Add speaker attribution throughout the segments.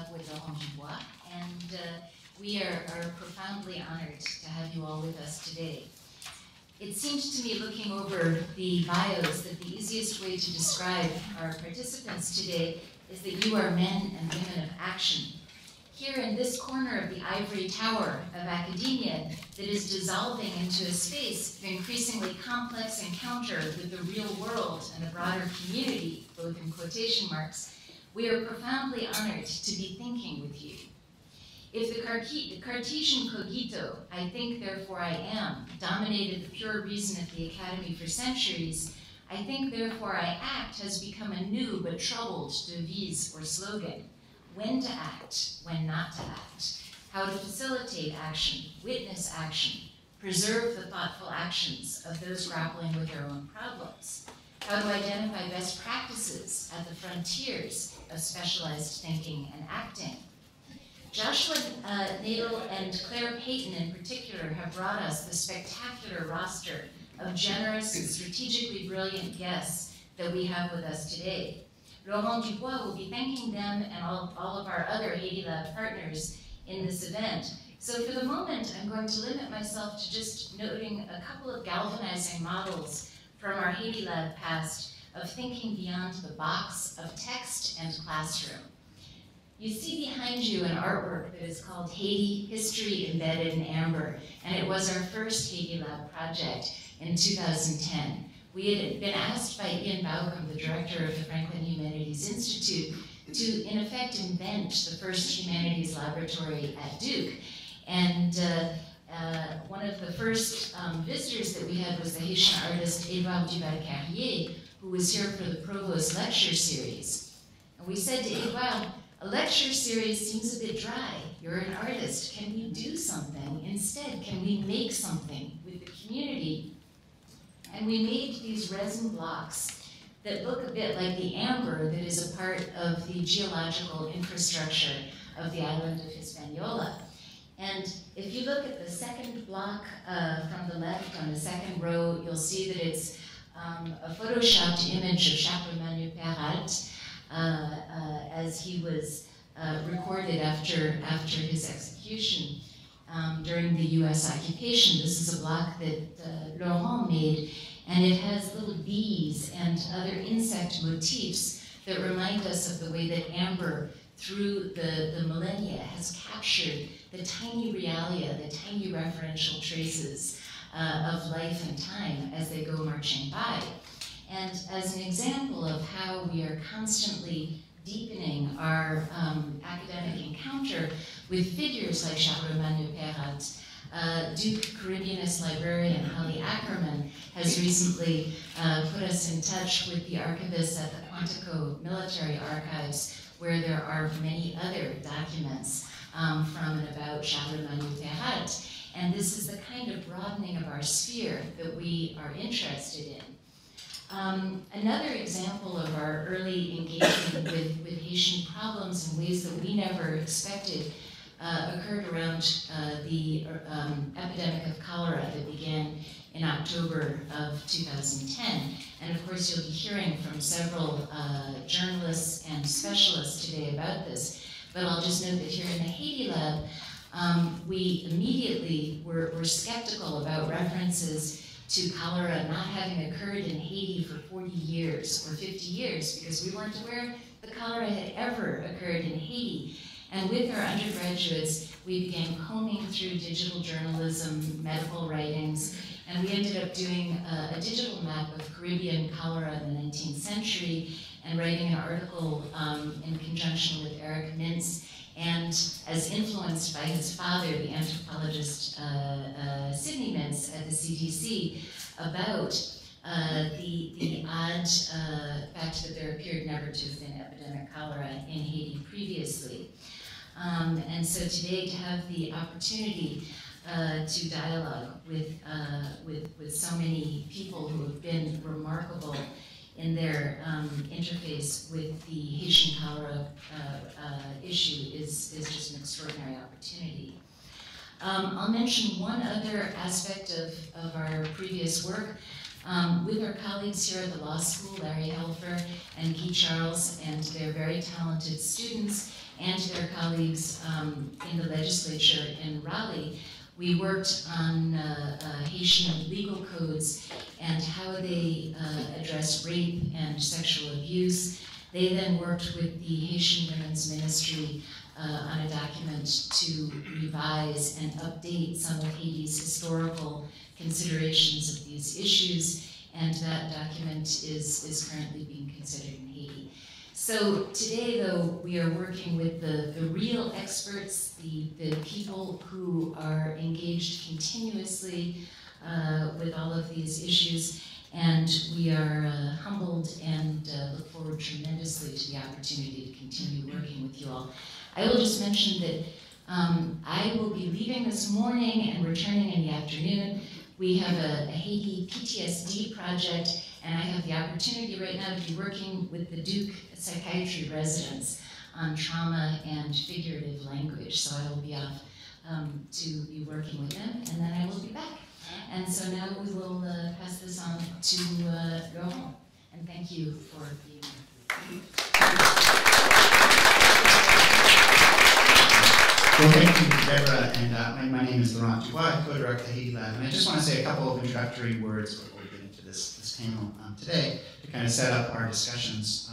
Speaker 1: with Laurent Dubois, and we are profoundly honored to have you all with us today. It seemed to me, looking over the bios, that the easiest way to describe our participants today is that you are men and women of action. Here in this corner of the ivory tower of academia that is dissolving into a space of increasingly complex encounter with the real world and the broader community, both in quotation marks, we are profoundly honored to be thinking with you. If the Cartesian cogito, I think therefore I am, dominated the pure reason of the Academy for centuries, I think therefore I act has become a new but troubled devise or slogan. When to act, when not to act, how to facilitate action, witness action, preserve the thoughtful actions of those grappling with their own problems, how to identify best practices at the frontiers of specialized thinking and acting. Joshua Nadel and Claire Payton in particular have brought us the spectacular roster of generous and strategically brilliant guests that we have with us today. Laurent Dubois will be thanking them and all of our other Haiti Lab partners in this event. So for the moment, I'm going to limit myself to just noting a couple of galvanizing models from our Haiti Lab past of thinking beyond the box of text and classroom. You see behind you an artwork that is called Haiti, History Embedded in Amber, and it was our first Haiti Lab project in 2010. We had been asked by Ian Baucom, the director of the Franklin Humanities Institute, to, in effect, invent the first humanities laboratory at Duke. And one of the first visitors that we had was the Haitian artist Edouard Duval-Carrier, who was here for the Provost Lecture Series. And we said to Edouard, a lecture series seems a bit dry. You're an artist. Can we do something instead? Can we make something with the community? And we made these resin blocks that look a bit like the amber that is a part of the geological infrastructure of the island of Hispaniola. And if you look at the second block from the left on the second row, you'll see that it's a photoshopped image of Charlemagne Perrault as he was recorded after his execution. During the US occupation. This is a block that Laurent made, and it has little bees and other insect motifs that remind us of the way that amber, through the millennia, has captured the tiny realia, the tiny referential traces of life and time as they go marching by. And as an example of how we are constantly deepening our academic encounter with figures like Charlemagne Perrault, Duke Caribbeanist librarian Holly Ackerman has recently put us in touch with the archivists at the Quantico Military Archives, where there are many other documents from and about Charlemagne Perrault. And this is the kind of broadening of our sphere that we are interested in. Another example of our early engagement with Haitian problems in ways that we never expected occurred around the epidemic of cholera that began in October of 2010. And of course, you'll be hearing from several journalists and specialists today about this. But I'll just note that here in the Haiti Lab, we immediately were skeptical about references to cholera not having occurred in Haiti for 40 years or 50 years, because we weren't aware the cholera had ever occurred in Haiti. And with our undergraduates, we began combing through digital journalism, medical writings, and we ended up doing a digital map of Caribbean cholera in the 19th century and writing an article in conjunction with Eric Mintz, and as influenced by his father, the anthropologist Sidney Mintz at the CDC, about the odd fact that there appeared never to have been epidemic cholera in Haiti previously. And so today, to have the opportunity to dialogue with so many people who have been remarkable in their interface with the Haitian cholera issue is just an extraordinary opportunity. I'll mention one other aspect of our previous work. With our colleagues here at the law school, Larry Helfer and Guy Charles, and their very talented students, and their colleagues in the legislature in Raleigh, we worked on Haitian legal codes and how they address rape and sexual abuse. They then worked with the Haitian Women's Ministry on a document to revise and update some of Haiti's historical considerations of these issues, and that document is currently being considered in Haiti. So today, though, we are working with the real experts, the people who are engaged continuously with all of these issues, and we are humbled and look forward tremendously to the opportunity to continue working with you all. I will just mention that I will be leaving this morning and returning in the afternoon. We have a Haiti PTSD project, and I have the opportunity right now to be working with the Duke psychiatry residents on trauma and figurative language. So I will be off to be working with them, and then I will be back. And so now we will pass this on to go home. And thank you for being here.
Speaker 2: Well, thank you, Deborah, and my name is Laurent Dubois. I co-direct the Haiti Lab, and I just want to say a couple of introductory words before we get into this panel today to kind of set up our discussions.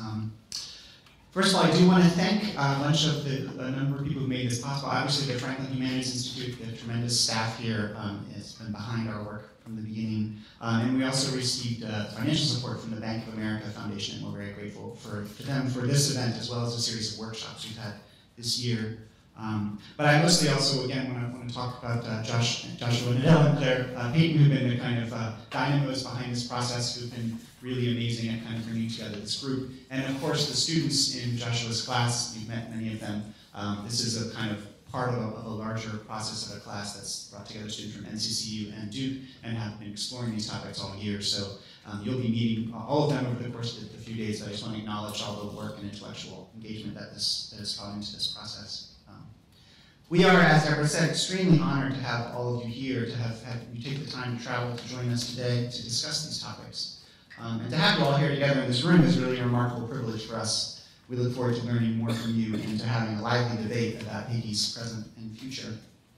Speaker 2: First of all, I do want to thank a number of people who made this possible. Obviously, the Franklin Humanities Institute, the tremendous staff here, has been behind our work from the beginning. And we also received financial support from the Bank of America Foundation, and we're very grateful for them for this event, as well as a series of workshops we've had this year. But I mostly also, again, want to talk about Joshua Nadell and Claire Payton, who've been the kind of dynamos behind this process, who've been really amazing at kind of bringing together this group. And of course, the students in Joshua's class, you've met many of them. This is a kind of part of a larger process of a class that's brought together students from NCCU and Duke and have been exploring these topics all year. So you'll be meeting all of them over the course of the few days, but I just want to acknowledge all the work and intellectual engagement that has gone into this process. We are, as Deborah said, extremely honored to have all of you here, to have you take the time to travel to join us today to discuss these topics. And to have you all here together in this room is really a remarkable privilege for us. We look forward to learning more from you and to having a lively debate about Haiti's present and future.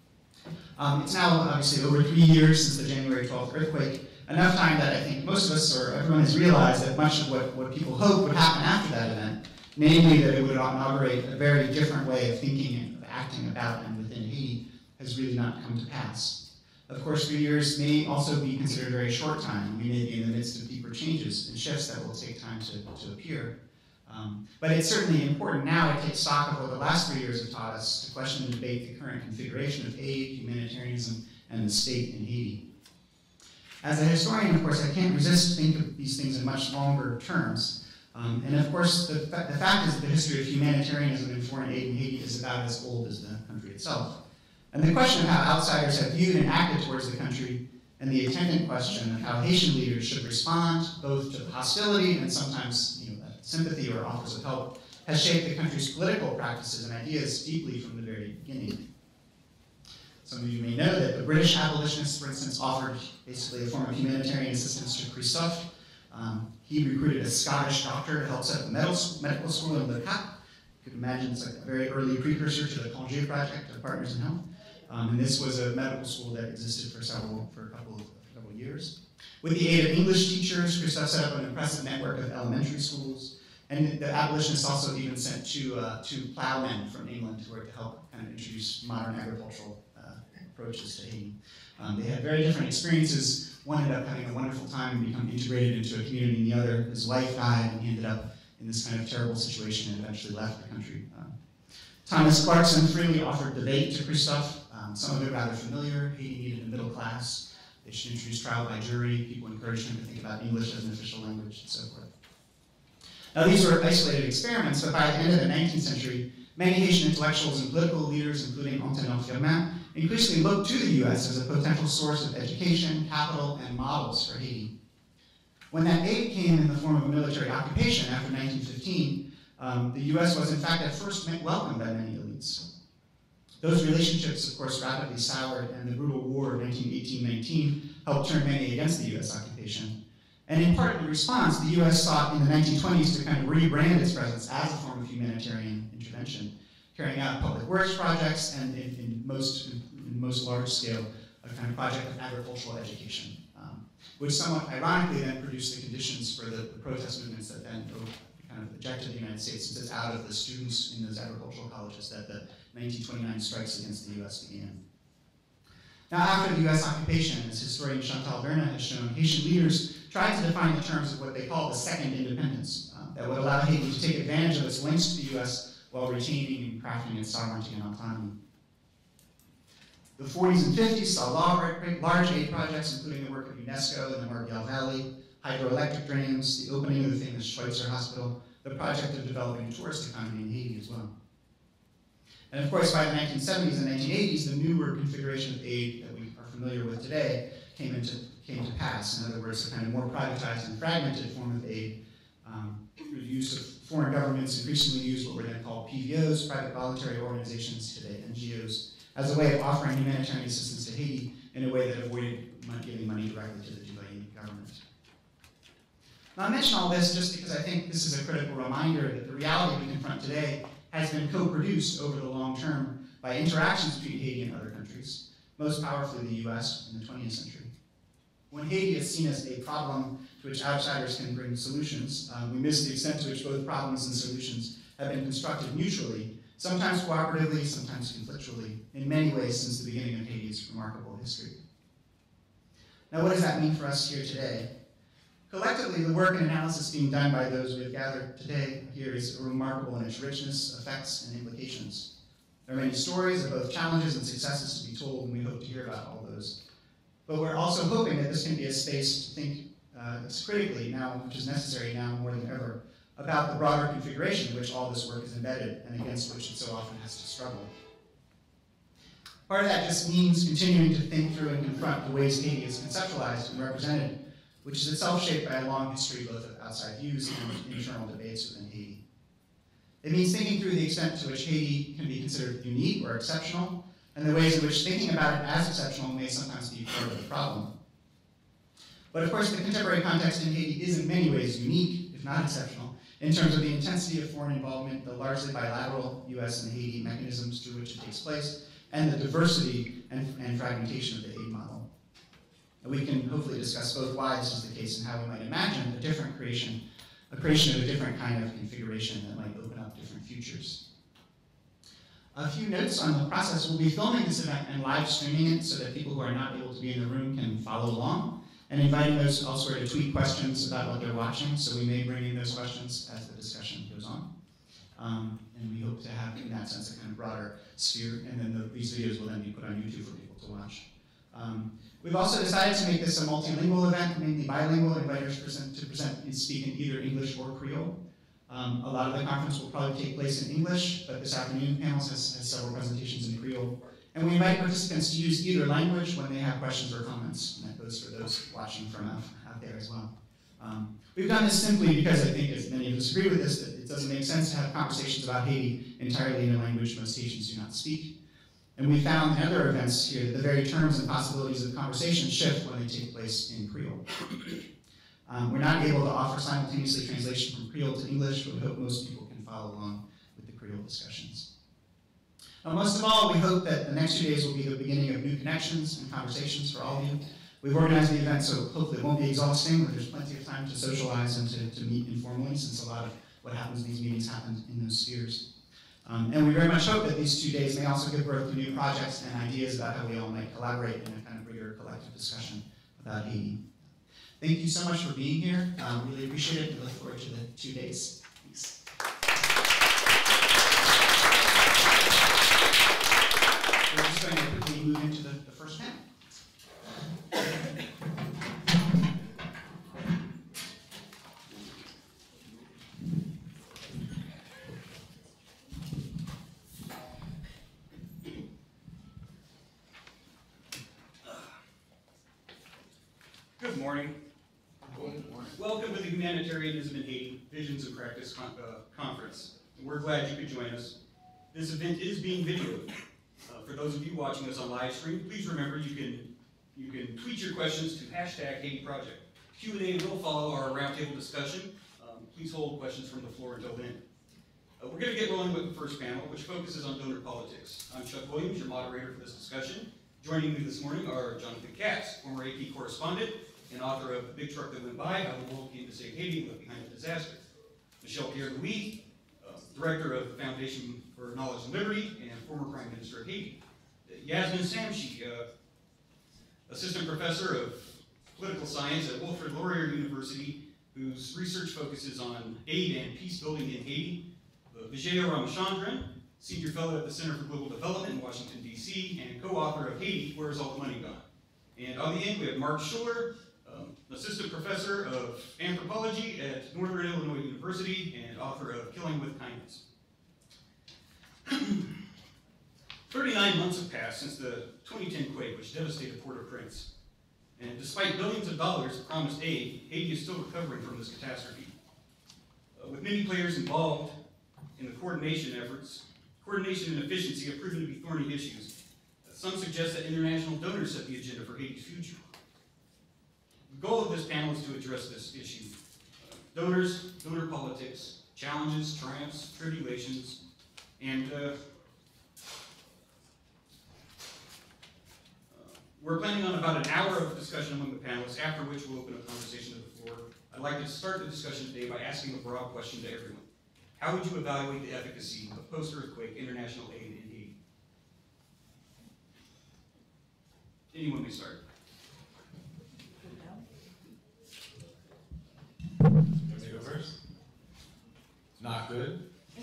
Speaker 2: It's now obviously over 3 years since the January 12th earthquake, enough time that I think most of us, or everyone, has realized that much of what people hoped would happen after that event, namely that it would inaugurate a very different way of thinking and acting about and within Haiti, has really not come to pass. Of course, 3 years may also be considered a very short time. We may be in the midst of deeper changes and shifts that will take time to appear. But it's certainly important now to take stock of what the last 3 years have taught us, to question and debate the current configuration of aid, humanitarianism, and the state in Haiti. As a historian, of course, I can't resist to think of these things in much longer terms. And of course, the fact is that the history of humanitarianism and foreign aid in Haiti is about as old as the country itself. And the question of how outsiders have viewed and acted towards the country, and the attendant question of how Haitian leaders should respond both to hostility and sometimes sympathy or offers of help, has shaped the country's political practices and ideas deeply from the very beginning. Some of you may know that the British abolitionists, for instance, offered basically a form of humanitarian assistance to Christophe. He recruited a Scottish doctor to help set up a medical school in Le Cap. You could imagine it's like a very early precursor to the Congé project of Partners in Health. And this was a medical school that existed for a couple of years. With the aid of English teachers, Christophe set up an impressive network of elementary schools. And the abolitionists also even sent two plowmen from England who were to help kind of introduce modern agricultural approaches to Haiti. They had very different experiences. One ended up having a wonderful time and become integrated into a community, and the other, his wife died, and he ended up in this kind of terrible situation and eventually left the country. Thomas Clarkson freely offered debate to Christophe, some of it rather familiar. Haiti needed a middle class. They should introduce trial by jury. People encouraged him to think about English as an official language, and so forth. Now, these were isolated experiments, but by the end of the 19th century, many Haitian intellectuals and political leaders, including Antonin Firmin, increasingly looked to the US as a potential source of education, capital, and models for Haiti. When that aid came in the form of a military occupation after 1915, the US was in fact at first welcomed by many elites. Those relationships, of course, rapidly soured, and the brutal war of 1918-19 helped turn many against the US occupation. And in part in response, the US sought in the 1920s to kind of rebrand its presence as a form of humanitarian intervention, carrying out public works projects, and in most large-scale, a kind of project of agricultural education, which somewhat ironically then produced the conditions for the protest movements that then kind of ejected the United States, since it's out of the students in those agricultural colleges that the 1929 strikes against the US began. Now, after the US occupation, as historian Chantal Verna has shown, Haitian leaders tried to define the terms of what they call the second independence, that would allow Haiti to take advantage of its links to the US while retaining and crafting its sovereignty and autonomy. The 40s and 50s saw large aid projects, including the work of UNESCO in the Morbihan Valley, hydroelectric dams, the opening of the famous Schweitzer Hospital, the project of developing a tourist economy in Haiti as well. And of course, by the 1970s and 1980s, the newer configuration of aid that we are familiar with today came to pass. In other words, a kind of more privatized and fragmented form of aid through the use of foreign governments increasingly used what were then called PVOs, private voluntary organizations, today NGOs, as a way of offering humanitarian assistance to Haiti in a way that avoided giving money directly to the Duvalier government. Now, I mention all this just because I think this is a critical reminder that the reality we confront today has been co-produced over the long term by interactions between Haiti and other countries, most powerfully the US in the 20th century. When Haiti is seen as a problem to which outsiders can bring solutions, we miss the extent to which both problems and solutions have been constructed mutually, sometimes cooperatively, sometimes conflictually, in many ways since the beginning of Haiti's remarkable history. Now, what does that mean for us here today? Collectively, the work and analysis being done by those we have gathered today here is remarkable in its richness, effects, and implications. There are many stories of both challenges and successes to be told, and we hope to hear about all those. But we're also hoping that this can be a space to think critically now, which is necessary now more than ever, about the broader configuration in which all this work is embedded and against which it so often has to struggle. Part of that just means continuing to think through and confront the ways Haiti is conceptualized and represented, which is itself shaped by a long history both of outside views and internal debates within Haiti. It means thinking through the extent to which Haiti can be considered unique or exceptional, and the ways in which thinking about it as exceptional may sometimes be part of the problem. But of course, the contemporary context in Haiti is in many ways unique, if not exceptional, in terms of the intensity of foreign involvement, the largely bilateral US and Haiti mechanisms through which it takes place, and the diversity and fragmentation of the aid model. And we can hopefully discuss both why this is the case and how we might imagine a different creation, a creation of a different kind of configuration that might open up different futures. A few notes on the process. We'll be filming this event and live streaming it so that people who are not able to be in the room can follow along, and inviting those elsewhere to tweet questions about what they're watching, so we may bring in those questions as the discussion goes on. And we hope to have, in that sense, a kind of broader sphere, and then these videos will then be put on YouTube for people to watch. We've also decided to make this a multilingual event, mainly bilingual, inviters to present and speak in either English or Creole. A lot of the conference will probably take place in English, but this afternoon panels has several presentations in Creole. And we invite participants to use either language when they have questions or comments, and that goes for those watching from out there as well. We've done this simply because I think, as many of us agree with this, that it doesn't make sense to have conversations about Haiti entirely in a language most Haitians do not speak. And we found in other events here that the very terms and possibilities of conversation shift when they take place in Creole. We're not able to offer simultaneously translation from Creole to English, but we hope most people can follow along with the Creole discussions. Most of all, we hope that the next 2 days will be the beginning of new connections and conversations for all of you. We've organized the event so hopefully it won't be exhausting, but there's plenty of time to socialize and to meet informally, since a lot of what happens in these meetings happens in those spheres. And we very much hope that these 2 days may also give birth to new projects and ideas about how we all might collaborate in a kind of bigger collective discussion about Haiti. Thank you so much for being here. Really appreciate it, and look forward to the 2 days. Thanks. We're just going to quickly move into the first panel.
Speaker 3: Good morning. Welcome to the Humanitarianism in Haiti Visions and Practice Conference. We're glad you could join us. This event is being videoed. For those of you watching us on live stream, please remember you can tweet your questions to #HaitiProject. Q&A will follow our roundtable discussion. Please hold questions from the floor until then. We're going to get rolling with the first panel, which focuses on donor politics. I'm Chuck Williams, your moderator for this discussion. Joining me this morning are Jonathan Katz, former AP correspondent and author of The Big Truck That Went By, How the World Came to Save Haiti and Left Behind a Disaster. Michelle Pierre-Louis, director of the Foundation for Knowledge and Liberty and former Prime Minister of Haiti. Yasmin Samshi, assistant professor of political science at Wilfrid Laurier University, whose research focuses on aid and peace building in Haiti. Vijaya Ramachandran, senior fellow at the Center for Global Development in Washington, D.C., and co-author of Haiti, Where's All the Money Gone? And on the end, we have Mark Schuller, assistant professor of anthropology at Northern Illinois University and author of Killing with Kindness. 39 months have passed since the 2010 quake, which devastated Port-au-Prince. And despite billions of dollars of promised aid, Haiti is still recovering from this catastrophe. With many players involved in the coordination efforts, coordination and efficiency have proven to be thorny issues. Some suggest that international donors set the agenda for Haiti's future. The goal of this panel is to address this issue. Donors, donor politics, challenges, triumphs, tribulations, and we're planning on about an hour of discussion among the panelists, after which we'll open a conversation to the floor. I'd like to start the discussion today by asking a broad question to everyone. How would you evaluate the efficacy of post-earthquake international aid in Haiti? Anyone may start.
Speaker 4: Want me to go first? Not good.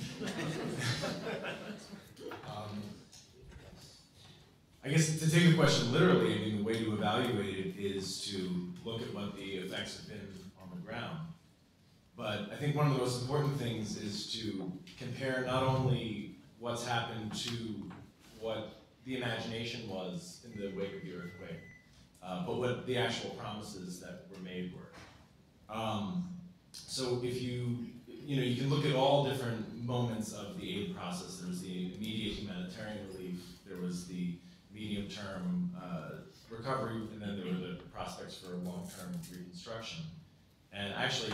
Speaker 4: I guess to take the question literally, I mean, the way to evaluate it is to look at what the effects have been on the ground. But I think one of the most important things is to compare not only what's happened to what the imagination was in the wake of the earthquake, but what the actual promises that were made were. So if you can look at all different moments of the aid process. There was the immediate humanitarian relief, there was the medium-term recovery, and then there were the prospects for long-term reconstruction. And actually,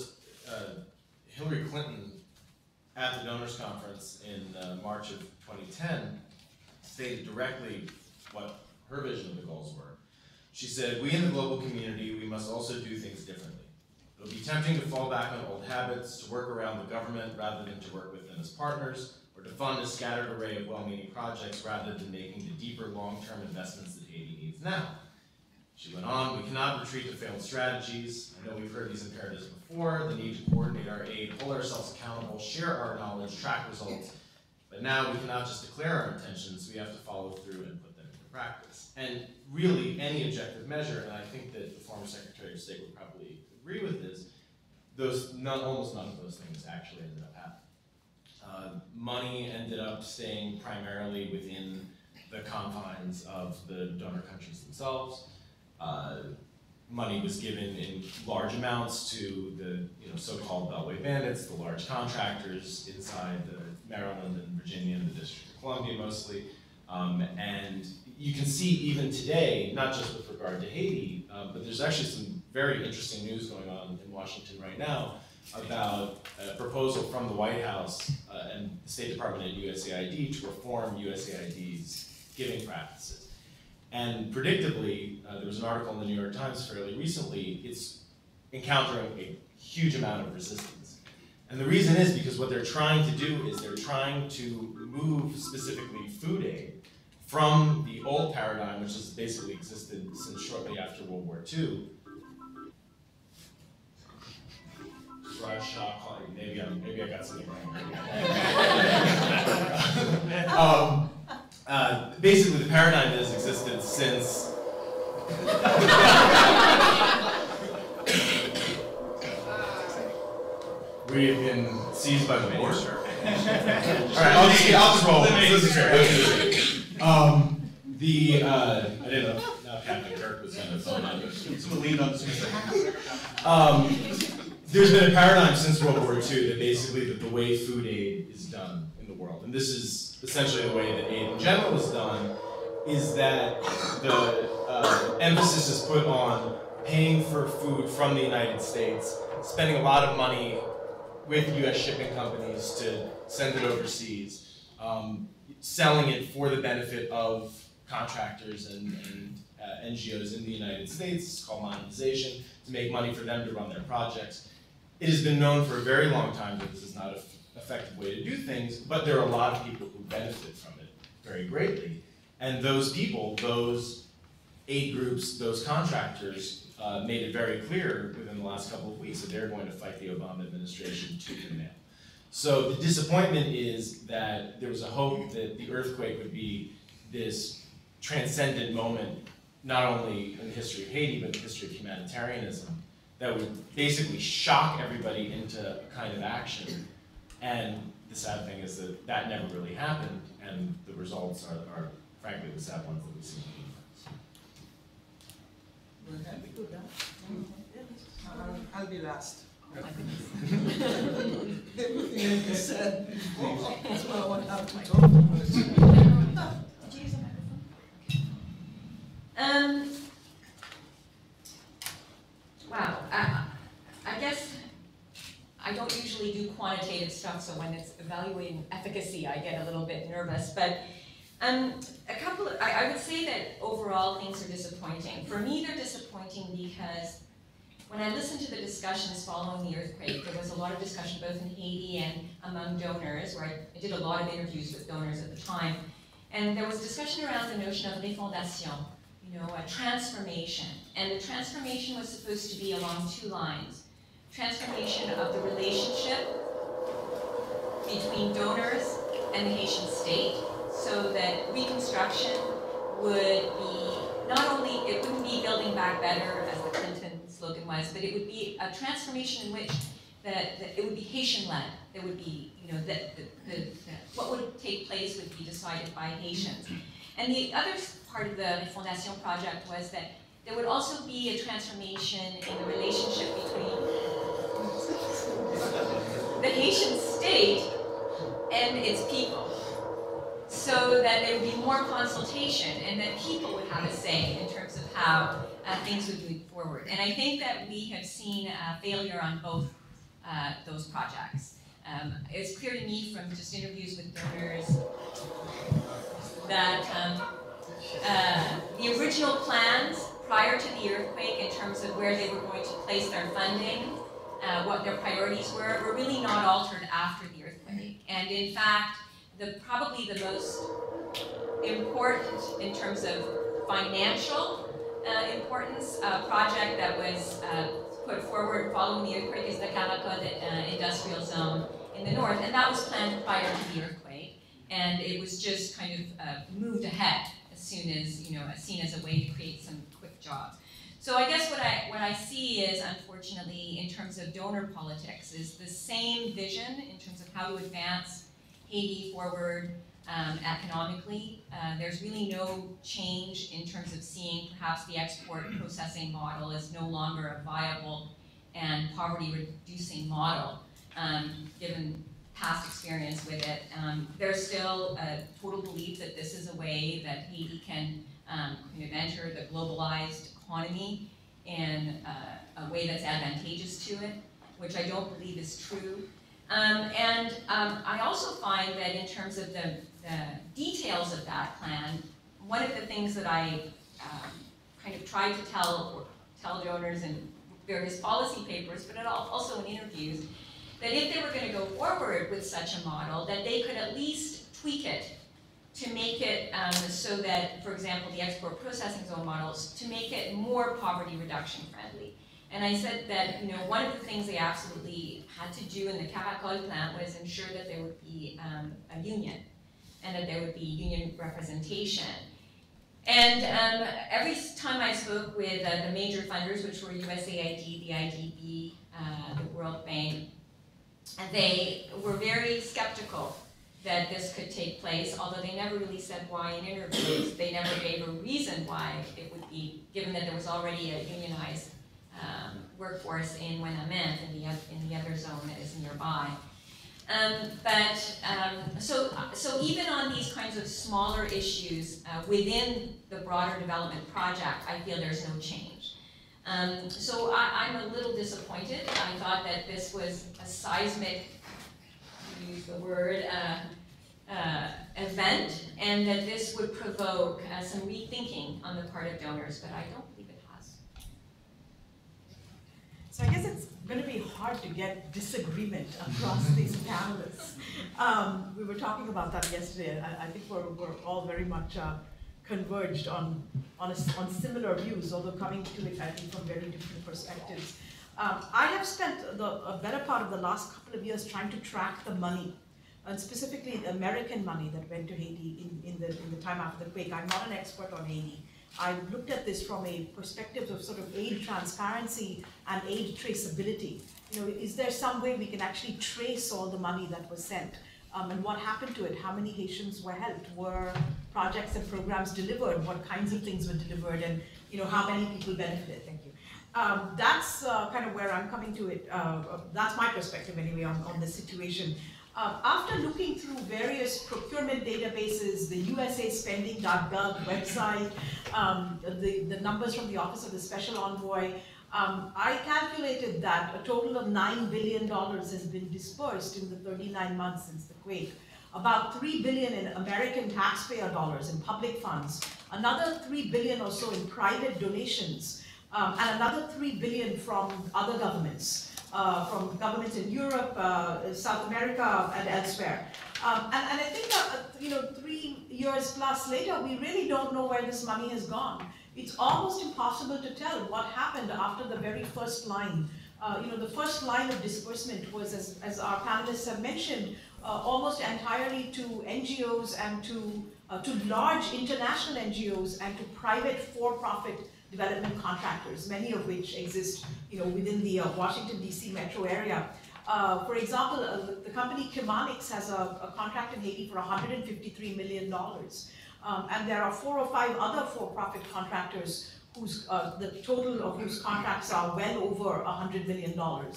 Speaker 4: Hillary Clinton, at the Donors Conference in March of 2010, stated directly what her vision of the goals were. She said, "We in the global community, we must also do things differently. It will be tempting to fall back on old habits, to work around the government rather than to work with them as partners, or to fund a scattered array of well-meaning projects rather than making the deeper long-term investments that Haiti needs now." She went on, "We cannot retreat to failed strategies. I know we've heard these imperatives before, the need to coordinate our aid, hold ourselves accountable, share our knowledge, track results. But now we cannot just declare our intentions, we have to follow through and put them into practice." And really, any objective measure, and I think that the former Secretary of State would probably agree with this, almost none of those things actually ended up happening. Money ended up staying primarily within the confines of the donor countries themselves. Money was given in large amounts to the so-called Beltway bandits, the large contractors inside Maryland and Virginia and the District of Columbia mostly. And you can see even today, not just with regard to Haiti, but there's actually some very interesting news going on in Washington right now about a proposal from the White House and the State Department at USAID to reform USAID's giving practices. And predictably, there was an article in the New York Times fairly recently, it's encountering a huge amount of resistance. And the reason is because what they're trying to do is they're trying to move specifically food aid from the old paradigm, which has basically existed since shortly after World War II. Raj Shah calling, maybe I got something wrong. Basically, the paradigm that has existed since we have been seized by the border. All right, I'll just roll. This is fair. I didn't know Captain Kirk was going to phone on. Someone leaned on the speaker. There's been a paradigm since World War II that basically the way food aid is done in the world, and this is essentially the way that aid in general is done, is that the emphasis is put on paying for food from the United States, spending a lot of money with U.S. shipping companies to send it overseas, selling it for the benefit of contractors and NGOs in the United States. It's called monetization, to make money for them to run their projects. It has been known for a very long time that this is not an effective way to do things, but there are a lot of people who benefit from it very greatly. And those people, those aid groups, those contractors, made it very clear within the last couple of weeks that they're going to fight the Obama administration tooth and nail. So the disappointment is that there was a hope that the earthquake would be this transcendent moment, not only in the history of Haiti, but in the history of humanitarianism, that would basically shock everybody into a kind of action. And the sad thing is that that never really happened, and the results are frankly, the sad ones that we've seen.
Speaker 5: I'll be last. Everything that you said before, that's what I want to have to talk about.
Speaker 6: Wow, I guess I don't usually do quantitative stuff, so when it's evaluating efficacy, I get a little bit nervous. But I would say that overall things are disappointing. For me, they're disappointing because when I listened to the discussions following the earthquake, there was a lot of discussion both in Haiti and among donors, where I did a lot of interviews with donors at the time. And there was discussion around the notion of refondation, a transformation. And the transformation was supposed to be along two lines. Transformation of the relationship between donors and the Haitian state, so that reconstruction would be, not only, it wouldn't be building back better, as the Clinton slogan was, but it would be a transformation in which it would be Haitian-led. There would be, what would take place would be decided by Haitians. And the other part of the Fondation project was that there would also be a transformation in the relationship between the Haitian state and its people, so that there would be more consultation and that people would have a say in terms of how things would move forward. And I think that we have seen failure on both those projects. It's clear to me from just interviews with donors that the original plans prior to the earthquake, in terms of where they were going to place their funding, what their priorities were really not altered after the earthquake. And in fact, probably the most important in terms of financial importance project that was put forward following the earthquake is the Caracol industrial zone in the north, and that was planned prior to the earthquake, and it was just kind of moved ahead as soon as, seen as a way to create some quick jobs. So I guess what I see is, unfortunately, in terms of donor politics, is the same vision in terms of how to advance Haiti forward economically. There's really no change in terms of seeing perhaps the export processing model as no longer a viable and poverty-reducing model, given past experience with it. There's still a total belief that this is a way that Haiti can enter the globalized economy in a way that's advantageous to it, which I don't believe is true. I also find that in terms of the details of that plan, one of the things that I kind of tried to tell donors in various policy papers, but also in interviews, that if they were going to go forward with such a model, that they could at least tweak it to make it so that, for example, the export processing zone models, to make it more poverty reduction friendly. And I said that, one of the things they absolutely had to do in the Caracol plant was ensure that there would be a union, and that there would be union representation. And every time I spoke with the major funders, which were USAID, the IDB, the World Bank, and they were very skeptical that this could take place, although they never really said why in interviews. They never gave a reason why it would be, given that there was already a unionized workforce in Ouanaminthe, in the other zone that is nearby. So even on these kinds of smaller issues within the broader development project, I feel there's no change. So I'm a little disappointed. I thought that this was a seismic to use the word, event, and that this would provoke some rethinking on the part of donors, but I don't believe it has.
Speaker 5: So I guess it's going to be hard to get disagreement across these panelists. We were talking about that yesterday, and I think we're all very much converged on similar views, although coming to it, I think, from very different perspectives. I have spent a better part of the last couple of years trying to track the money, and specifically the American money that went to Haiti in the time after the quake. I'm not an expert on Haiti. I looked at this from a perspective of sort of aid transparency and aid traceability. You know, is there some way we can actually trace all the money that was sent? And what happened to it? How many Haitians were helped? Were projects and programs delivered? What kinds of things were delivered? And you know, how many people benefited? Thank you. That's kind of where I'm coming to it. That's my perspective anyway on the situation. After looking through various procurement databases, the usaspending.gov website, the numbers from the Office of the Special Envoy, I calculated that a total of $9 billion has been dispersed in the 39 months since the quake. About $3 billion in American taxpayer dollars in public funds, another $3 billion or so in private donations, and another $3 billion from other governments. From governments in Europe, South America, and elsewhere. And I think, you know, 3 years plus later, we really don't know where this money has gone. It's almost impossible to tell what happened after the very first line. You know, the first line of disbursement was, as our panelists have mentioned, almost entirely to NGOs and to large international NGOs and to private for-profit development contractors, many of which exist, you know, within the Washington, D.C. metro area. For example, the company Chemonics has a contract in Haiti for $153 million. And there are 4 or 5 other for-profit contractors whose the total of whose contracts are well over $100 million.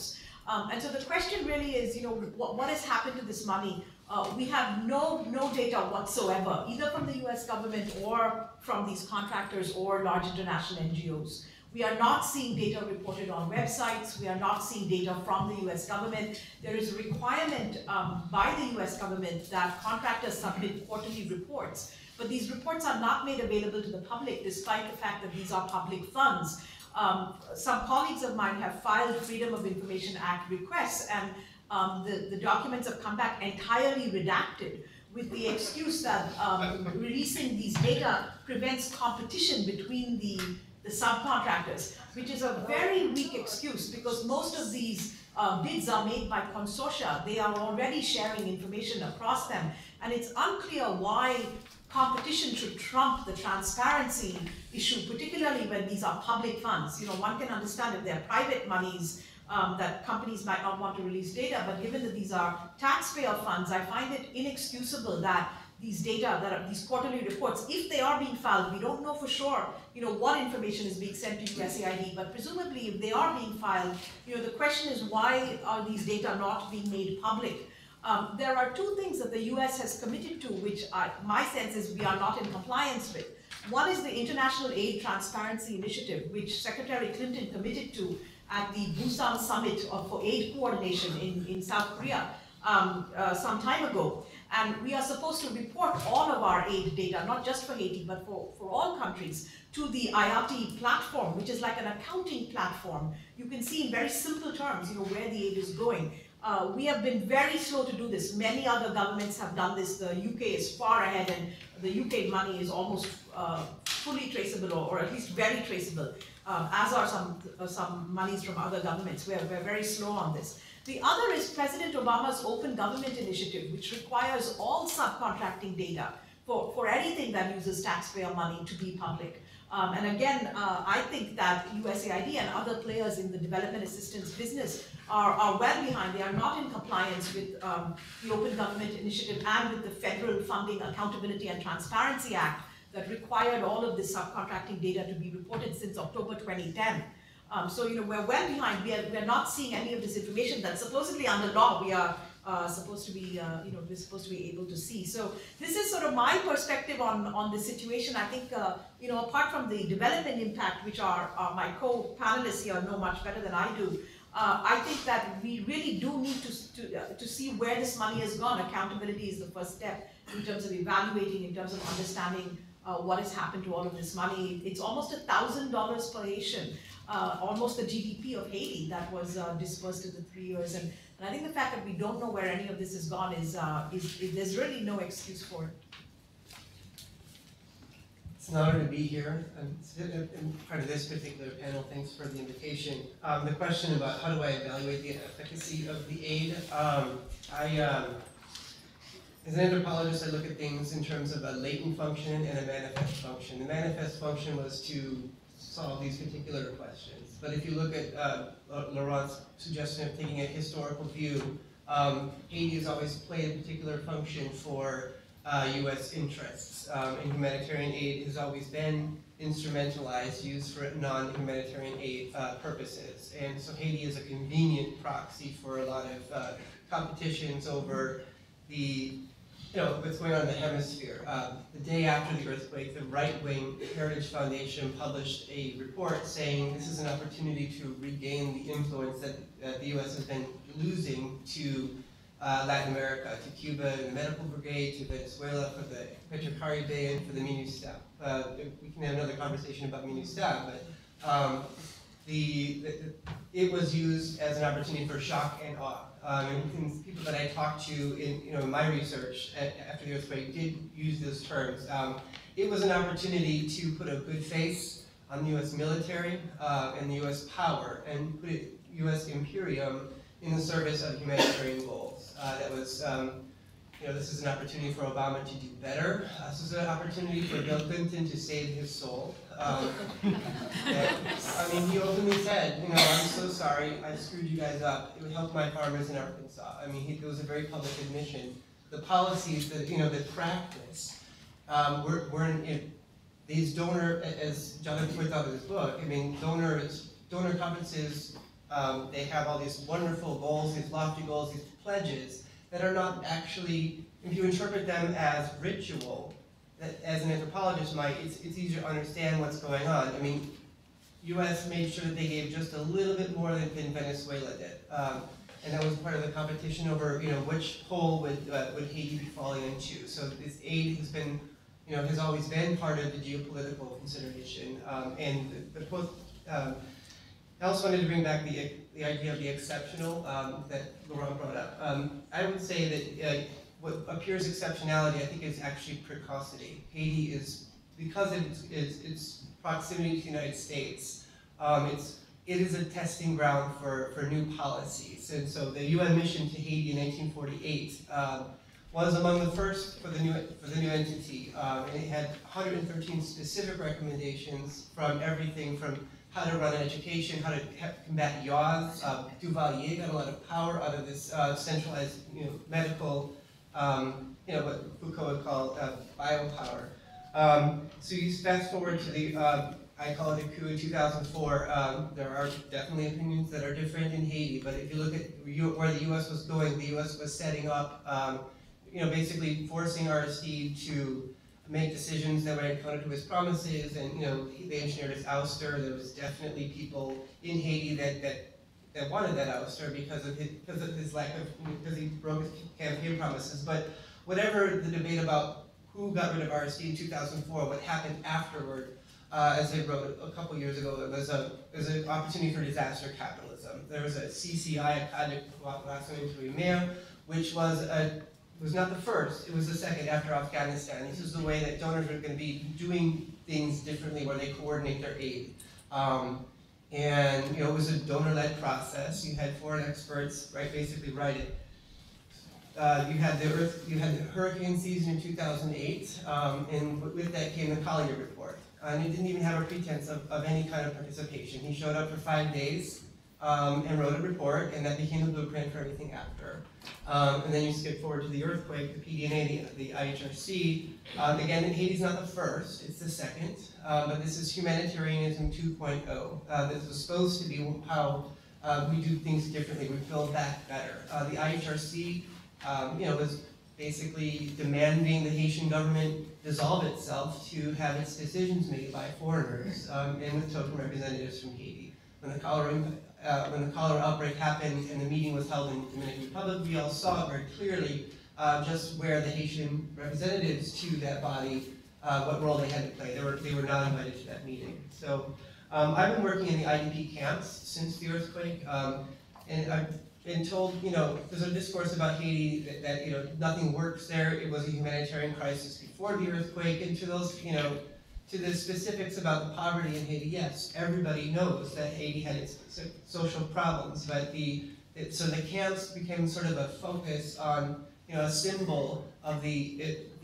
Speaker 5: And so the question really is, you know, what has happened to this money? We have no data whatsoever, either from the US government or from these contractors or large international NGOs. We are not seeing data reported on websites. We are not seeing data from the US government. There is a requirement by the US government that contractors submit quarterly reports, but these reports are not made available to the public despite the fact that these are public funds. Some colleagues of mine have filed Freedom of Information Act requests, and the documents have come back entirely redacted with the excuse that releasing these data prevents competition between the subcontractors, which is a very weak excuse because most of these bids are made by consortia. They are already sharing information across them, and it's unclear why competition should trump the transparency issue, particularly when these are public funds. You know, one can understand if they're private monies that companies might not want to release data, but given that these are taxpayer funds, I find it inexcusable that these data, these quarterly reports, if they are being filed, we don't know for sure, you know, what information is being sent to USAID, but presumably if they are being filed, you know, the question is why are these data not being made public? There are 2 things that the US has committed to, which my sense is we are not in compliance with. One is the International Aid Transparency Initiative, which Secretary Clinton committed to at the Busan Summit for Aid Coordination in South Korea some time ago. And we are supposed to report all of our aid data, not just for Haiti, but for all countries, to the IATI platform, which is like an accounting platform. You can see in very simple terms, you know, where the aid is going. We have been very slow to do this. Many other governments have done this. The UK is far ahead, and the UK money is almost fully traceable, or at least very traceable, as are some monies from other governments. We're very slow on this. The other is President Obama's Open Government Initiative, which requires all subcontracting data for anything that uses taxpayer money to be public. And again, I think that USAID and other players in the development assistance business are well behind. They are not in compliance with the Open Government Initiative and with the Federal Funding Accountability and Transparency Act that required all of this subcontracting data to be reported since October 2010. So, you know, we're well behind. We're not seeing any of this information that supposedly under law we are supposed to be, you know, we're supposed to be able to see. So this is sort of my perspective on the situation. I think, you know, apart from the development impact, which my co-panelists here know much better than I do, I think that we really do need to see where this money has gone. Accountability is the first step in terms of evaluating, in terms of understanding what has happened to all of this money. It's almost $1,000 per Haitian, almost the GDP of Haiti that was dispersed in the 3 years. And I think the fact that we don't know where any of this has gone is there's really no excuse for it.
Speaker 7: It's an honor to be here. I'm part of this particular panel. Thanks for the invitation. The question about how do I evaluate the efficacy of the aid? As an anthropologist, I look at things in terms of a latent function and a manifest function. The manifest function was to solve these particular questions. But if you look at Laurent's suggestion of taking a historical view, Haiti has always played a particular function for U.S. interests. And humanitarian aid has always been instrumentalized, used for non-humanitarian aid purposes. And so Haiti is a convenient proxy for a lot of competitions over what's going on in the hemisphere. The day after the earthquake, the right-wing Heritage Foundation published a report saying this is an opportunity to regain the influence that the U.S. has been losing to Latin America, to Cuba and the Medical Brigade, to Venezuela for the Petrocaribe and for the MINUSTAH. We can have another conversation about MINUSTAH, but it was used as an opportunity for shock and awe. And people that I talked to in my research after the earthquake did use those terms. It was an opportunity to put a good face on the U.S. military and the U.S. power and put U.S. imperium in the service of humanitarian goals. That was, this is an opportunity for Obama to do better. This is an opportunity for Bill Clinton to save his soul. He openly said, I'm so sorry, I screwed you guys up. It would help my farmers in Arkansas. It was a very public admission. The policies that, that practice were in these donor, as Jonathan pointed out in his book, donor conferences, they have all these wonderful goals, these lofty goals, these pledges that are not actually, if you interpret them as ritual, that as an anthropologist might, it's easier to understand what's going on. U.S. made sure that they gave just a little bit more than Venezuela did. And that was part of the competition over, which pole would Haiti be falling into. So this aid has been, has always been part of the geopolitical consideration. I also wanted to bring back the idea of the exceptional that Laurent brought up. I would say that what appears exceptionality, I think, is actually precocity. Haiti is, because of its proximity to the United States, it is a testing ground for new policies. And so the UN mission to Haiti in 1948 was among the first for the new entity. And it had 113 specific recommendations from everything from how to run an education, how to combat yaws. Duvalier got a lot of power out of this centralized, medical, what Foucault would call biopower. So you fast forward to the, I call it a coup in 2004. There are definitely opinions that are different in Haiti, but if you look at where the U.S. was going, the U.S. was setting up, basically forcing Aristide to make decisions that were counter to his promises, and they engineered his ouster. There was definitely people in Haiti that wanted that ouster because of his lack of, because he broke his campaign promises. But whatever the debate about who got rid of Aristide in 2004, what happened afterward, as they wrote a couple years ago, it was an opportunity for disaster capitalism. There was a CCI, a Cadre Coopération Intérimaire, which was not the first, it was the second after Afghanistan. This is the way that donors are going to be doing things differently where they coordinate their aid. And it was a donor-led process. You had foreign experts, basically write it. You had the hurricane season in 2008, and with that came the Collier report. And he didn't even have a pretense of any kind of participation. He showed up for 5 days and wrote a report, and that became the blueprint for everything after. And then you skip forward to the earthquake, the PDNA, the IHRC. Again, Haiti's not the first, it's the second, but this is humanitarianism 2.0. This was supposed to be how we do things differently, we build back better. The IHRC, was basically demanding the Haitian government dissolve itself to have its decisions made by foreigners and with token representatives from Haiti. when the cholera outbreak happened and the meeting was held in the Dominican Republic, we all saw very clearly just where the Haitian representatives to that body, what role they had to play. They were not invited to that meeting. So I've been working in the IDP camps since the earthquake, and I've been told, there's a discourse about Haiti that nothing works there. It was a humanitarian crisis before the earthquake, and to those, to the specifics about the poverty in Haiti, yes, everybody knows that Haiti had its social problems, but so the camps became sort of a focus on, a symbol of the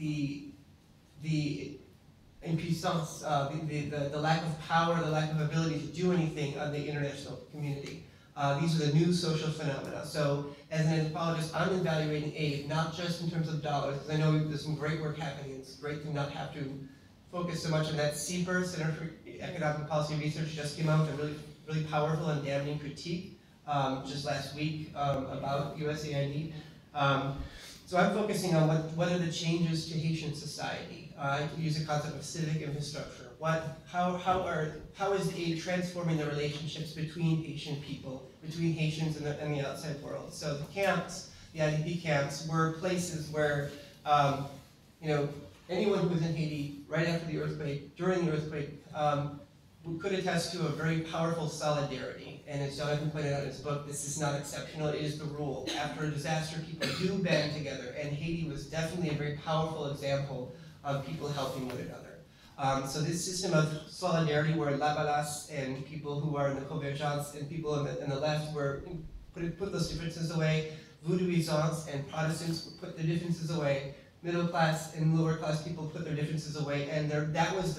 Speaker 7: impuissance, the lack of power, the lack of ability to do anything on the international community. These are the new social phenomena. So as an anthropologist, I'm evaluating aid, not just in terms of dollars, because I know there's some great work happening. It's great to not have to focus so much on that. CEPR, Center for Economic Policy and Research, just came out with a really, really powerful and damning critique just last week about USAID. So I'm focusing on what are the changes to Haitian society. I use the concept of civic infrastructure. How is aid transforming the relationships between Haitian people, between Haitians and the outside world? So the camps, the IDP camps, were places where anyone who was in Haiti right after the earthquake, during the earthquake, could attest to a very powerful solidarity. And as Jonathan pointed out in his book, this is not exceptional, it is the rule. After a disaster, people do band together, and Haiti was definitely a very powerful example of people helping one another. So this system of solidarity where La Balance and people who are in the Convergence and people on the left were put those differences away, Voodooisants and Protestants put their differences away, middle class and lower class people put their differences away, and that was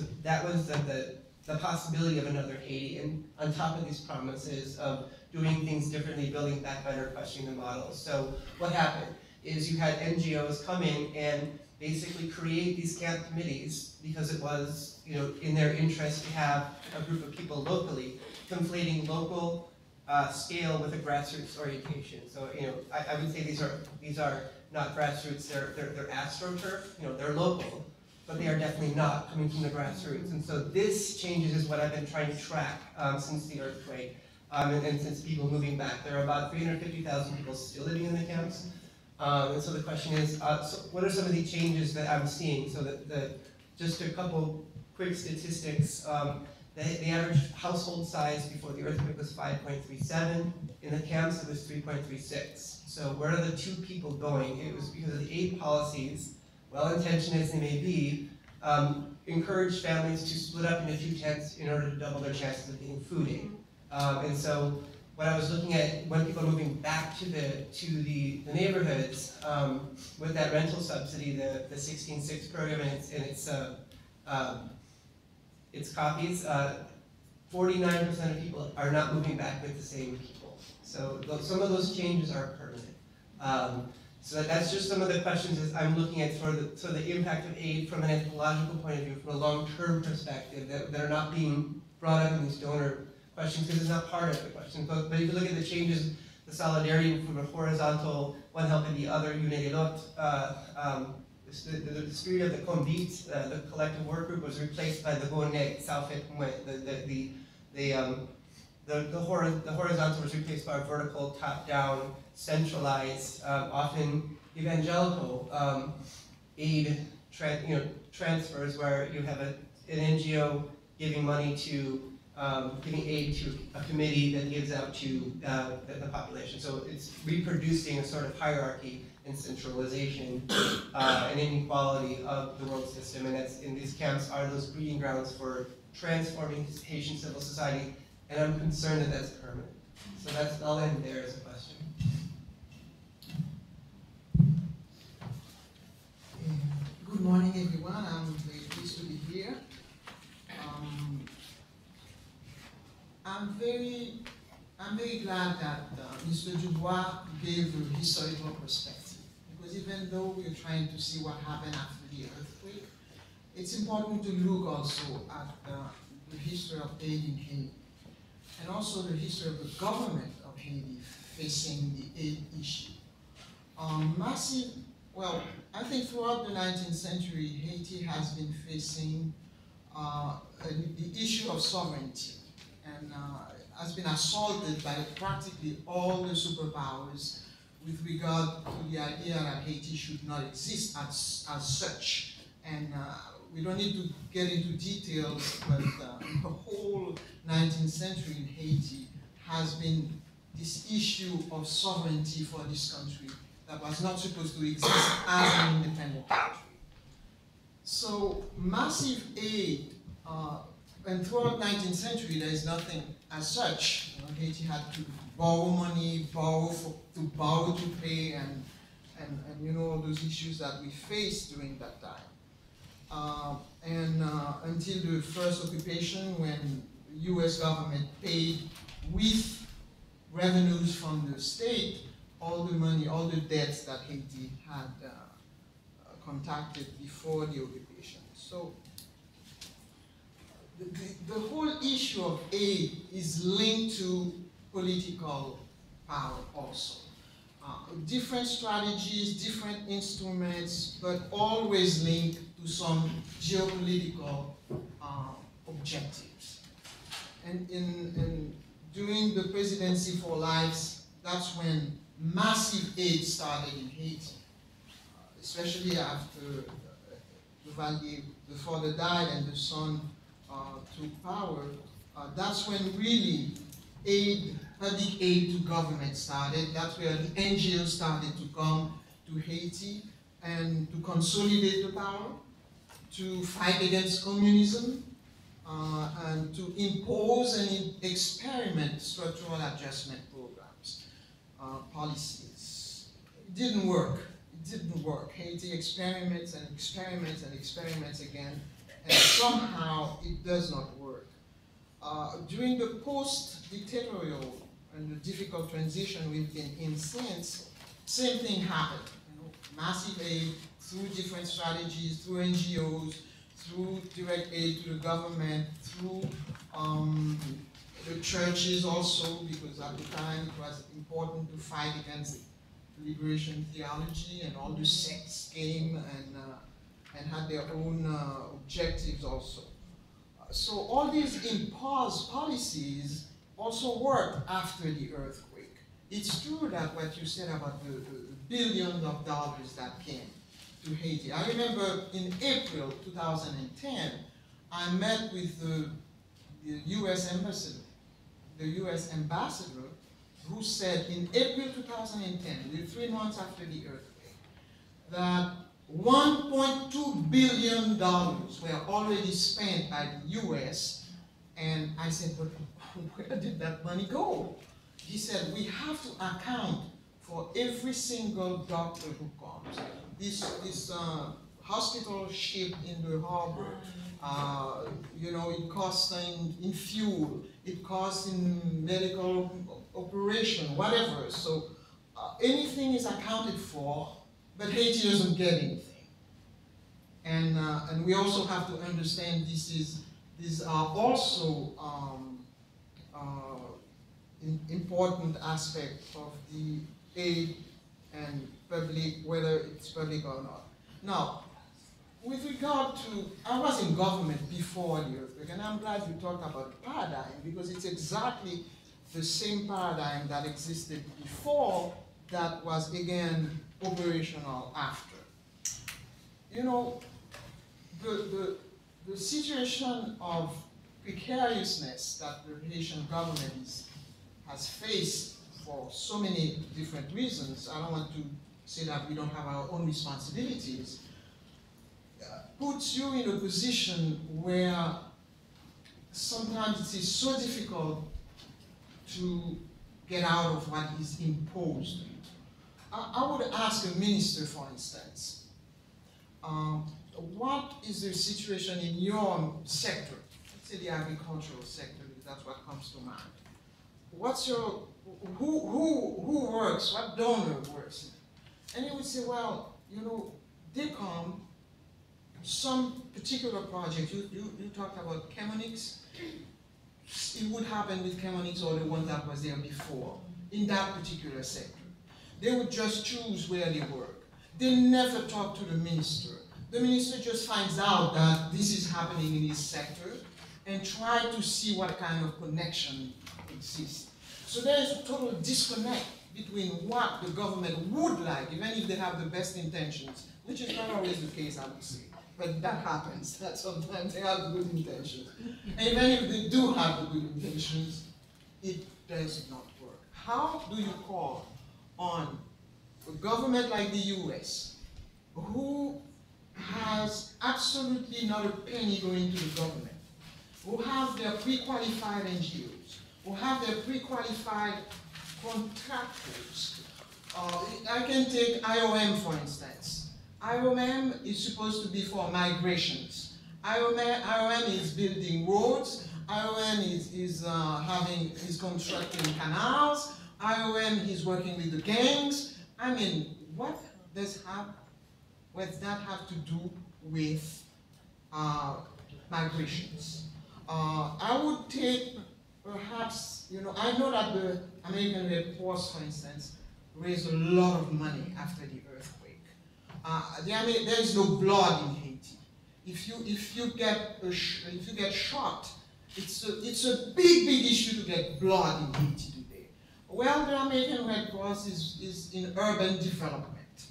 Speaker 7: the possibility of another Haiti, and on top of these promises of doing things differently, building back better, questioning the models. So what happened is you had NGOs come in and basically create these camp committees because it was, in their interest to have a group of people locally, conflating local scale with a grassroots orientation. So, I would say these are not grassroots, they're astroturf, they're local, but they are definitely not coming from the grassroots. And so this changes is what I've been trying to track since the earthquake and since people moving back. There are about 350,000 people still living in the camps. And so the question is, so what are some of the changes that I'm seeing? So just a couple quick statistics. The average household size before the earthquake was 5.37. In the camps, it was 3.36. So where are the two people going? It was because of the aid policies, well-intentioned as they may be, encouraged families to split up into two tents in order to double their chances of getting food aid. And so what I was looking at when people are moving back to the neighborhoods with that rental subsidy, the 16.6 program and its copies, 49% of people are not moving back with the same people. So some of those changes are permanent. So that's just some of the questions as I'm looking at for the impact of aid from an anthropological point of view, from a long-term perspective, that are not being brought up in these donor questions because it's not part of the question. But if you look at the changes, the solidarity from a horizontal, one helping the other, une et l'autre, the spirit of the convite, the collective work group, was replaced by the bonnet, ça fait moins. The horizontal was replaced by a vertical, top-down, centralized, often evangelical aid transfers, where you have an NGO giving money to giving aid to a committee that gives out to the population. So it's reproducing a sort of hierarchy and centralization and inequality of the world system, and that's in these camps are those breeding grounds for transforming Haitian civil society. And I'm concerned that that's permanent. So I'll end there as a question.
Speaker 8: Good morning, everyone. I'm very pleased to be here. I'm very glad that Mr. Dubois gave a historical perspective, because even though we're trying to see what happened after the earthquake, it's important to look also at the history of aid in Haiti, and also the history of the government of Haiti facing the aid issue. I think throughout the 19th century, Haiti has been facing the issue of sovereignty. And has been assaulted by practically all the superpowers with regard to the idea that Haiti should not exist as such. And we don't need to get into details, but the whole 19th century in Haiti has been this issue of sovereignty for this country that was not supposed to exist as an independent country. So massive aid, and throughout 19th century there is nothing as such. You know, Haiti had to borrow money, to borrow to pay, and you know all those issues that we faced during that time. Until the first occupation, when the US government paid with revenues from the state all the money, all the debts that Haiti had contacted before the occupation. So the whole issue of aid is linked to political power also. Different strategies, different instruments, but always linked to some geopolitical objectives. And during the Presidency for Lives, that's when massive aid started in Haiti, especially after Duvalier, the father died and the son took power. That's when really public aid to government started. That's where the NGOs started to come to Haiti and to consolidate the power, to fight against communism, and to impose and experiment structural adjustment programs, policies. It didn't work. It didn't work. Haiti experiments and experiments and experiments again, and somehow it does not work. During the post-dictatorial and the difficult transition we've been in since, same thing happened. You know, massive aid through different strategies, through NGOs, through direct aid to the government, through the churches also, because at the time it was important to fight against liberation theology, and all the sects came and had their own objectives also. So all these imposed policies also worked after the earthquake. It's true that what you said about the billions of dollars that came to Haiti. I remember in April 2010, I met with the US ambassador, who said in April 2010, 3 months after the earthquake, that $1.2 billion were already spent by the US. And I said, but where did that money go? He said, we have to account for every single doctor who comes. This hospital ship in the harbor, you know, it costs in fuel, it costs in medical operation, whatever. So anything is accounted for, but Haiti doesn't get anything. And we also have to understand these are also important aspect of the aid and public, whether it's public or not. Now, with regard to, I was in government before the earthquake, and I'm glad you talked about paradigm, because it's exactly the same paradigm that existed before that was again operational after. You know, the situation of precariousness that the Haitian government has faced for so many different reasons, I don't want to say that we don't have our own responsibilities, puts you in a position where sometimes it is so difficult to get out of what is imposed. I would ask a minister, for instance, what is the situation in your sector? Let's say the agricultural sector, because that's what comes to mind. What's your, who works, what donor works? And you would say, well, you know, they come, some particular project, you talked about Chemonix, it would happen with Chemonix or the one that was there before, in that particular sector. They would just choose where they work. They never talk to the minister. The minister just finds out that this is happening in his sector, and try to see what kind of connection exists. So there is a total disconnect between what the government would like, even if they have the best intentions, which is not always the case, I would say. But that happens, that sometimes they have good intentions. And even if they do have the good intentions, it does not work. How do you call on a government like the US, who has absolutely not a penny going to the government, who have their pre-qualified NGOs, who have their pre-qualified contractors? I can take IOM, for instance. IOM is supposed to be for migrations. IOM is building roads. IOM is constructing canals. IOM is working with the gangs. I mean, what does that have to do with migrations? I would take perhaps, I know that the American Red Cross, for instance, raised a lot of money after the earthquake. There is no blood in Haiti. If you get shot, it's a big issue to get blood in Haiti today. Well, the American Red Cross is in urban development.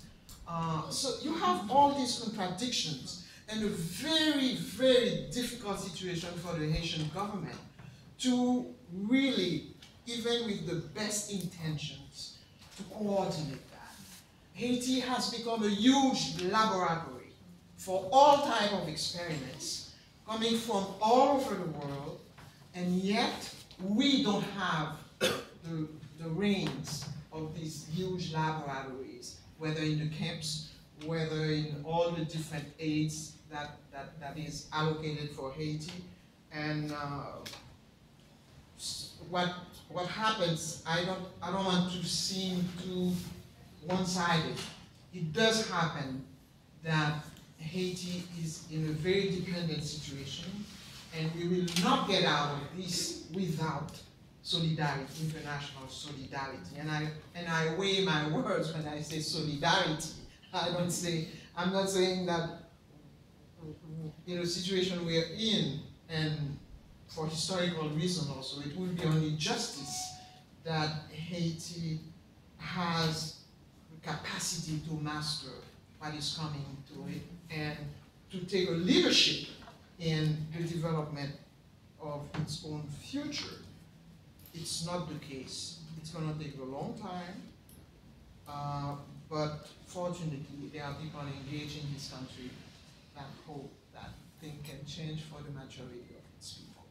Speaker 8: So you have all these contradictions and a very, very difficult situation for the Haitian government to really, even with the best intentions, to coordinate that. Haiti has become a huge laboratory for all types of experiments coming from all over the world, and yet we don't have the reins of these huge laboratories, whether in the camps, whether in all the different aids that is allocated for Haiti. And what happens, I don't want to seem too one-sided. It does happen that Haiti is in a very dependent situation, and we will not get out of this without solidarity, international solidarity. And I weigh my words when I say solidarity. I'm not saying that in a situation we're in, and for historical reasons also, it would be only justice that Haiti has the capacity to master what is coming to it and to take a leadership in the development of its own future. It's not the case. It's going to take a long time, but fortunately there are people engaged in this country that hope that things can change for the majority of its people.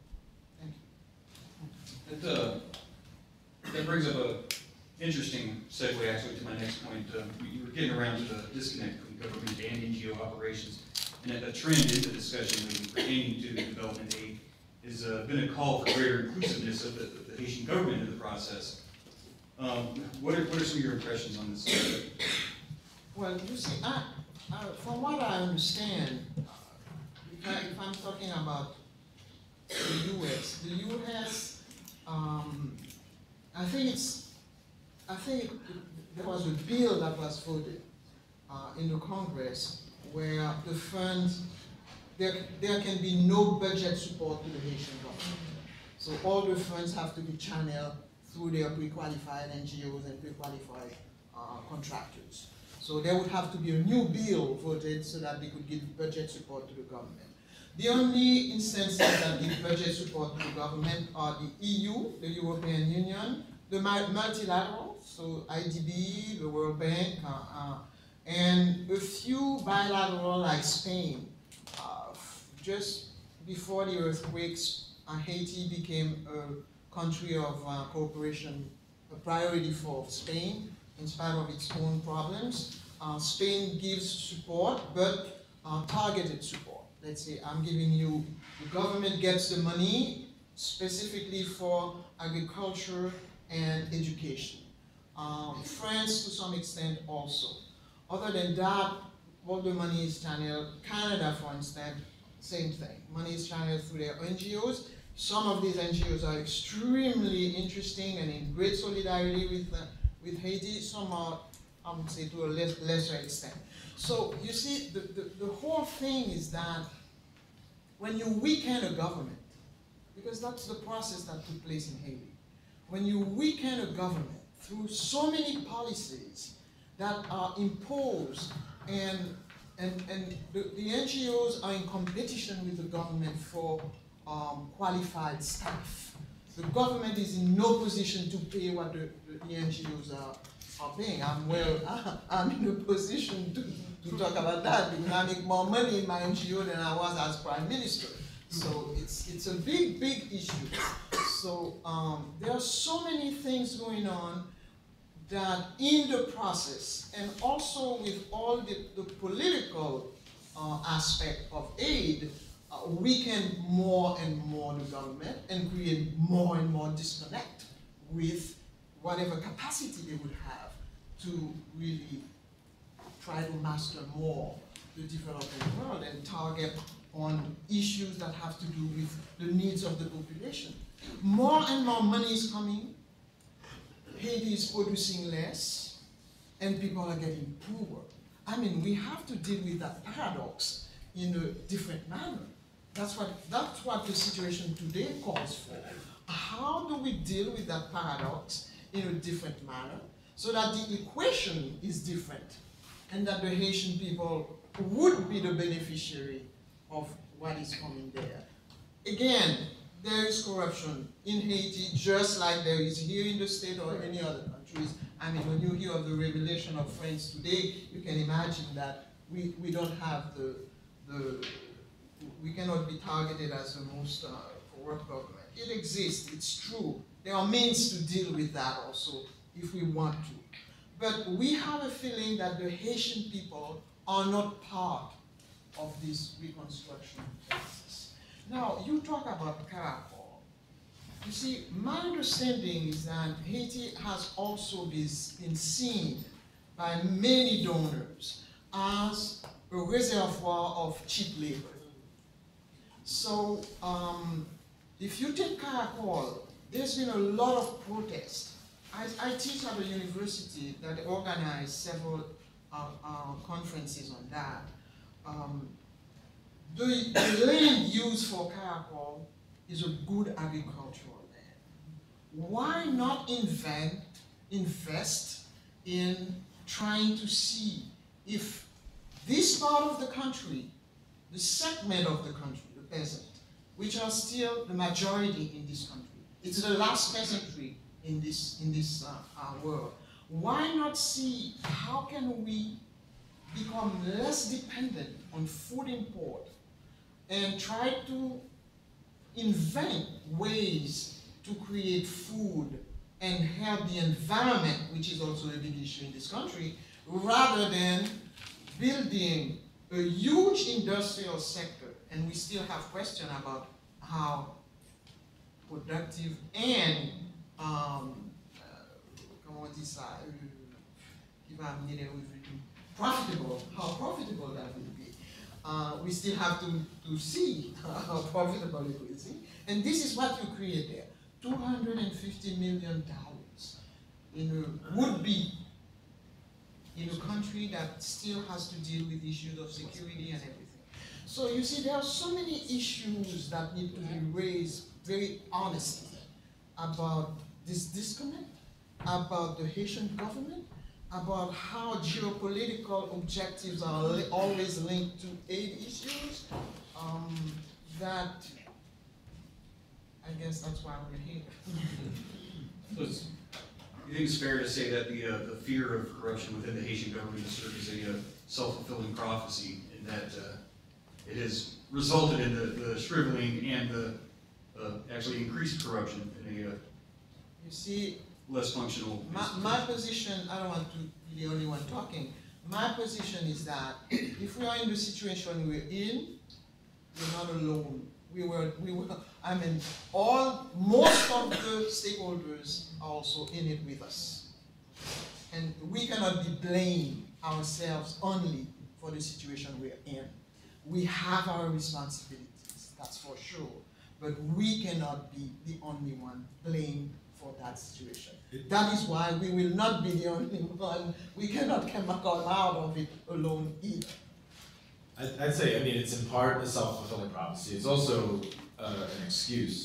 Speaker 8: Thank you.
Speaker 3: That brings up an interesting segue actually to my next point. You were getting around to the disconnect between government and NGO operations, and a trend in the discussion pertaining to development aid has been a call for greater inclusiveness of the Haitian government in the process. What are some of your impressions on this subject?
Speaker 8: Well, you see, from what I understand, if I'm talking about the U.S., I think there was a bill that was voted in the Congress where the funds, there can be no budget support to the Haitian government. So all the funds have to be channeled through their pre-qualified NGOs and pre-qualified contractors. So there would have to be a new bill voted so that they could give budget support to the government. The only instances that give budget support to the government are the EU, the European Union, the multilateral, so IDB, the World Bank, and a few bilateral like Spain. Just before the earthquakes, Haiti became a country of cooperation, a priority for Spain, in spite of its own problems. Spain gives support, but targeted support. Let's say I'm giving you, the government gets the money specifically for agriculture and education. France, to some extent, also. Other than that, all the money is channeled. Canada, for instance, same thing. Money is channeled through their NGOs. Some of these NGOs are extremely interesting and in great solidarity with Haiti. Some are, I would say, to a lesser extent. So you see, the whole thing is that when you weaken a government, because that's the process that took place in Haiti. When you weaken a government through so many policies that are imposed, and the NGOs are in competition with the government for qualified staff. The government is in no position to pay what the NGOs are paying. I'm in a position to talk about that because I make more money in my NGO than I was as Prime Minister. So it's a big, big issue. So there are so many things going on that in the process, and also with all the political aspect of aid, weaken more and more the government and create more and more disconnect with whatever capacity they would have to really try to master more the developing world and target on issues that have to do with the needs of the population. More and more money is coming, Haiti is producing less, and people are getting poorer. I mean, we have to deal with that paradox in a different manner. That's what the situation today calls for. How do we deal with that paradox in a different manner so that the equation is different and that the Haitian people would be the beneficiary of what is coming there? Again, there is corruption in Haiti just like there is here in the state or any other countries. I mean, when you hear of the revelation of France today, you can imagine that we don't have we cannot be targeted as the most corrupt government. It exists, it's true. There are means to deal with that also if we want to. But we have a feeling that the Haitian people are not part of this reconstruction process. Now, you talk about Caracol. You see, my understanding is that Haiti has also been seen by many donors as a reservoir of cheap labor. So, if you take Caracol, there's been a lot of protest. I teach at a university that organized several conferences on that. The land used for Caracol is a good agricultural land. Why not invest in trying to see if this part of the country, the segment of the country, the peasant, which are still the majority in this country, it's the last peasantry in this world. Why not see how can we become less dependent on food import and try to invent ways to create food and help the environment, which is also a big issue in this country, rather than building a huge industrial sector. And we still have questions about how productive and profitable, how profitable that will be. We still have to see how profitable it will be. And this is what you create there. $250 million would be in a country that still has to deal with issues of security and everything. So you see, there are so many issues that need to be raised very honestly about this disconnect, about the Haitian government, about how geopolitical objectives are always linked to aid issues, that I guess that's why we're here.
Speaker 3: So you think it's fair to say that the fear of corruption within the Haitian government has served as a self-fulfilling prophecy, and that it has resulted in the shriveling and the actually increased corruption in a
Speaker 8: You see,
Speaker 3: less functional
Speaker 8: my position, I don't want to be the only one talking, my position is that if we are in the situation we're in, we're not alone. I mean, most of the stakeholders are also in it with us. And we cannot be blamed ourselves only for the situation we're in. We have our responsibilities, that's for sure. But we cannot be the only one blamed for that situation. That is why we will not be the only one. We cannot come out of it alone either.
Speaker 4: I'd say, I mean, it's in part a self-fulfilling prophecy. It's also an excuse.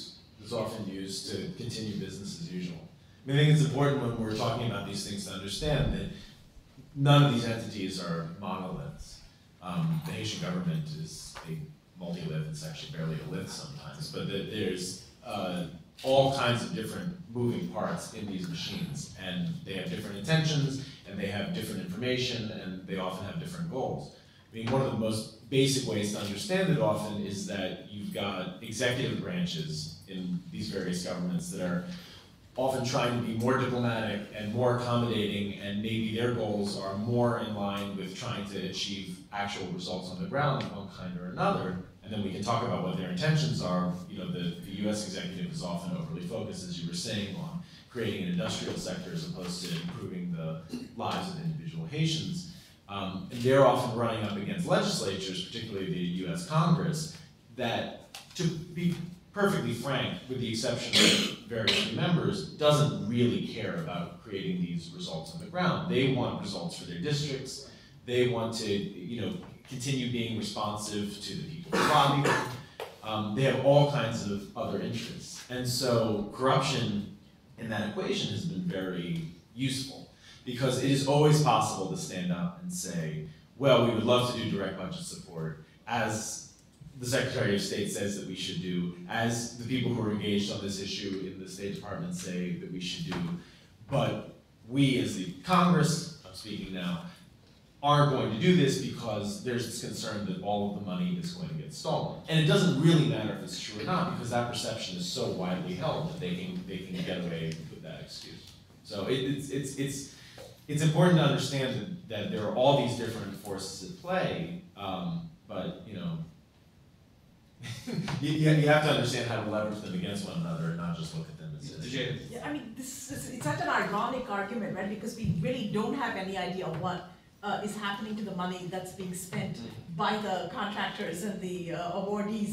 Speaker 4: is often used to continue business as usual. I think it's important when we're talking about these things to understand that none of these entities are monoliths. The Haitian government is a multi-lith, it's actually barely a lith sometimes, but there's all kinds of different moving parts in these machines, and they have different intentions, and they have different information, and they often have different goals. I mean, one of the most basic ways to understand it often is that you've got executive branches in these various governments that are often trying to be more diplomatic and more accommodating, and maybe their goals are more in line with trying to achieve actual results on the ground of one kind or another. And then we can talk about what their intentions are. You know, the US executive is often overly focused, as you were saying, on creating an industrial sector as opposed to improving the lives of individual Haitians. And they're often running up against legislatures, particularly the US Congress, that, to be perfectly frank, with the exception of very few members, doesn't really care about creating these results on the ground. They want results for their districts. They want to, you know, continue being responsive to the people's lobby. They have all kinds of other interests. And so corruption in that equation has been very useful, because it is always possible to stand up and say, well, we would love to do direct budget support, as the Secretary of State says that we should do, as the people who are engaged on this issue in the State Department say that we should do, but we as the Congress, I'm speaking now, aren't going to do this because there's this concern that all of the money is going to get stolen. And it doesn't really matter if it's true or not, because that perception is so widely held that they can get away with that excuse. So it's important to understand that there are all these different forces at play, but you know, you have to understand how to leverage them against one another and not just look at them as
Speaker 5: yeah, I mean, it's such an ironic argument, right? Because we really don't have any idea what is happening to the money that's being spent by the contractors and the awardees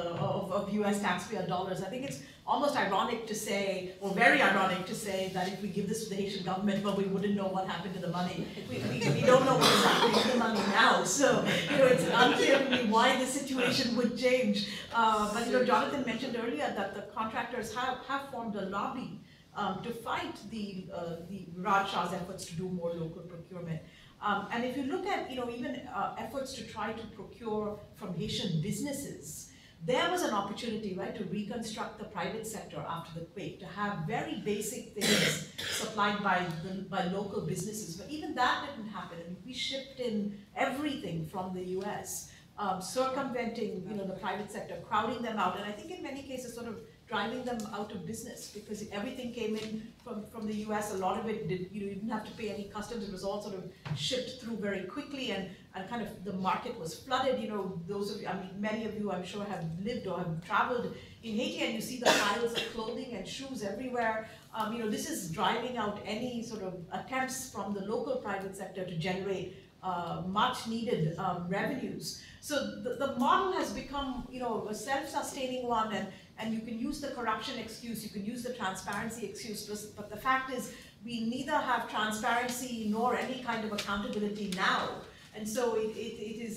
Speaker 5: of US taxpayer dollars. I think it's almost ironic to say, or very ironic to say, that if we give this to the Haitian government, well, we wouldn't know what happened to the money. We don't know what is happening to the money now. So, you know, it's unclear to me why the situation would change. But, you know, Jonathan mentioned earlier that the contractors have formed a lobby to fight the Raj Shah's efforts to do more local procurement. And if you look at, you know, even efforts to try to procure from Haitian businesses, there was an opportunity, right, to reconstruct the private sector after the quake, to have very basic things supplied by local businesses. But even that didn't happen. I mean, we shipped in everything from the US, circumventing, you know, the private sector, crowding them out, and I think in many cases sort of driving them out of business, because everything came in from the US. A lot of it you didn't have to pay any customs. It was all sort of shipped through very quickly, and kind of the market was flooded. You know, those of you, I mean, many of you I'm sure have lived or have traveled in Haiti, and you see the piles of clothing and shoes everywhere. You know, this is driving out any sort of attempts from the local private sector to generate much needed revenues. So the model has become, you know, a self-sustaining one, and you can use the corruption excuse, you can use the transparency excuse, but the fact is we neither have transparency nor any kind of accountability now. And so it is,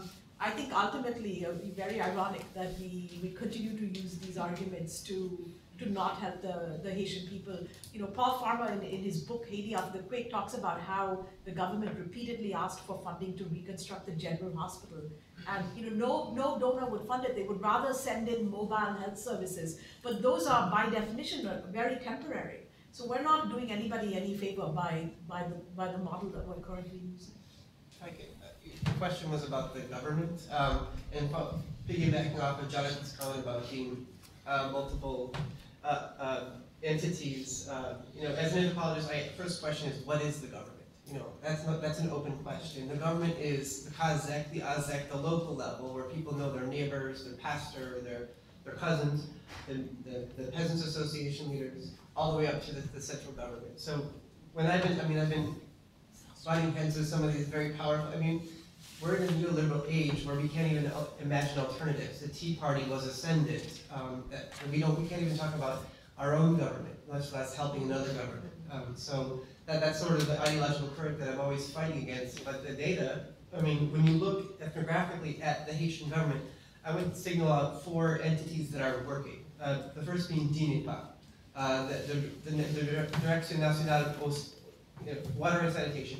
Speaker 5: I think, ultimately very ironic that we continue to use these arguments to not help the Haitian people. You know, Paul Farmer in his book, Haiti After the Quake, talks about how the government repeatedly asked for funding to reconstruct the General Hospital. And, you know, no donor would fund it. They would rather send in mobile health services. But those are, by definition, very temporary. So we're not doing anybody any favor by the model that we're currently using.
Speaker 7: The question was about the government, and piggybacking off of Jonathan's comment about being multiple entities. You know, as an anthropologist, first question is, what is the government? You know, that's an open question. The government is the Kazakh, the Azak, the local level, where people know their neighbors, their pastor, their cousins, the peasants association leaders, all the way up to the central government. So when I've been butting heads with some of these very powerful, I mean, we're in a neoliberal age where we can't even imagine alternatives. The Tea Party was ascendant. We can't even talk about our own government, much less helping another government. So that's sort of the ideological current that I'm always fighting against. But the data, I mean, when you look ethnographically at the Haitian government, I would signal out 4 entities that are working. The first being DINEPA, the Direction Nationale Water and Sanitation.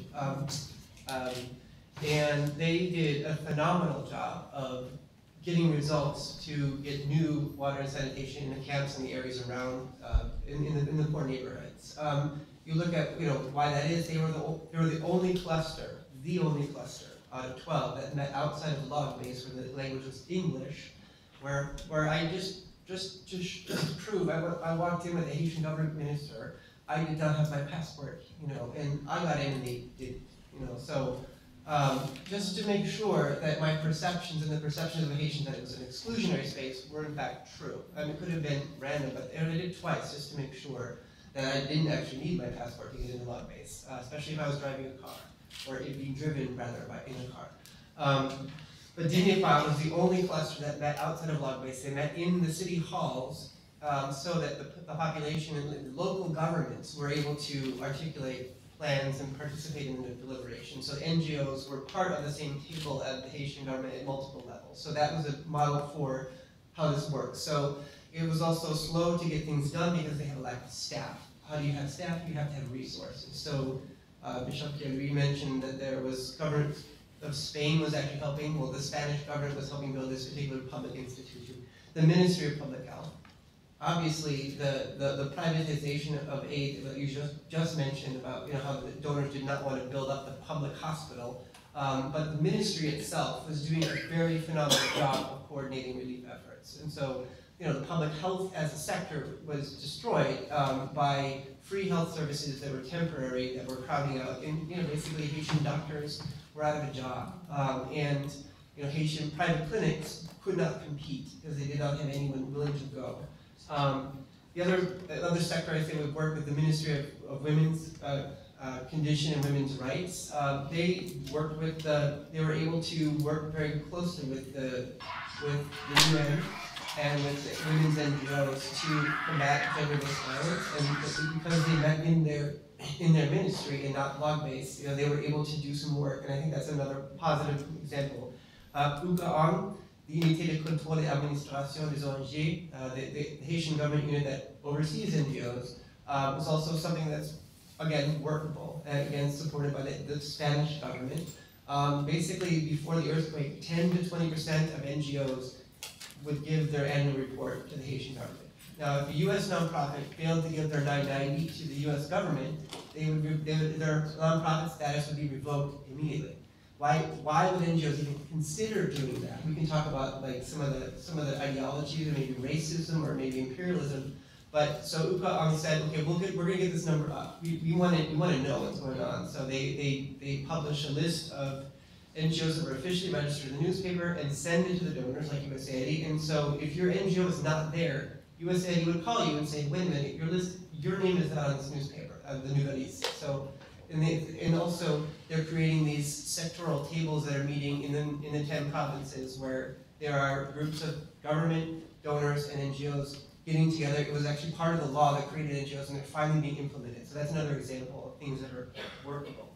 Speaker 7: And they did a phenomenal job of getting results to get new water and sanitation in the camps and the areas around, in the poor neighborhoods. You look at why that is. They were the only cluster out of 12 that met outside of the log base where the language was English, where I just to prove, I walked in with a Haitian government minister. I did not have my passport, and I got in and they did, so. Just to make sure that my perceptions and the perceptions of the Haitians that it was an exclusionary space were in fact true. It could have been random, but I did it twice just to make sure that I didn't actually need my passport to get in the log base, especially if I was driving a car, or it being driven rather in a car. But DINEPA was the only cluster that met outside of log base. They met in the city halls so that the population and the local governments were able to articulate plans and participate in the deliberation. So NGOs were part of the same table as the Haitian government at multiple levels. So that was a model for how this works. So it was also slow to get things done because they had a lack of staff. How do you have staff? You have to have resources. So Bishop Pierre mentioned that there was government of Spain was actually helping. Well, the Spanish government was helping build this particular public institution. The Ministry of Public Health. Obviously, the privatization of aid that you just mentioned about how the donors did not want to build up the public hospital, but the ministry itself was doing a very phenomenal job of coordinating relief efforts. And so, the public health as a sector was destroyed by free health services that were temporary, that were crowding out, and basically Haitian doctors were out of a job, and Haitian private clinics could not compete because they did not have anyone willing to go. The other sector I think would work with the Ministry of Women's Condition and Women's Rights. They worked with they were able to work very closely with the UN and with the women's NGOs to combat gender-based violence, and because they met in their ministry and not log-based, they were able to do some work, and I think that's another positive example. UCAON, the Unité de Contrôle et Administration des ONG, the Haitian government unit that oversees NGOs, was also something that's, again, workable, and again, supported by the Spanish government. Basically, before the earthquake, 10 to 20% of NGOs would give their annual report to the Haitian government. Now, if a U.S. nonprofit failed to give their 990 to the U.S. government, their nonprofit status would be revoked immediately. Why would NGOs even consider doing that? We can talk about some of the ideologies, or maybe racism, or maybe imperialism. But so UCAON said, okay, we're going to get this number up. We want to know what's going on. So they publish a list of NGOs that were officially registered in the newspaper and send it to the donors, like USAID. And so if your NGO is not there, USAID would call you and say, wait a minute, your name is not on this newspaper, the Nouvelliste. So. And also, they're creating these sectoral tables that are meeting in the 10 provinces where there are groups of government, donors, and NGOs getting together. It was actually part of the law that created NGOs, and they're finally being implemented. So that's another example of things that are workable.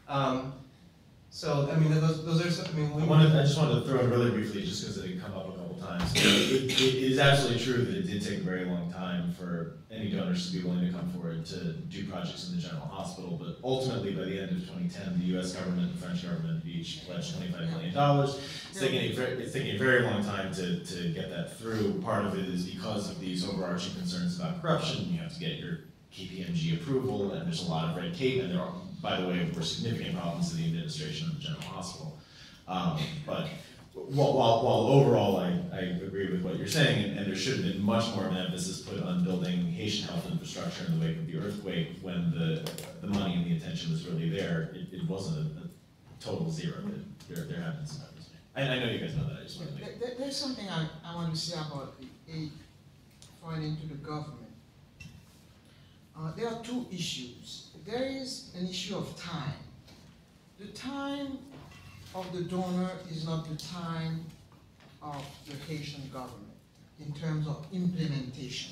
Speaker 7: So, I mean, those are some, I mean,
Speaker 4: I just wanted to throw in really briefly, just because it did come up a couple times. It is absolutely true that it did take a very long time for any donors to be willing to come forward to do projects in the general hospital, but ultimately by the end of 2010, the US government and the French government each pledged $25 million. It's taking a very long time to get that through. Part of it is because of these overarching concerns about corruption. You have to get your KPMG approval, and there's a lot of red tape, and there are, by the way, were significant problems in the administration of the general hospital. But while overall I agree with what you're saying, and there should have been much more of an emphasis put on building Haitian health infrastructure in the wake of the earthquake when the money and the attention was really there, it wasn't a total zero. There have been some efforts. I know you guys know that. I just want to make
Speaker 8: There's something I want to say about the aid flowing into the government. There are two issues. There is an issue of time. The time of the donor is not the time of the Haitian government in terms of implementation.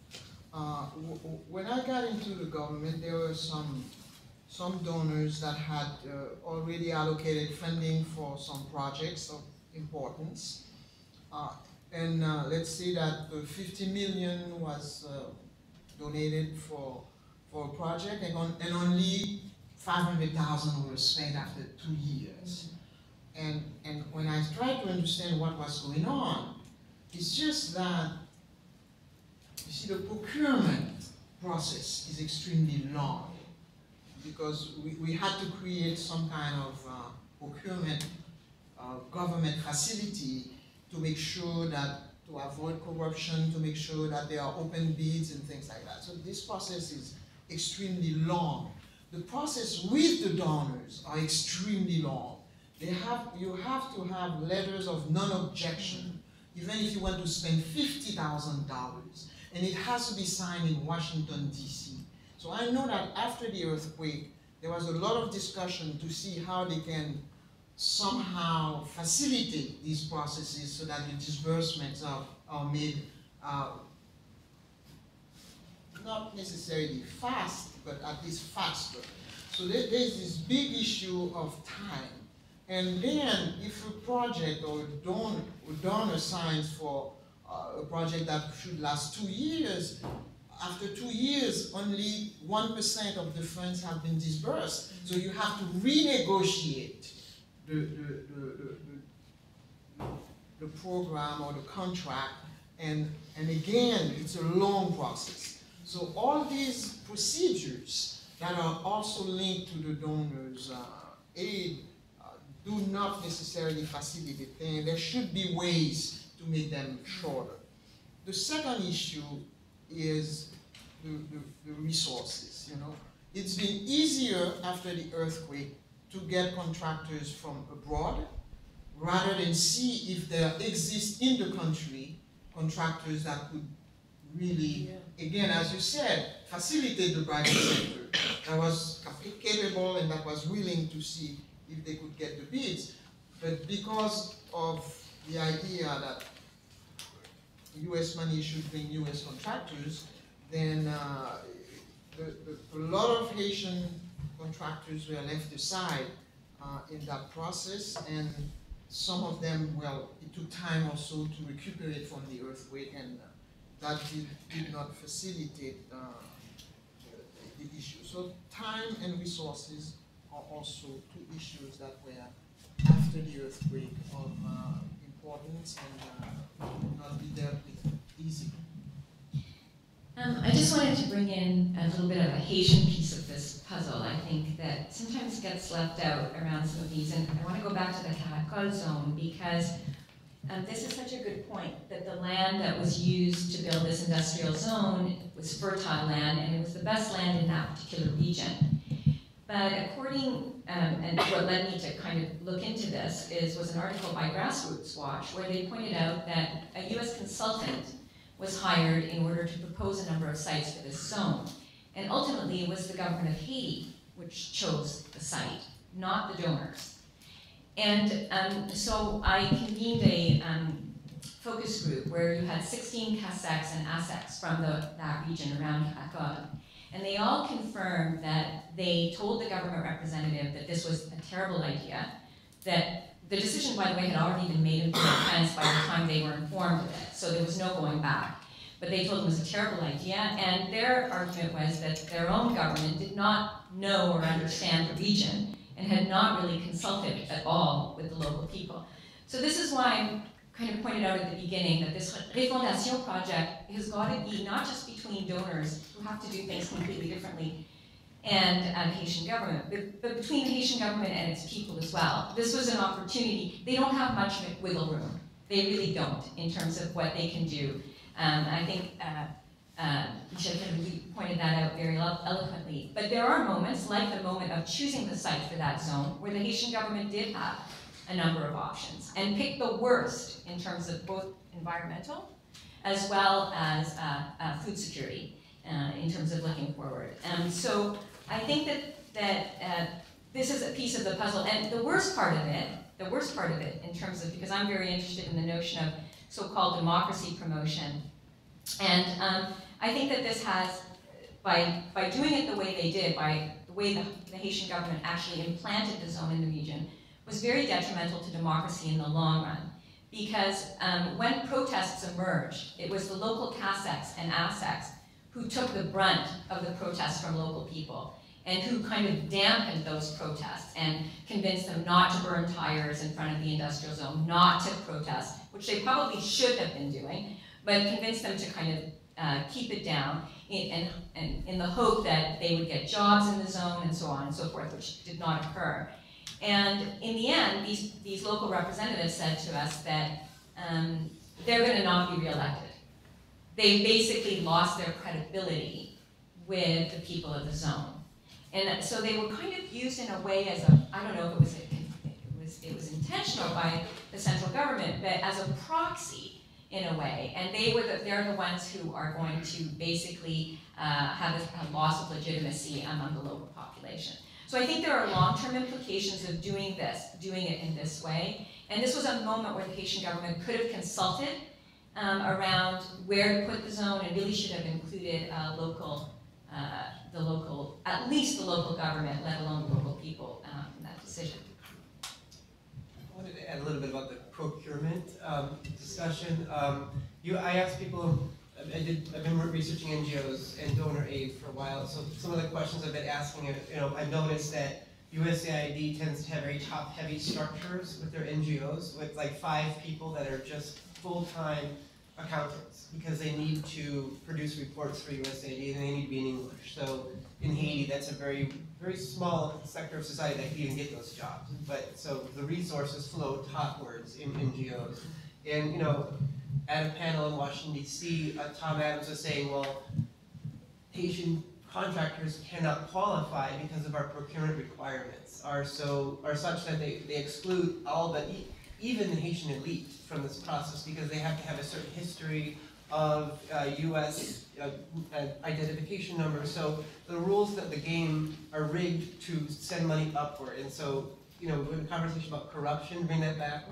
Speaker 8: When I got into the government, there were some donors that had already allocated funding for some projects of importance. Let's say that 50 million was donated for a project, and only 500,000 were spent after 2 years. And when I tried to understand what was going on, it's just that, you see, the procurement process is extremely long, because we had to create some kind of procurement government facility to make sure that, to avoid corruption, to make sure that there are open bids and things like that. So this process is extremely long. The process with the donors are extremely long. You have to have letters of non-objection, even if you want to spend $50,000, and it has to be signed in Washington, D.C. So I know that after the earthquake, there was a lot of discussion to see how they can somehow facilitate these processes so that the disbursements are made not necessarily fast, but at least faster. So there's this big issue of time. And then if a project or a donor signs for a project that should last 2 years, after 2 years, only 1% of the funds have been disbursed. So you have to renegotiate the program or the contract, and again, it's a long process. So all these procedures that are also linked to the donors' aid do not necessarily facilitate things. There should be ways to make them shorter. The second issue is the resources. You know, it's been easier after the earthquake to get contractors from abroad, rather than see if there exist in the country contractors that could really, again, as you said, facilitate the private sector, that was capable and that was willing to see if they could get the bids. But because of the idea that US money should bring US contractors, then a lot of Haitian contractors were left aside in that process, and some of them, well, it took time also to recuperate from the earthquake, and that did not facilitate the issue. So time and resources are also two issues that were, after the earthquake, of importance and will not be dealt with easily.
Speaker 1: I just wanted to bring in a little bit of a Haitian piece of this puzzle. I think that sometimes gets left out around some of these, and I want to go back to the Caracol zone, because this is such a good point, that the land that was used to build this industrial zone was fertile land, and it was the best land in that particular region. But according, and what led me to kind of look into this was an article by Grassroots Watch, where they pointed out that a US consultant was hired in order to propose a number of sites for this zone. And ultimately, it was the government of Haiti which chose the site, not the donors. And so I convened a focus group where you had 16 CASECs and ASECs from that region around Caracol. And they all confirmed that they told the government representative that this was a terrible idea, that the decision, by the way, had already been made in France by the time they were informed of it, so there was no going back. But they told them it was a terrible idea, and their argument was that their own government did not know or understand the region and had not really consulted at all with the local people. So this is why I kind of pointed out at the beginning that this Refondation project has got to be not just between donors who have to do things completely differently and the Haitian government, but between the Haitian government and its people as well. This was an opportunity. They don't have much wiggle room. They really don't in terms of what they can do. I think Michel pointed that out very eloquently. But there are moments, like the moment of choosing the site for that zone, where the Haitian government did have a number of options and picked the worst in terms of both environmental as well as food security in terms of looking forward. So I think that this is a piece of the puzzle. And the worst part of it in terms of, because I'm very interested in the notion of so-called democracy promotion. And I think that this has, by doing it the way they did, by the way the Haitian government actually implanted the zone in the region, was very detrimental to democracy in the long run.
Speaker 6: because when protests emerged, it was the local Kazakhs and Aztecs who took the brunt of the protests from local people and who kind of dampened those protests and convinced them not to burn tires in front of the industrial zone, not to protest, which they probably should have been doing, but convinced them to kind of keep it down in the hope that they would get jobs in the zone and so on and so forth, which did not occur. And in the end, these local representatives said to us that they're going to not be reelected. They basically lost their credibility with the people of the zone. And so they were kind of used in a way as a, I don't know if it was intentional by the central government, but as a proxy in a way. And they're the ones who are going to basically have a loss of legitimacy among the local population. So I think there are long-term implications of doing it in this way. And this was a moment where the Haitian government could have consulted around where to put the zone and really should have included at least the local government, let alone the local people in that decision.
Speaker 7: I wanted to add a little bit about the procurement discussion. I asked people, I've been researching NGOs and donor aid for a while, so some of the questions I've been asking, I've noticed that USAID tends to have very top-heavy structures with their NGOs, with like 5 people that are just full-time accountants, because they need to produce reports for USAID and they need to be in English. So in Haiti, that's a very, very small sector of society that can even get those jobs. But so the resources flow topwards in NGOs. And at a panel in Washington, D.C., Tom Adams was saying, well, Haitian contractors cannot qualify because of our procurement requirements are such that they exclude all but even the Haitian elite from this process because they have to have a certain history of U.S. Identification numbers. So the rules of the game are rigged to send money upward. And so, when the conversation about corruption, bring that back,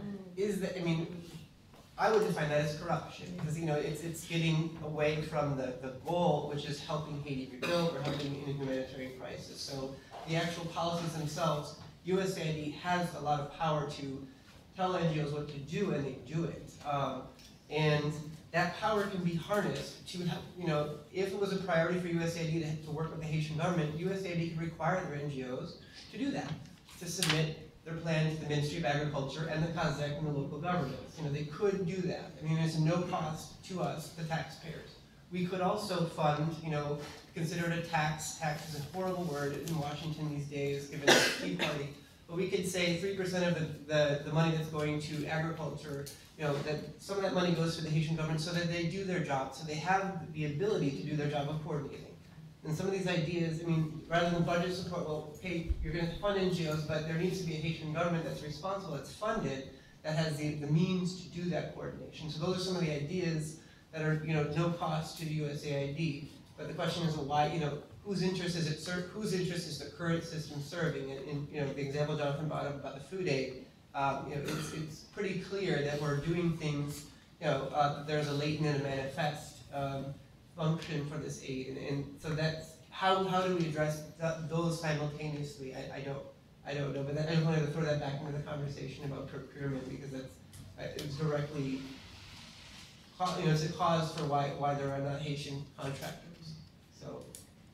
Speaker 7: I would define that as corruption because it's getting away from the goal, which is helping Haiti rebuild or helping in a humanitarian crisis. So the actual policies themselves, USAID has a lot of power to tell NGOs what to do, and they do it. And that power can be harnessed to help. If it was a priority for USAID to work with the Haitian government, USAID could require their NGOs to do that, to submit their plan to the Ministry of Agriculture and the Kazakh and the local governments. They could do that. It's no cost to us, the taxpayers. We could also fund, consider it a tax. Tax is a horrible word in Washington these days, given the Tea Party. But we could say 3% of the money that's going to agriculture, that some of that money goes to the Haitian government so that they do their job, so they have the ability to do their job of coordinating. And some of these ideas, rather than budget support, well, hey, you're going to fund NGOs, but there needs to be a Haitian government that's responsible, that's funded, that has the means to do that coordination. So those are some of the ideas that are, no cost to the USAID. But the question is, well, why, whose interest is it whose interest is the current system serving? And the example Jonathan brought up about the food aid, it's pretty clear that we're doing things, there's a latent and a manifest function for this aid, and so that's how do we address those simultaneously? I don't know, but I just wanted to throw that back into the conversation about procurement because it's directly, it's a cause for why there are not Haitian contractors. So,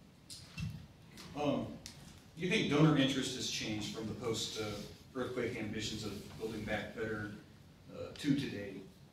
Speaker 3: do you think donor interest has changed from the post-earthquake ambitions of building back better to today?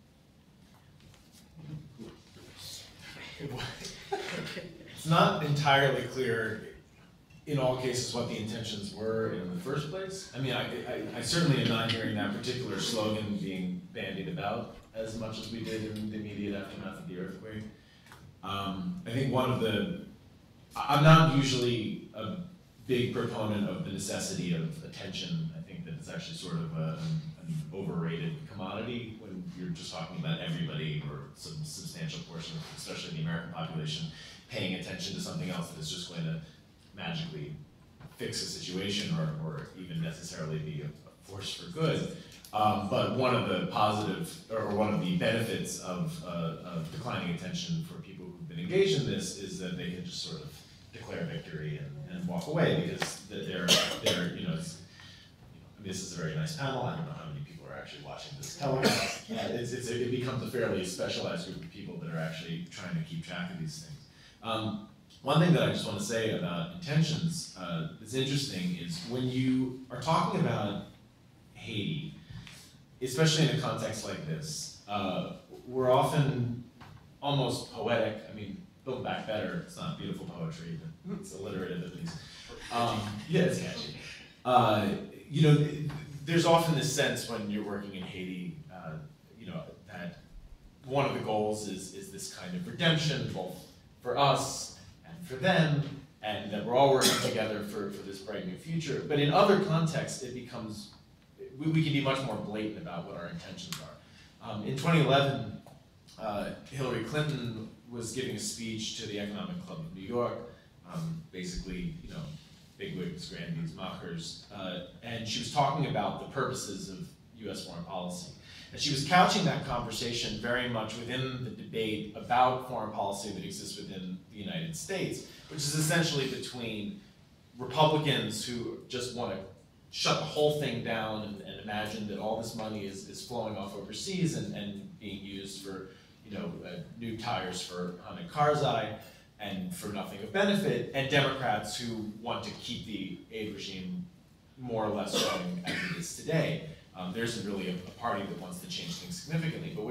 Speaker 4: It's not entirely clear in all cases what the intentions were in the first place. I certainly am not hearing that particular slogan being bandied about as much as we did in the immediate aftermath of the earthquake. I think I'm not usually a big proponent of the necessity of attention. I think that it's actually sort of an overrated commodity when you're just talking about everybody or some substantial portion, especially the American population, paying attention to something else that is just going to magically fix a situation or even necessarily be a force for good. But one of the benefits of declining attention for people who've been engaged in this is that they can just sort of declare victory and walk away because they're this is a very nice panel. I don't know how many people who are actually watching this telecast. It becomes a fairly specialized group of people that are actually trying to keep track of these things. One thing that I just want to say about intentions that's interesting is when you are talking about Haiti, especially in a context like this, we're often almost poetic. I mean, Build Back Better, it's not beautiful poetry, but it's alliterative at least. Yeah, it's catchy. You know, there's often this sense when you're working in Haiti, you know, that one of the goals is this kind of redemption, both for us and for them, and that we're all working together for this bright new future. But in other contexts, it becomes, we can be much more blatant about what our intentions are. In 2011, Hillary Clinton was giving a speech to the Economic Club of New York, basically, you know, bigwigs, grandees, mockers, and she was talking about the purposes of U.S. foreign policy. And she was couching that conversation very much within the debate about foreign policy that exists within the United States, which is essentially between Republicans who just want to shut the whole thing down and imagine that all this money is flowing off overseas and being used for, you know, new tires for Hyundai Karzai and for nothing of benefit, and Democrats who want to keep the aid regime more or less going as it is today. There isn't really a party that wants to change things significantly, but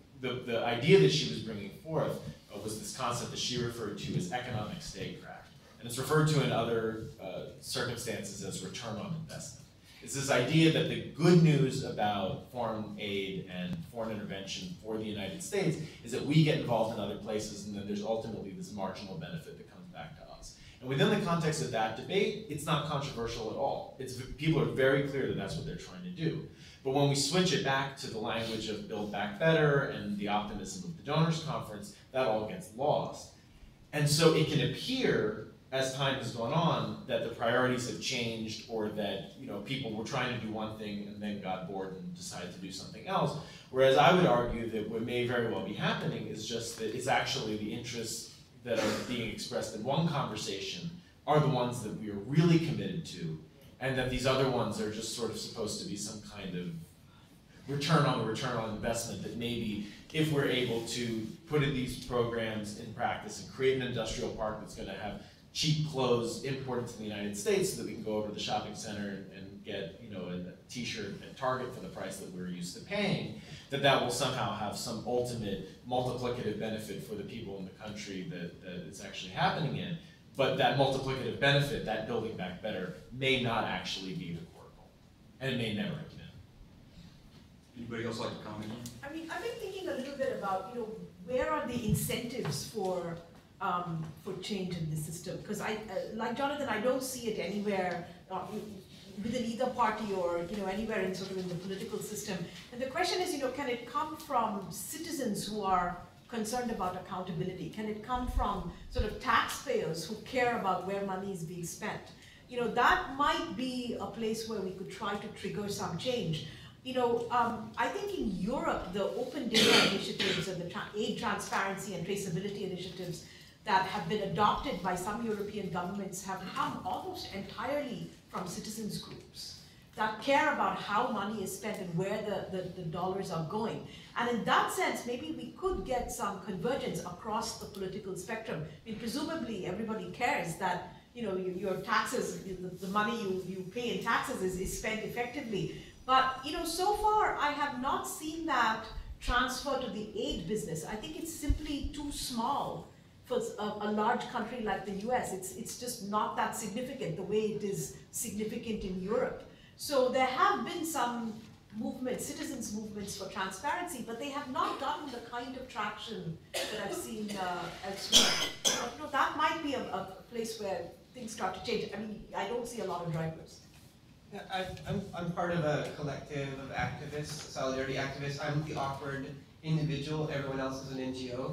Speaker 4: the idea that she was bringing forth was this concept that she referred to as economic statecraft. And it's referred to in other circumstances as return on investment. It's this idea that the good news about foreign aid and foreign intervention for the United States is that we get involved in other places, and then there's ultimately this marginal benefit that comes back to us. And within the context of that debate, it's not controversial at all. People are very clear that that's what they're trying to do. But when we switch it back to the language of Build Back Better and the optimism of the Donors Conference, that all gets lost. And so it can appear, as time has gone on, that the priorities have changed, or that, you know, people were trying to do one thing and then got bored and decided to do something else. Whereas I would argue that what may very well be happening is just that it's actually the interests that are being expressed in one conversation are the ones that we are really committed to, and that these other ones are just sort of supposed to be some kind of return on investment that maybe if we're able to put in these programs in practice and create an industrial park that's going to have cheap clothes imported to the United States so that we can go over to the shopping center and get, you know, a t-shirt at Target for the price that we're used to paying, that will somehow have some ultimate multiplicative benefit for the people in the country that it's actually happening in. But that multiplicative benefit, that Building Back Better, may not actually be the core goal. And it may never have been.
Speaker 3: Anybody else like to comment?
Speaker 5: I mean, I've been thinking a little bit about, you know, where are the incentives for change in the system? Because like Jonathan, I don't see it anywhere within either party or, you know, anywhere in sort of in the political system. And the question is, you know, can it come from citizens who are concerned about accountability? Can it come from sort of taxpayers who care about where money is being spent? You know, that might be a place where we could try to trigger some change. You know, I think in Europe, the open data initiatives and the aid transparency and traceability initiatives that have been adopted by some European governments have come almost entirely from citizens groups that care about how money is spent and where the dollars are going. And in that sense, maybe we could get some convergence across the political spectrum. I mean, presumably everybody cares that, you know, your taxes, the money you pay in taxes is spent effectively. But, you know, so far I have not seen that transfer to the aid business. I think it's simply too small for a large country like the US. It's just not that significant the way it is significant in Europe. So there have been some movements, citizens movements for transparency, but they have not gotten the kind of traction that I've seen elsewhere. But, you know, that might be a place where things start to change. I mean, I don't see a lot of drivers.
Speaker 7: Yeah, I'm part of a collective of activists, solidarity activists. I'm the awkward individual. Everyone else is an NGO.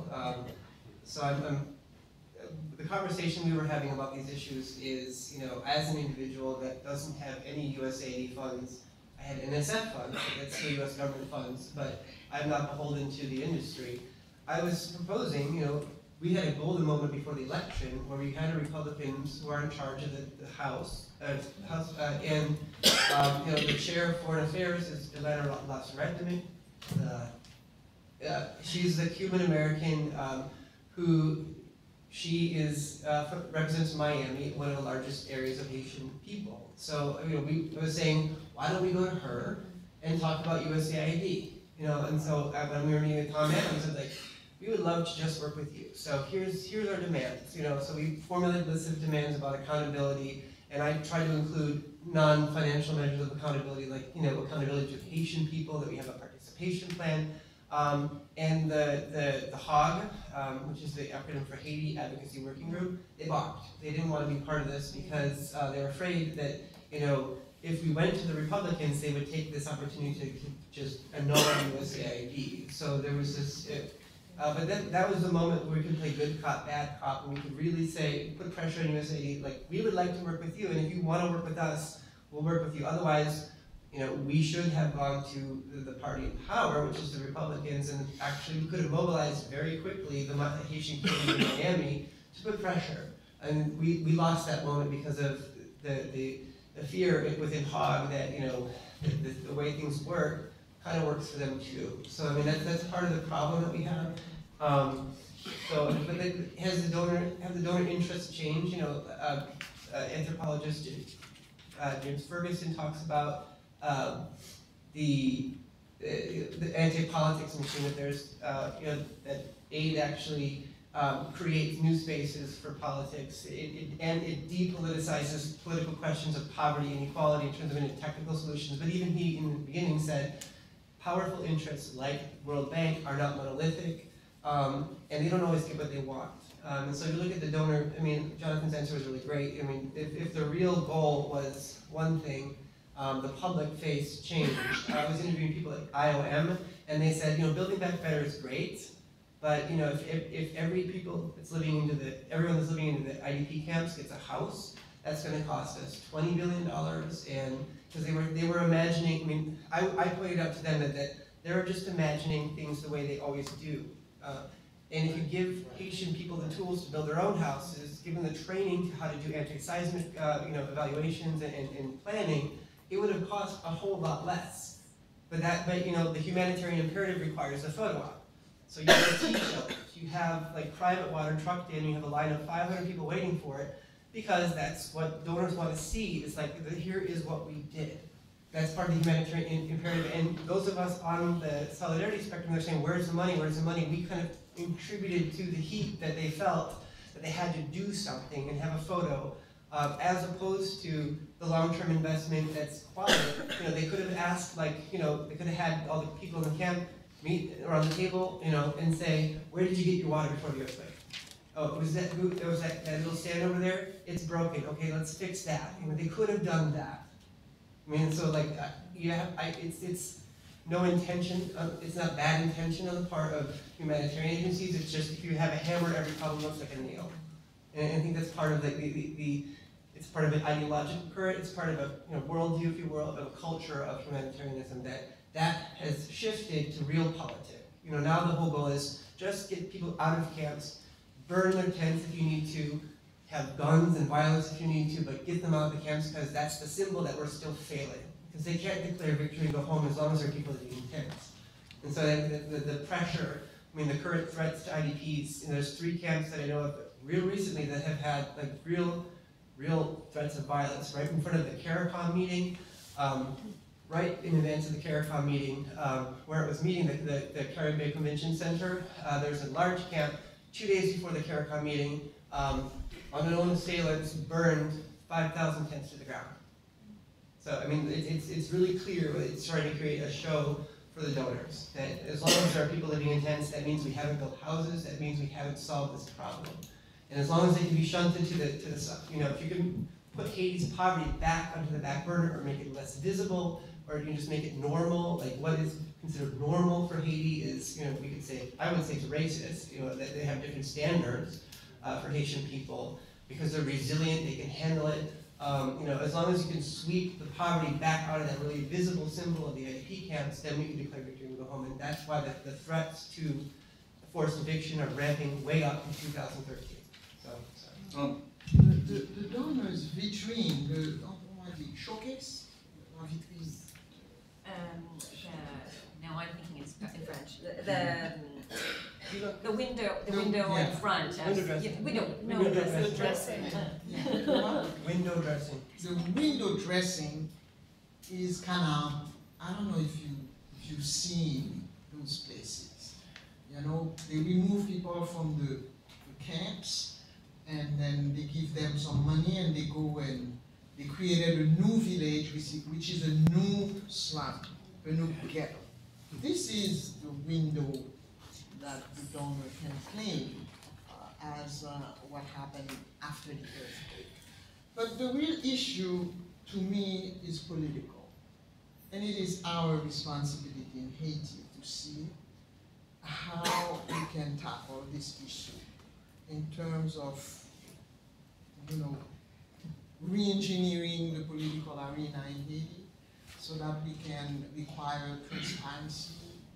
Speaker 7: So the conversation we were having about these issues is, you know, as an individual that doesn't have any USAID funds, I had NSF funds, that's still US government funds, but I'm not beholden to the industry. I was proposing, you know, we had a golden moment before the election where we had Republicans who are in charge of the House, and the chair of Foreign Affairs is Elena Lazzaretto. She's a Cuban American who she represents Miami, one of the largest areas of Haitian people. So we was saying, why don't we go to her and talk about USAID? And so when we were meeting with Tom Adams, I was like, we would love to just work with you. So here's our demands. So we formulated a list of demands about accountability, and I tried to include non-financial measures of accountability, like accountability to Haitian people, that we have a participation plan, and the HOG, which is the acronym for Haiti Advocacy Working Group. They balked. They didn't want to be part of this because they're afraid that if we went to the Republicans, they would take this opportunity to just annul USAID. So there was this. But that was the moment where we could play good cop, bad cop, and we could really say, put pressure on USAID, like, we would like to work with you, and if you want to work with us, we'll work with you. Otherwise, we should have gone to the party in power, which is the Republicans, and actually we could have mobilized very quickly the Haitian community in Miami to put pressure. And we lost that moment because of the fear within HOG that, the way things work kind of works for them too. So that's part of the problem that we have. But have the donor interests changed? Anthropologist James Ferguson talks about the anti-politics machine, that there's that aid actually creates new spaces for politics, and it depoliticizes political questions of poverty and equality in terms of technical solutions. But even he, in the beginning, said powerful interests like World Bank are not monolithic, and they don't always get what they want. And so you look at the donor, Jonathan's answer was really great. If the real goal was one thing, the public face changed. I was interviewing people at IOM, and they said, Building Back Better is great, but if everyone that's living into the IDP camps gets a house, that's going to cost us $20 billion, and because they were imagining. I pointed out to them that they were just imagining things the way they always do. And if you give Haitian people the tools to build their own houses, give them the training to how to do anti-seismic evaluations and planning, it would have cost a whole lot less. But the humanitarian imperative requires a photo op. So you have tea shelters, you have private water trucked in, you have a line of 500 people waiting for it, because that's what donors want to see. It's here is what we did. That's part of the humanitarian imperative. And those of us on the solidarity spectrum, they're saying, where's the money, where's the money? We kind of contributed to the heat that they felt, that they had to do something and have a photo, as opposed to the long-term investment that's quality. They could have asked, they could have had all the people in the camp meet around the table, and say, where did you get your water before the earthquake? Oh, it was that little stand over there? It's broken. Okay, let's fix that. They could have done that. It's no intention. It's not bad intention on the part of humanitarian agencies. It's just if you have a hammer, every problem looks like a nail. And I think that's part of it's part of an ideological current. It's part of a worldview, if you will, of a culture of humanitarianism that has shifted to real politics. Now the whole goal is just get people out of camps, burn their tents if you need to, have guns and violence if you need to, but get them out of the camps, because that's the symbol that we're still failing. Because they can't declare victory and go home as long as there are people living in tents. And so the pressure, the current threats to IDPs, there's 3 camps that I know of real recently that have had real threats of violence. Right in front of the CARICOM meeting, right in advance of the CARICOM meeting, where it was meeting the Caribbean Bay Convention Center, there's a large camp 2 days before the CARICOM meeting. Unknown assailants burned 5,000 tents to the ground. So it's really clear that it's trying to create a show for the donors. That as long as there are people living in tents, that means we haven't built houses. That means we haven't solved this problem. And as long as they can be shunted to the if you can put Haiti's poverty back onto the back burner, or make it less visible, or you can just make it normal, what is considered normal for Haiti is, we could say, I would say it's racist, that they have different standards for Haitian people, because they're resilient, they can handle it. As long as you can sweep the poverty back out of that really visible symbol of the IDP camps, then we can declare victory and go home. And that's why the threats to forced eviction are ramping way up in 2013. So, sorry.
Speaker 8: The donors vitrine, the showcase, la vitrine.
Speaker 6: Now I'm thinking in French. The window
Speaker 8: yeah.
Speaker 6: in front.
Speaker 7: Window dressing.
Speaker 6: Window dressing.
Speaker 8: Yeah.
Speaker 7: Window dressing.
Speaker 8: The window dressing is kind of, I don't know if you've seen those places. You know, they remove people from the camps, and then they give them some money, and they go and they created a new village, which is a new slum, a new ghetto. This is the window that the donor can claim as what happened after the earthquake. But the real issue to me is political. And it is our responsibility in Haiti to see how we can tackle this issue in terms of, you know, re-engineering the political arena in Haiti so that we can require transparency,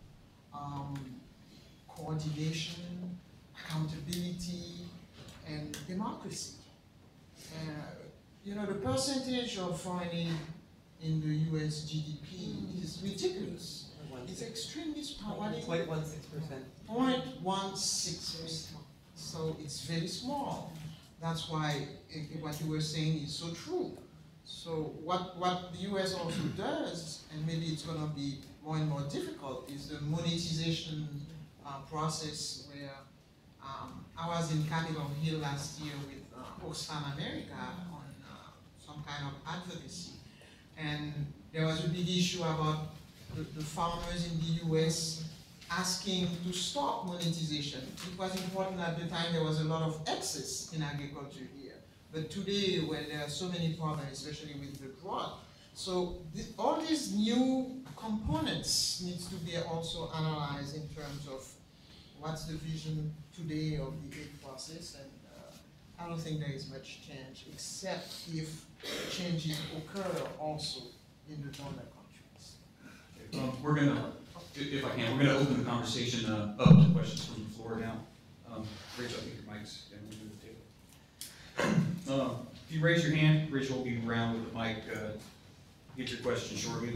Speaker 8: coordination, accountability, and democracy. You know, the percentage of foreign aid in the US GDP is ridiculous. It's extremely small.
Speaker 7: 0.16%.
Speaker 8: 0.16%. So it's very small. That's why what you were saying is so true. So what the US also does, and maybe it's going to be more and more difficult, is the monetization process where I was in Capitol Hill last year with Oxfam America on some kind of advocacy. And there was a big issue about the farmers in the US asking to stop monetization. It was important at the time, there was a lot of excess in agriculture here. But today, when there are so many problems, especially with the drought, so all these new components needs to be also analyzed in terms of what's the vision today of the aid process, and I don't think there is much change, except if changes occur also in the donor countries.
Speaker 3: We're gonna, if I can, we're gonna open the conversation up to questions from the floor now. Rachel, I think your mic's down the table. If you raise your hand, Rachel will be around with the mic. Get your question shortly.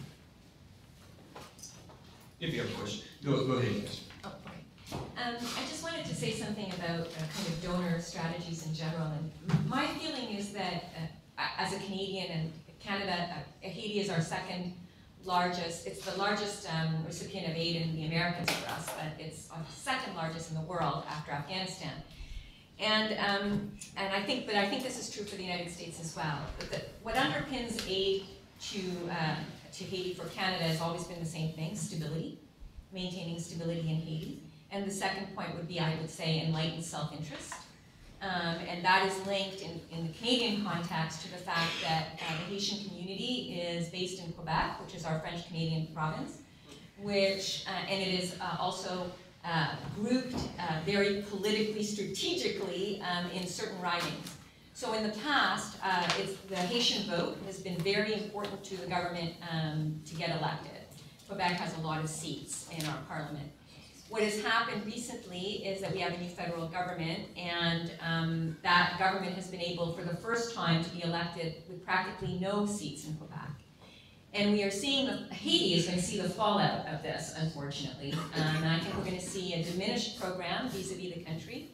Speaker 3: If you have a question, go ahead. Yes.
Speaker 6: Oh, okay. I just wanted to say something about kind of donor strategies in general. And my feeling is that as a Canadian, and Canada, Haiti is our second largest, it's the largest recipient of aid in the Americas for us, but it's second largest in the world after Afghanistan. And I think this is true for the United States as well. But what underpins aid to Haiti for Canada has always been the same thing: stability, maintaining stability in Haiti. And the second point would be, I would say, enlightened self-interest. And that is linked in the Canadian context to the fact that the Haitian community is based in Quebec, which is our French-Canadian province, which, and it is also grouped very politically, strategically in certain ridings. So in the past, the Haitian vote has been very important to the government to get elected. Quebec has a lot of seats in our parliament. What has happened recently is that we have a new federal government, and that government has been able, for the first time, to be elected with practically no seats in Quebec. And we are seeing, Haiti is going to see the fallout of this, unfortunately. And I think we're going to see a diminished program vis-a-vis the country.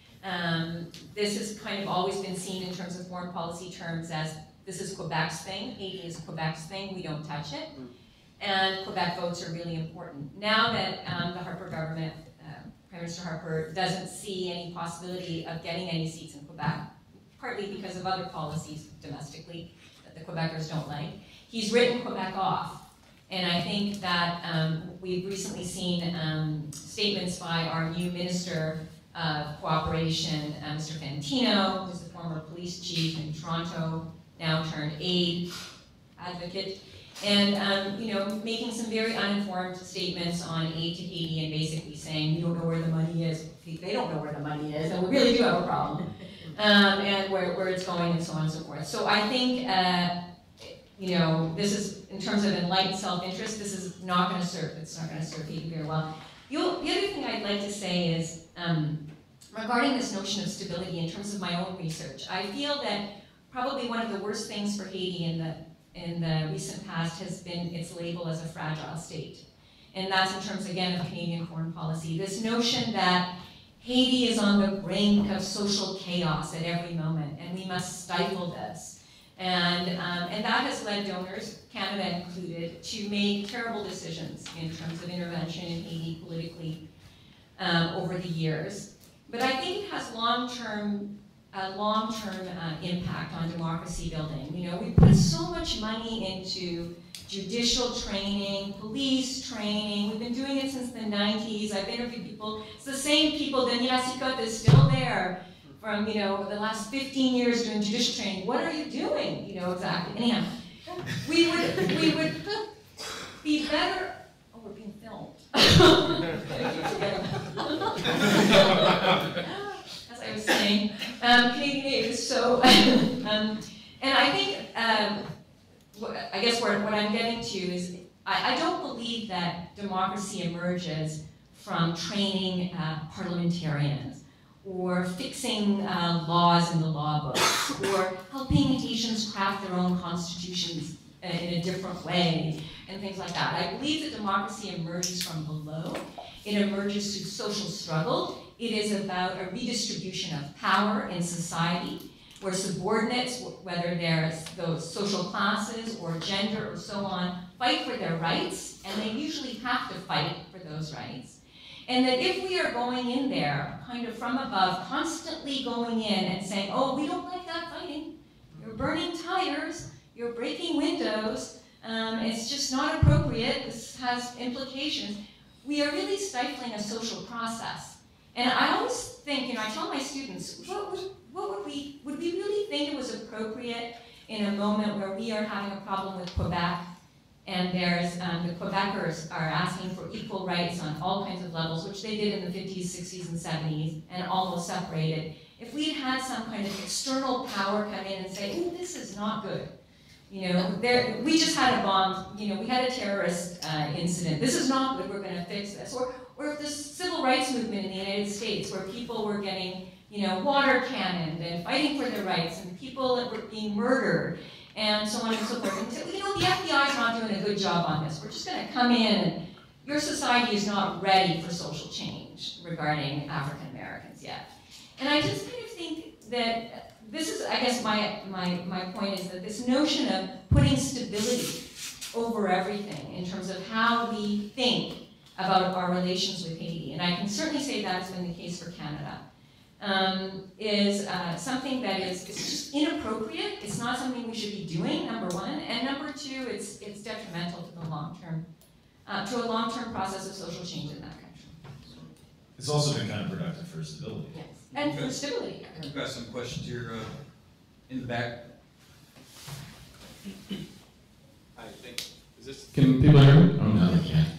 Speaker 6: This has kind of always been seen in terms of foreign policy terms as, this is Quebec's thing, Haiti is Quebec's thing, we don't touch it. And Quebec votes are really important. Now that the Harper government, Prime Minister Harper, doesn't see any possibility of getting any seats in Quebec, partly because of other policies domestically that the Quebecers don't like, he's written Quebec off. And I think that we've recently seen statements by our new Minister of Cooperation, Mr. Fantino, who's the former police chief in Toronto, now turned aid advocate, and you know, making some very uninformed statements on aid to Haiti and basically saying, you don't know where the money is, they don't know where the money is, and we really do have a problem, and where it's going and so on and so forth. So I think, you know, this is, in terms of enlightened self-interest, this is not going to serve, it's not going to serve Haiti very well. The other thing I'd like to say is, regarding this notion of stability in terms of my own research, I feel that probably one of the worst things for Haiti in the recent past has been its label as a fragile state. And that's in terms, again, of Canadian foreign policy. This notion that Haiti is on the brink of social chaos at every moment, and we must stifle this. And that has led donors, Canada included, to make terrible decisions in terms of intervention in Haiti politically over the years. But I think it has long-term impact on democracy building. You know, we put so much money into judicial training, police training. We've been doing it since the 90s. I've interviewed people. It's the same people. Daniela Sicotte is still there from, you know, the last 15 years doing judicial training. What are you doing? You know, exactly. Anyhow, we would be better. Oh, we're being filmed. As I was saying, Canadian aid is so, and I think, I guess what I'm getting to is, I don't believe that democracy emerges from training parliamentarians, or fixing laws in the law books, or helping Haitians craft their own constitutions in a different way, and things like that. I believe that democracy emerges from below. It emerges through social struggle. It is about a redistribution of power in society, where subordinates, whether they're those social classes or gender or so on, fight for their rights, and they usually have to fight for those rights. And that if we are going in there, kind of from above, constantly going in and saying, oh, we don't like that fighting, you're burning tires, you're breaking windows, it's just not appropriate, this has implications, we are really stifling a social process. And I always think, you know, I tell my students, would we really think it was appropriate in a moment where we are having a problem with Quebec, and there's, the Quebecers are asking for equal rights on all kinds of levels, which they did in the 50s, 60s, and 70s, and almost separated. If we'd had some kind of external power come in and say, ooh, this is not good. You know, we just had a bomb, you know, we had a terrorist incident. This is not good, we're gonna fix this. Or if the civil rights movement in the United States, where people were getting, you know, water cannoned and fighting for their rights, and people that were being murdered, and so on and so forth. And say, well, you know, the FBI is not doing a good job on this. We're just gonna come in, and your society is not ready for social change regarding African Americans yet. And I just kind of think that this is, I guess my point is that this notion of putting stability over everything in terms of how we think about our relations with Haiti, and I can certainly say that has been the case for Canada, is something that is just inappropriate. It's not something we should be doing, number one, and number two, it's detrimental to the long-term, to a long-term process of social change in that country.
Speaker 4: It's also been counterproductive for stability.
Speaker 6: Yes, and for stability.
Speaker 3: We've got some questions here in the back.
Speaker 9: I think, is this, can people hear me? Oh, no, they can't.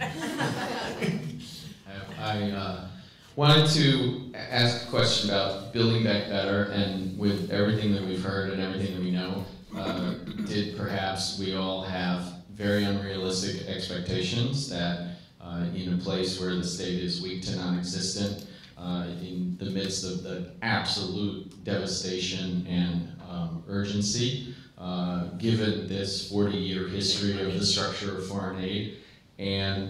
Speaker 9: I wanted to ask a question about building back better, and with everything that we've heard and everything that we know, did perhaps we all have very unrealistic expectations that in a place where the state is weak to non-existent, in the midst of the absolute devastation and urgency, given this 40-year history of the structure of foreign aid and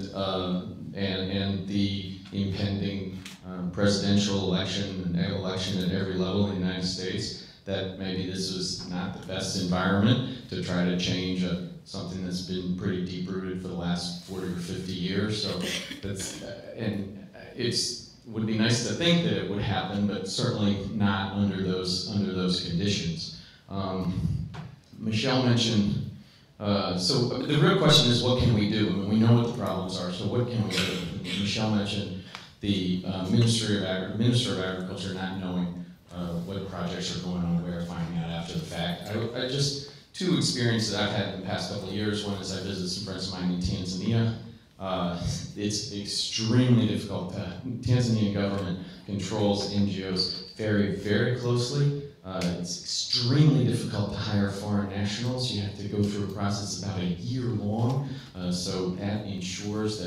Speaker 9: the impending presidential election and election at every level in the United States, that maybe this was not the best environment to try to change something that's been pretty deep-rooted for the last 40 or 50 years. So that's, and would be nice to think that it would happen, but certainly not under those conditions. Michelle mentioned, so the real question is, what can we do? I mean, we know what the problems are, so what can we do? Michelle mentioned the Minister of Agriculture not knowing what projects are going on where, finding out after the fact. I just, two experiences I've had in the past couple of years. One is I visited some friends of mine in Tanzania. It's extremely difficult. The Tanzanian government controls NGOs very, very closely. It's extremely difficult to hire foreign nationals. You have to go through a process about a year long. So that ensures that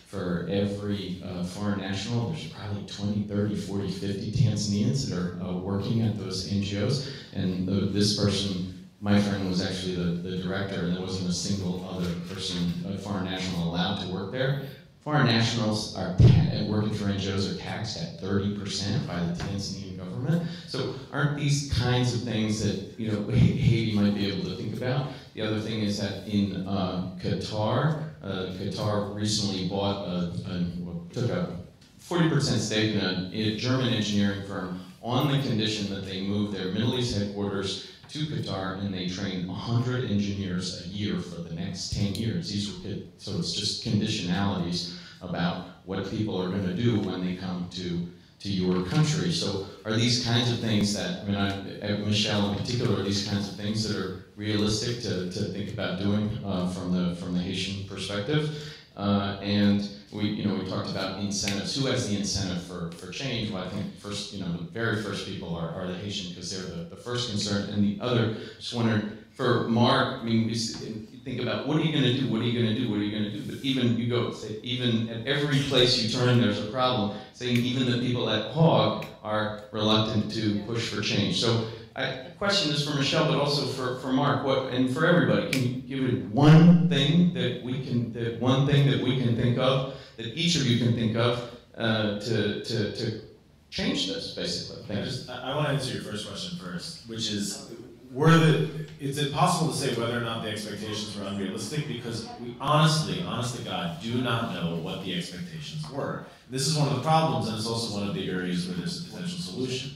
Speaker 9: for every foreign national, there's probably 20, 30, 40, 50 Tanzanians that are working at those NGOs. And this person, my friend, was actually the director, and there wasn't a single other person, a foreign national, allowed to work there. Foreign nationals are working for NGOs are taxed at 30% by the Tanzanian government. So aren't these kinds of things that Haiti might be able to think about? The other thing is that in Qatar, Qatar recently took a 40% stake in a German engineering firm on the condition that they move their Middle East headquarters to Qatar, and they train 100 engineers a year for the next 10 years. So it's just conditionalities about what people are going to do when they come to your country. So are these kinds of things that, Michelle in particular, are these kinds of things that are realistic to think about doing from the Haitian perspective? And we talked about incentives. Who has the incentive for change? Well, I think first, the very first people are the Haitian, because they're the first concerned. And the other, just wondering, for Mark, you think about what are you going to do? What are you going to do? What are you going to do? But even at every place you turn, there's a problem. Saying even the people at HOG are reluctant to push for change. So the question is for Michelle, but also for Mark, and for everybody. Can you give it one thing that we can think of, that each of you can think of, to change this, basically?
Speaker 4: I want to answer your first question first, which is, is it possible to say whether or not the expectations were unrealistic? Because we honestly to God, do not know what the expectations were. This is one of the problems, and it's also one of the areas where there's a potential solution.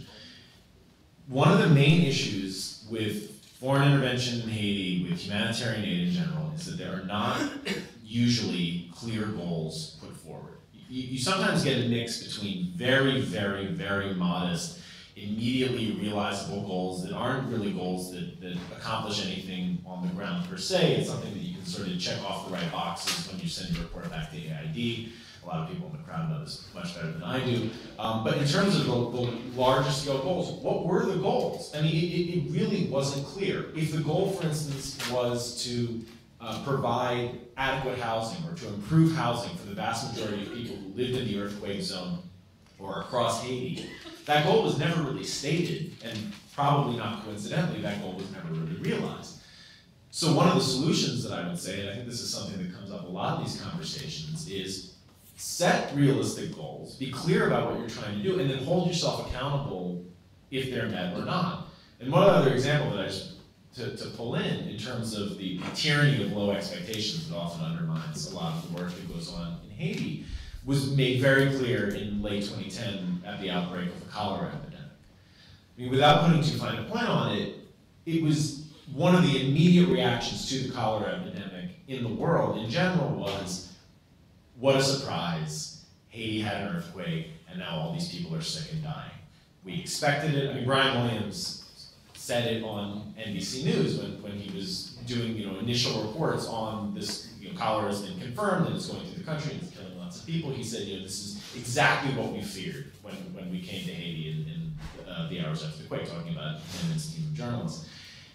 Speaker 4: One of the main issues with foreign intervention in Haiti, with humanitarian aid in general, is that there are not usually clear goals put forward. You sometimes get a mix between very, very, very modest, immediately realizable goals that aren't really goals that accomplish anything on the ground per se. It's something that you can sort of check off the right boxes when you send your report back to AID. A lot of people in the crowd know this much better than I do. But in terms of the larger scale goals, what were the goals? I mean, it really wasn't clear. If the goal, for instance, was to provide adequate housing or to improve housing for the vast majority of people who lived in the earthquake zone or across Haiti, that goal was never really stated, and probably not coincidentally, that goal was never really realized. So one of the solutions that I would say, and I think this is something that comes up a lot in these conversations, is set realistic goals, be clear about what you're trying to do, and then hold yourself accountable if they're met or not. And one other example that I just to pull in terms of the tyranny of low expectations that often undermines a lot of the work that goes on in Haiti, was made very clear in late 2010 at the outbreak of the cholera epidemic. I mean, without putting too fine a point on it, it was one of the immediate reactions to the cholera epidemic in the world in general was, what a surprise, Haiti had an earthquake, and now all these people are sick and dying. We expected it. I mean, Brian Williams said it on NBC News when he was doing initial reports on this. Cholera has been confirmed and it's going through the country and it's killing lots of people. He said, this is exactly what we feared when we came to Haiti in the hours after the quake, talking about him and his team of journalists,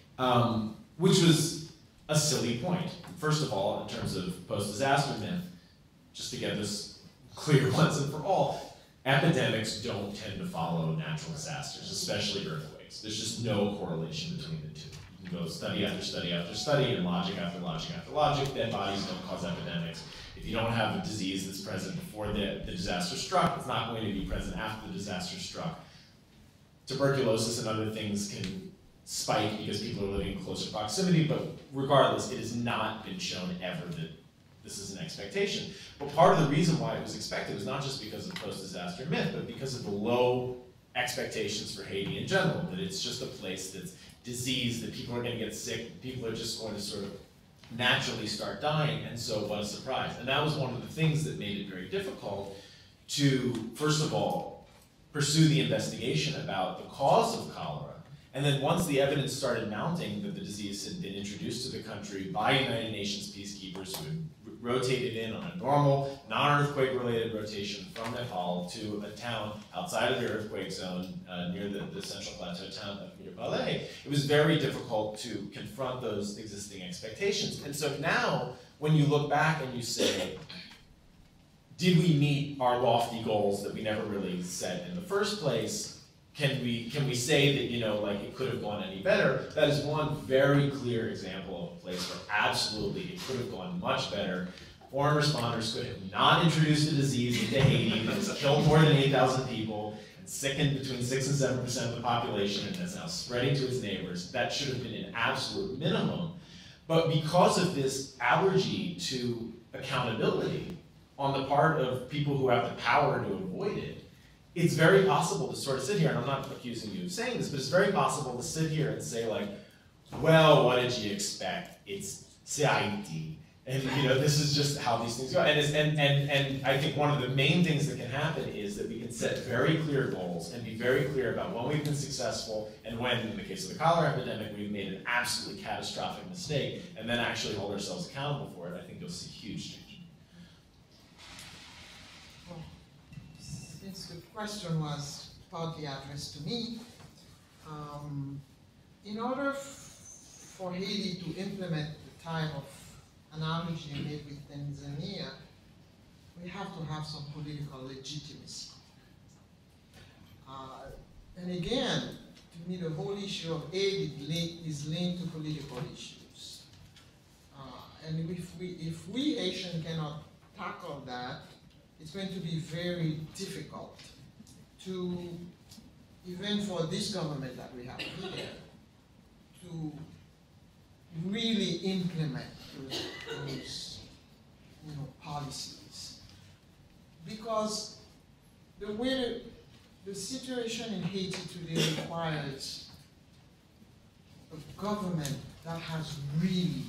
Speaker 4: which was a silly point. First of all, in terms of post-disaster myth, just to get this clear once and for all, epidemics don't tend to follow natural disasters, especially earthquakes. There's just no correlation between the two. You can go study after study after study, and logic after logic after logic. Dead bodies don't cause epidemics. If you don't have a disease that's present before the disaster struck, it's not going to be present after the disaster struck. Tuberculosis and other things can spike because people are living in closer proximity, but regardless, it has not been shown ever that this is an expectation. But part of the reason why it was expected was not just because of post-disaster myth, but because of the low expectations for Haiti in general, that it's just a place that's diseased, that people are going to get sick, people are just going to sort of naturally start dying, and so what a surprise. And that was one of the things that made it very difficult to, first of all, pursue the investigation about the cause of cholera. And then once the evidence started mounting that the disease had been introduced to the country by United Nations peacekeepers who had rotated in on a normal, non-earthquake related rotation from Nepal to a town outside of the earthquake zone near the central plateau town of Mirabale, it was very difficult to confront those existing expectations. And so now, when you look back and you say, did we meet our lofty goals that we never really set in the first place? Can we say that, you know, like it could have gone any better? That is one very clear example of a place where absolutely it could have gone much better. Foreign responders could have not introduced a disease into Haiti that has killed more than 8,000 people and sickened between 6 and 7% of the population and is now spreading to its neighbors. That should have been an absolute minimum. But because of this allergy to accountability on the part of people who have the power to avoid it, it's very possible to sort of sit here, and I'm not accusing you of saying this, but it's very possible to sit here and say like, well, what did you expect? It's Haiti. And you know, this is just how these things go. And I think one of the main things that can happen is that we can set very clear goals and be very clear about when we've been successful and when, in the case of the cholera epidemic, we've made an absolutely catastrophic mistake, and then actually hold ourselves accountable for it. I think you'll see huge change.
Speaker 8: Since the question was partly addressed to me, in order for Haiti to implement the type of analogy made with Tanzania, we have to have some political legitimacy. And again, to me, the whole issue of aid is linked to political issues. And if we Haitians cannot tackle that, it's going to be very difficult to, even for this government that we have here, to really implement those policies. Because the way the situation in Haiti today requires a government that has really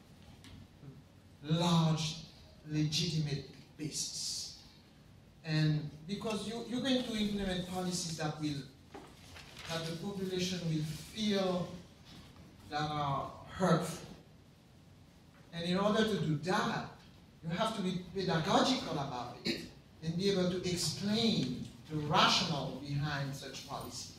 Speaker 8: large, legitimate basis. And because you're going to implement policies that the population will feel that are hurtful. And in order to do that, you have to be pedagogical about it and be able to explain the rationale behind such policies.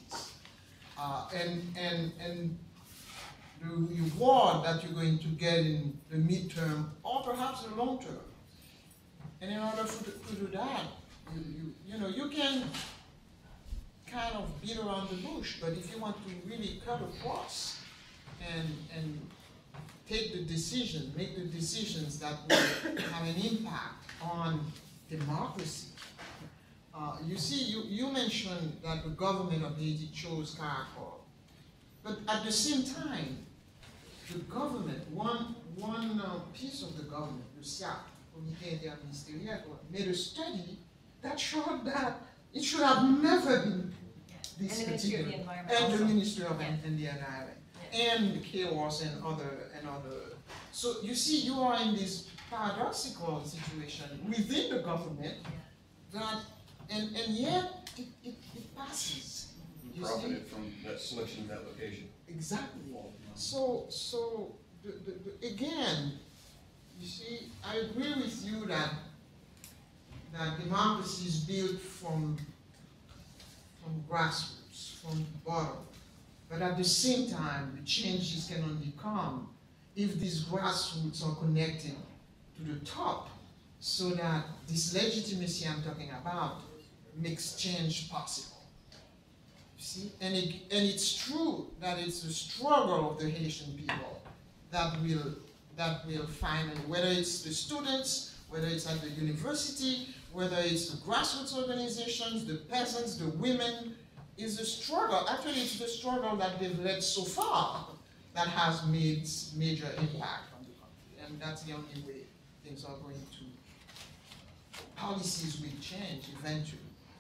Speaker 8: And the reward that you're going to get in the midterm or perhaps the long term. And in order to do that, you can kind of beat around the bush, but if you want to really cut across and take the decision, make the decisions that will have an impact on democracy. You see, you mentioned that the government of Haiti chose Caracol, but at the same time, the government, one piece of the government, the SIAC, Comité Interministériel, made a study that showed that it should have never been this particular, and the Ministry of the Environment, and the chaos and other. So you see, you are in this paradoxical situation within the government that, and yet it passes.
Speaker 10: You profited from that selection of that location.
Speaker 8: Exactly. So again, you see, I agree with you that democracy is built from grassroots, from the bottom. But at the same time, the changes can only come if these grassroots are connected to the top, so that this legitimacy I'm talking about makes change possible. You see, and it's true that it's the struggle of the Haitian people that will finally, whether it's the students, whether it's at the university, whether it's the grassroots organizations, the peasants, the women, is the struggle. Actually, it's the struggle that they've led so far that has made major impact on the country. And that's the only way things are going to, policies will change eventually.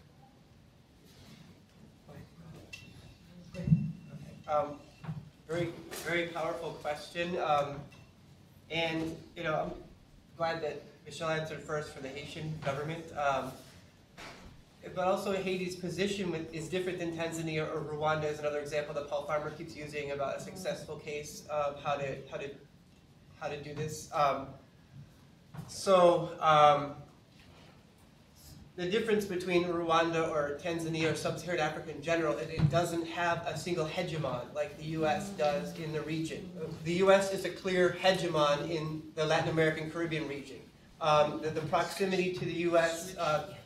Speaker 7: Very, very powerful question. And, I'm glad that Michelle answered first for the Haitian government. But also Haiti's position is different than Tanzania or Rwanda is another example that Paul Farmer keeps using about a successful case of how to do this. The difference between Rwanda or Tanzania or sub-Saharan Africa in general is it doesn't have a single hegemon like the U.S. does in the region. The U.S. is a clear hegemon in the Latin American Caribbean region. that the proximity to the U.S.,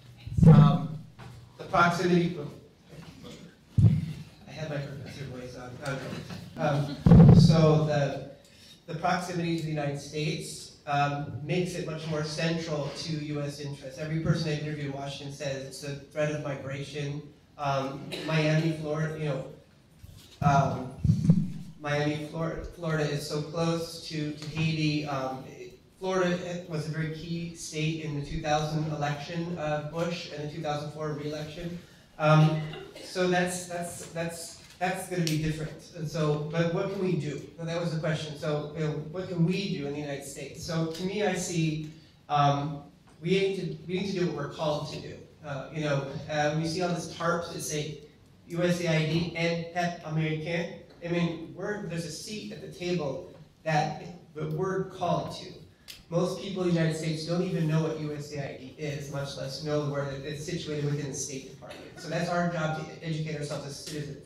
Speaker 7: the proximity, I had my professor voice on. So the proximity to the United States makes it much more central to U.S. interests. Every person I interviewed in Washington says it's a threat of migration. Miami, Florida, Florida is so close to Haiti. Florida was a very key state in the 2000 election of Bush and the 2004 re-election. So that's going to be different. And so, but what can we do? So that was the question. So, what can we do in the United States? So, to me, I see we need to do what we're called to do. We see all these tarps that say USAID and PEP American. I mean, there's a seat at the table that we're called to. Most people in the United States don't even know what USAID is, much less know where it's situated within the State Department. So that's our job to educate ourselves as citizens.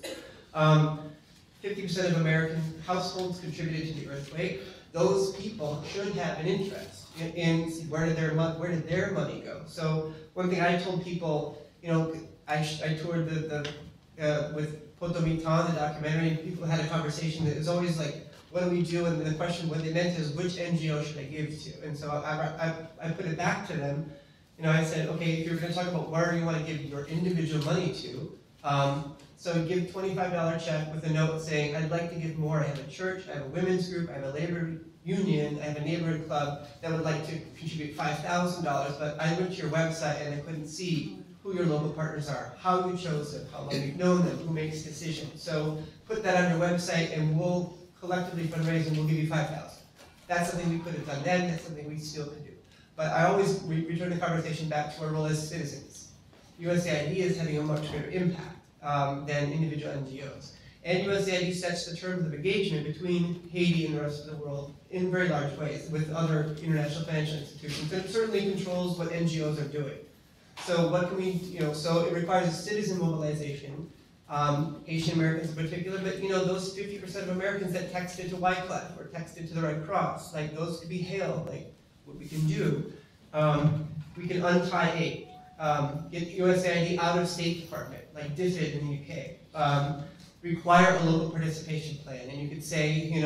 Speaker 7: 50% of American households contributed to the earthquake. Those people should have an interest in where did their money go. So one thing I told people, I toured with Potomitan, the documentary, and people had a conversation that was always like, what do we do? And the question, what they meant is, which NGO should I give to? And so I put it back to them. I said, okay, if you're going to talk about where you want to give your individual money to, so give a $25 check with a note saying, I'd like to give more. I have a church, I have a women's group, I have a labor union, I have a neighborhood club that would like to contribute $5,000, but I went to your website and I couldn't see who your local partners are, how you chose them, how long you've known them, who makes decisions. So put that on your website and we'll collectively fundraise and we'll give you $5,000. That's something we could have done then, that's something we still could do. But I always return the conversation back to our role as citizens. USAID is having a much greater impact than individual NGOs. And USAID sets the terms of engagement between Haiti and the rest of the world in very large ways with other international financial institutions. And it certainly controls what NGOs are doing. So what can we, so it requires a citizen mobilization, Asian Americans in particular, but those 50% of Americans that texted to Wycliffe or texted to the Red Cross, like those could be hailed, like what we can do. We can untie aid, get USAID out of State Department, like DFID in the UK. Require a local participation plan, and you could say, we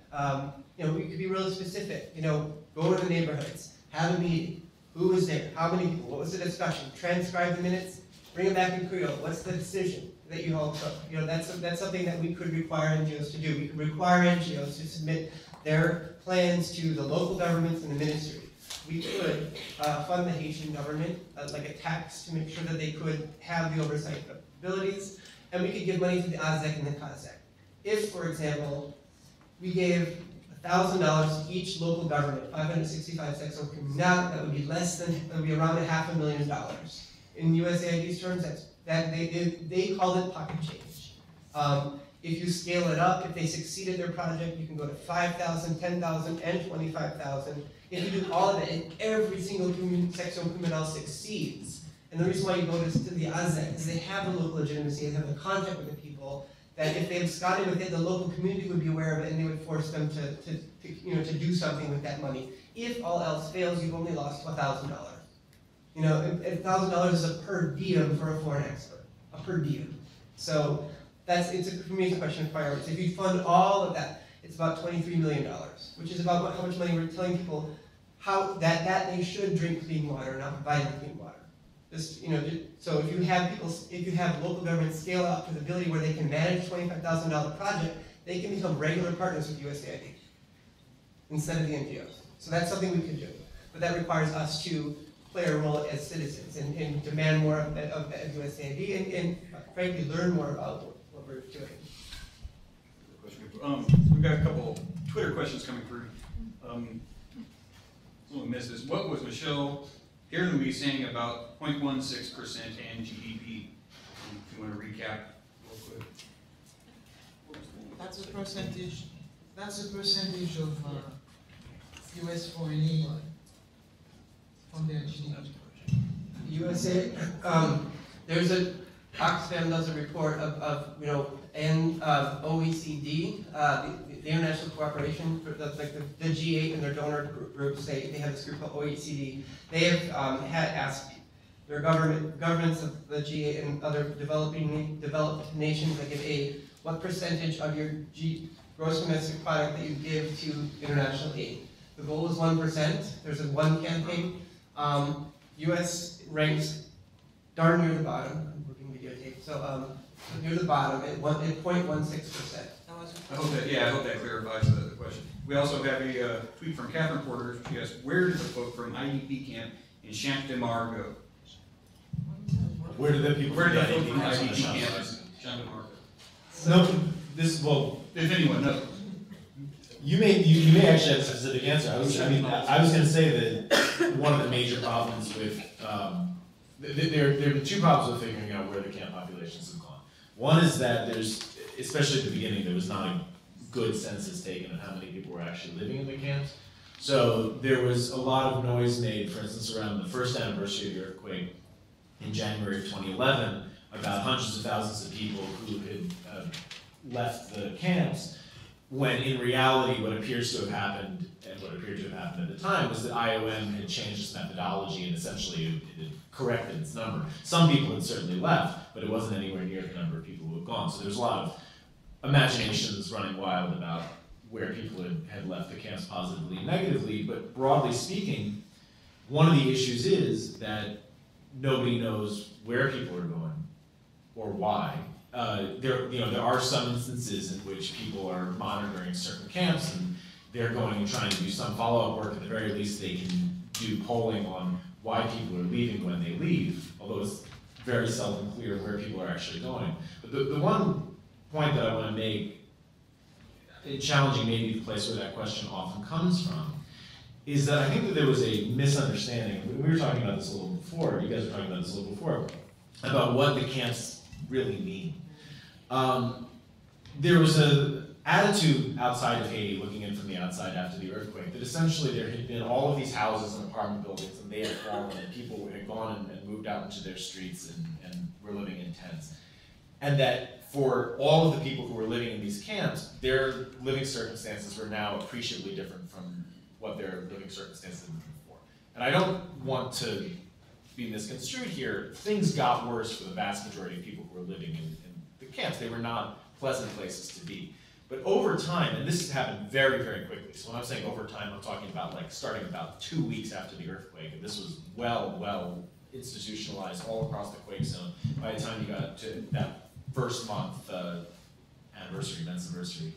Speaker 7: could be really specific. Go to the neighborhoods, have a meeting. Who was there? How many people? What was the discussion? Transcribe the minutes. Bring them back in Creole. What's the decision that you all took? That's something that we could require NGOs to do. We could require NGOs to submit their plans to the local governments and the ministry. We could fund the Haitian government, like a tax, to make sure that they could have the oversight abilities. And we could give money to the ASEC and the CASEC. If, for example, we gave $1,000 to each local government, 565 sections of community, that would be that would be around $500,000. In USAID's terms, they call it pocket change. If you scale it up, if they succeed at their project, you can go to 5,000, 10,000, and 25,000. If you do all of it, and every single section communal succeeds, and the reason why you go to the ASEC is they have the local legitimacy, they have the contact with the people, that if they absconded with it, the local community would be aware of it and they would force them to do something with that money. If all else fails, you've only lost $1,000. $1,000 is a per diem for a foreign expert, a per diem. So for me, it's a question of priorities. If you fund all of that, it's about $23 million, which is about how much money we're telling people that they should drink clean water, not provide clean water. So if you have local governments scale up to the ability where they can manage a $25,000 project, they can become regular partners with USAID instead of the NGOs. So that's something we can do, but that requires us to play a role as citizens and demand more of USAID and frankly learn more about what we're doing.
Speaker 3: We've got a couple Twitter questions coming through. Someone missed this. What was Michelle Louis saying about 0.16% and GDP? If you want to recap real quick.
Speaker 8: That's a percentage of U.S. foreign aid from their GDP.
Speaker 7: USA, there's Oxfam does a report of and OECD, the International Cooperation for the G8 and their donor groups, they have this group called OECD. They have had asked their governments of the G8 and other developed nations that give aid, what percentage of your gross domestic product that you give to international aid. The goal is 1%. There's one campaign. U.S. ranks darn near the bottom. I'm working videotape, so near the bottom at 0.16%.
Speaker 3: I hope that clarifies the question. We also have a tweet from Catherine Porter. She asks, where did the folk from IDP camp in Champ-de-Mars go?
Speaker 4: Where did the people
Speaker 3: Where
Speaker 4: from
Speaker 3: did
Speaker 4: the
Speaker 3: the folk from
Speaker 4: IDP
Speaker 3: IDP
Speaker 4: camp
Speaker 3: camp
Speaker 4: go?
Speaker 3: in Champ-de-Mars
Speaker 4: No,
Speaker 3: if anyone knows.
Speaker 4: you may actually have a specific answer. I was going to say that one of the major problems with there have been two problems with figuring out where the camp populations have gone. One is that there's, especially at the beginning, there was not a good census taken of how many people were actually living in the camps. So there was a lot of noise made, for instance, around the first anniversary of the earthquake in January of 2011, about hundreds of thousands of people who had left the camps, when in reality what appears to have happened, and what appeared to have happened at the time, was that IOM had changed its methodology and essentially it had corrected its number. Some people had certainly left, but it wasn't anywhere near the number of people who had gone. So there's a lot of imaginations running wild about where people had left the camps positively and negatively, but broadly speaking, one of the issues is that nobody knows where people are going or why. There are some instances in which people are monitoring certain camps and they're going and trying to do some follow-up work. At the very least, they can do polling on why people are leaving when they leave, although it's very seldom clear where people are actually going. But the one point that I want to make, challenging maybe the place where that question often comes from, is that I think that there was a misunderstanding. We were talking about this a little before, you guys were talking about this a little before, about what the camps really mean. There was an attitude outside of Haiti, looking in from the outside after the earthquake, that essentially there had been all of these houses and apartment buildings, and they had fallen, and people had gone and moved out into their streets and were living in tents. And that for all of the people who were living in these camps, their living circumstances were now appreciably different from what their living circumstances had been before. And I don't want to be misconstrued here. Things got worse for the vast majority of people who were living in the camps. They were not pleasant places to be. But over time, and this has happened very, very quickly, so when I'm saying over time, I'm talking about like starting about 2 weeks after the earthquake, and this was well institutionalized all across the quake zone by the time you got to that first month anniversary, mensiversary.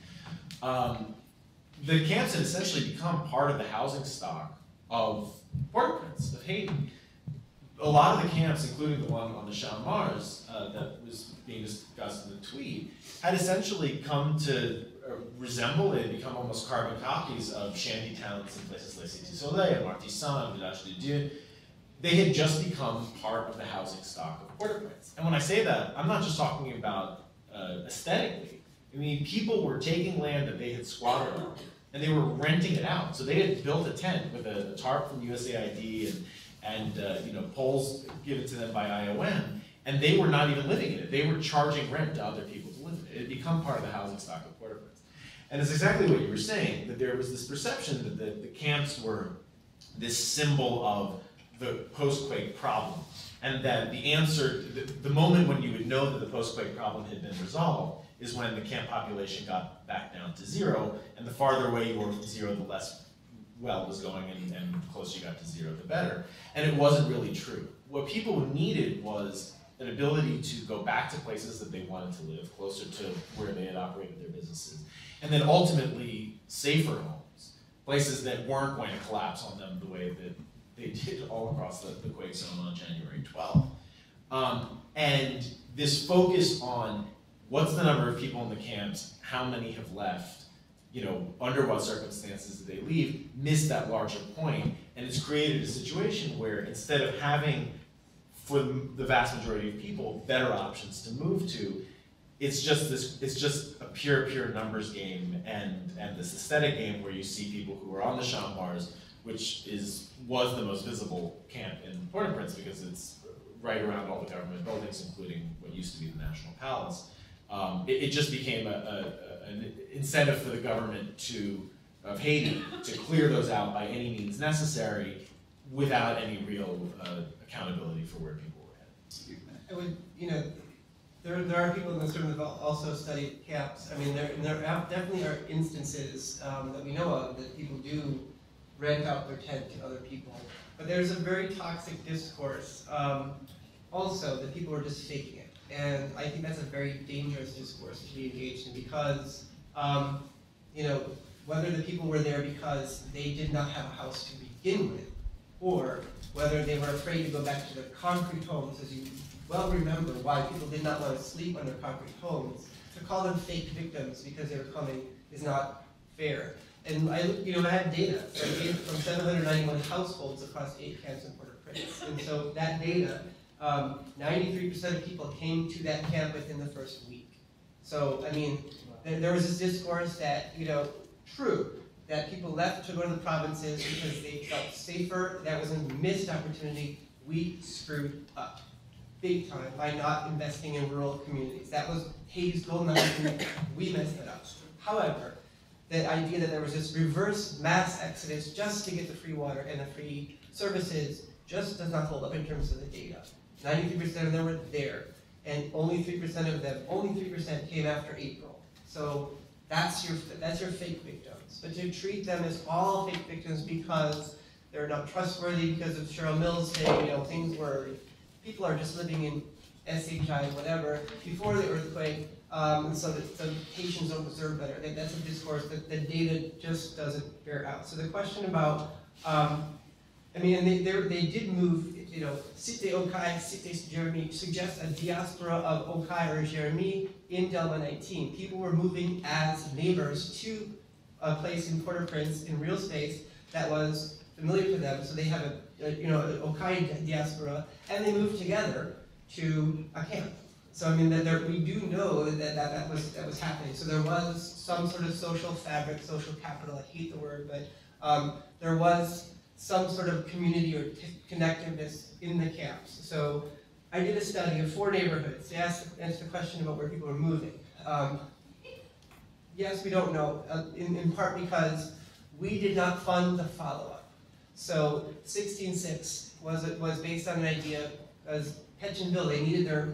Speaker 4: The camps had essentially become part of the housing stock of Port-au-Prince, of Haiti. A lot of the camps, including the one on the Champ-de-Mars that was being discussed in the tweet, had essentially come to resemble, they had become almost carbon copies of shanty towns in places like Cité-Soleil and Martissant and Village de Dieu. They had just become part of the housing stock of Port-au-Prince. And when I say that, I'm not just talking about aesthetically. I mean, people were taking land that they had squatted on, and they were renting it out. So they had built a tent with a tarp from USAID and poles given to them by IOM, and they were not even living in it. They were charging rent to other people to live in it. It had become part of the housing stock of Port-au-Prince. And it's exactly what you were saying, that there was this perception that the camps were this symbol of the post-quake problem, and that the answer, the moment when you would know that the post-quake problem had been resolved is when the camp population got back down to zero, and the farther away you were from zero, the less well was going, and the closer you got to zero, the better. And it wasn't really true. What people needed was an ability to go back to places that they wanted to live, closer to where they had operated their businesses, and then ultimately safer homes, places that weren't going to collapse on them the way that they did all across the quake zone on January 12th. And this focus on what's the number of people in the camps, how many have left, under what circumstances did they leave, missed that larger point, and it's created a situation where instead of having, for the vast majority of people, better options to move to, it's just a pure numbers game and this aesthetic game where you see people who are on the Champ-de-Mars, which was the most visible camp in Port-au-Prince because it's right around all the government buildings, including what used to be the National Palace. it just became an incentive for the government of Haiti to clear those out by any means necessary without any real accountability for where people were headed.
Speaker 7: I would, there are people in this room that have also studied camps. I mean, there definitely are instances that we know of that people do rent out their tent to other people. But there's a very toxic discourse also that people are just faking it. And I think that's a very dangerous discourse to be engaged in because, whether the people were there because they did not have a house to begin with, or whether they were afraid to go back to their concrete homes, as you well remember why people did not want to sleep on their concrete homes. To call them fake victims because they were coming is not fair. And I had data from 791 households across 8 camps in Port-au-Prince. And so that data, 93% of people came to that camp within the first week. So, I mean, there was this discourse that, true, that people left to go to the provinces because they felt safer. That was a missed opportunity. We screwed up big time by not investing in rural communities. That was Haiti's golden opportunity. We messed it up. However, the idea that there was this reverse mass exodus just to get the free water and the free services just does not hold up in terms of the data. 93% of them were there, and only 3% of them, only 3% came after April. So that's your fake victims. But to treat them as all fake victims because they're not trustworthy, because of Cheryl Mills saying, things were, people are just living in SHI, whatever, before the earthquake, so that the Haitians don't deserve better. That's a discourse that the data just doesn't bear out. So the question about, and they did move, Cité Okai, Cité Jérémie suggests a diaspora of Okai or Jérémie in Delma 19. People were moving as neighbors to a place in Port-au-Prince in real space that was familiar to them. So they have an Okai diaspora, and they moved together to a camp. So I mean, we do know that was happening. So there was some sort of social fabric, social capital. I hate the word, but there was some sort of community or connectiveness in the camps. So I did a study of 4 neighborhoods to ask the question about where people were moving. Yes, we don't know, in part because we did not fund the follow-up. So 16.6 was based on an idea, as Pétionville, they needed their,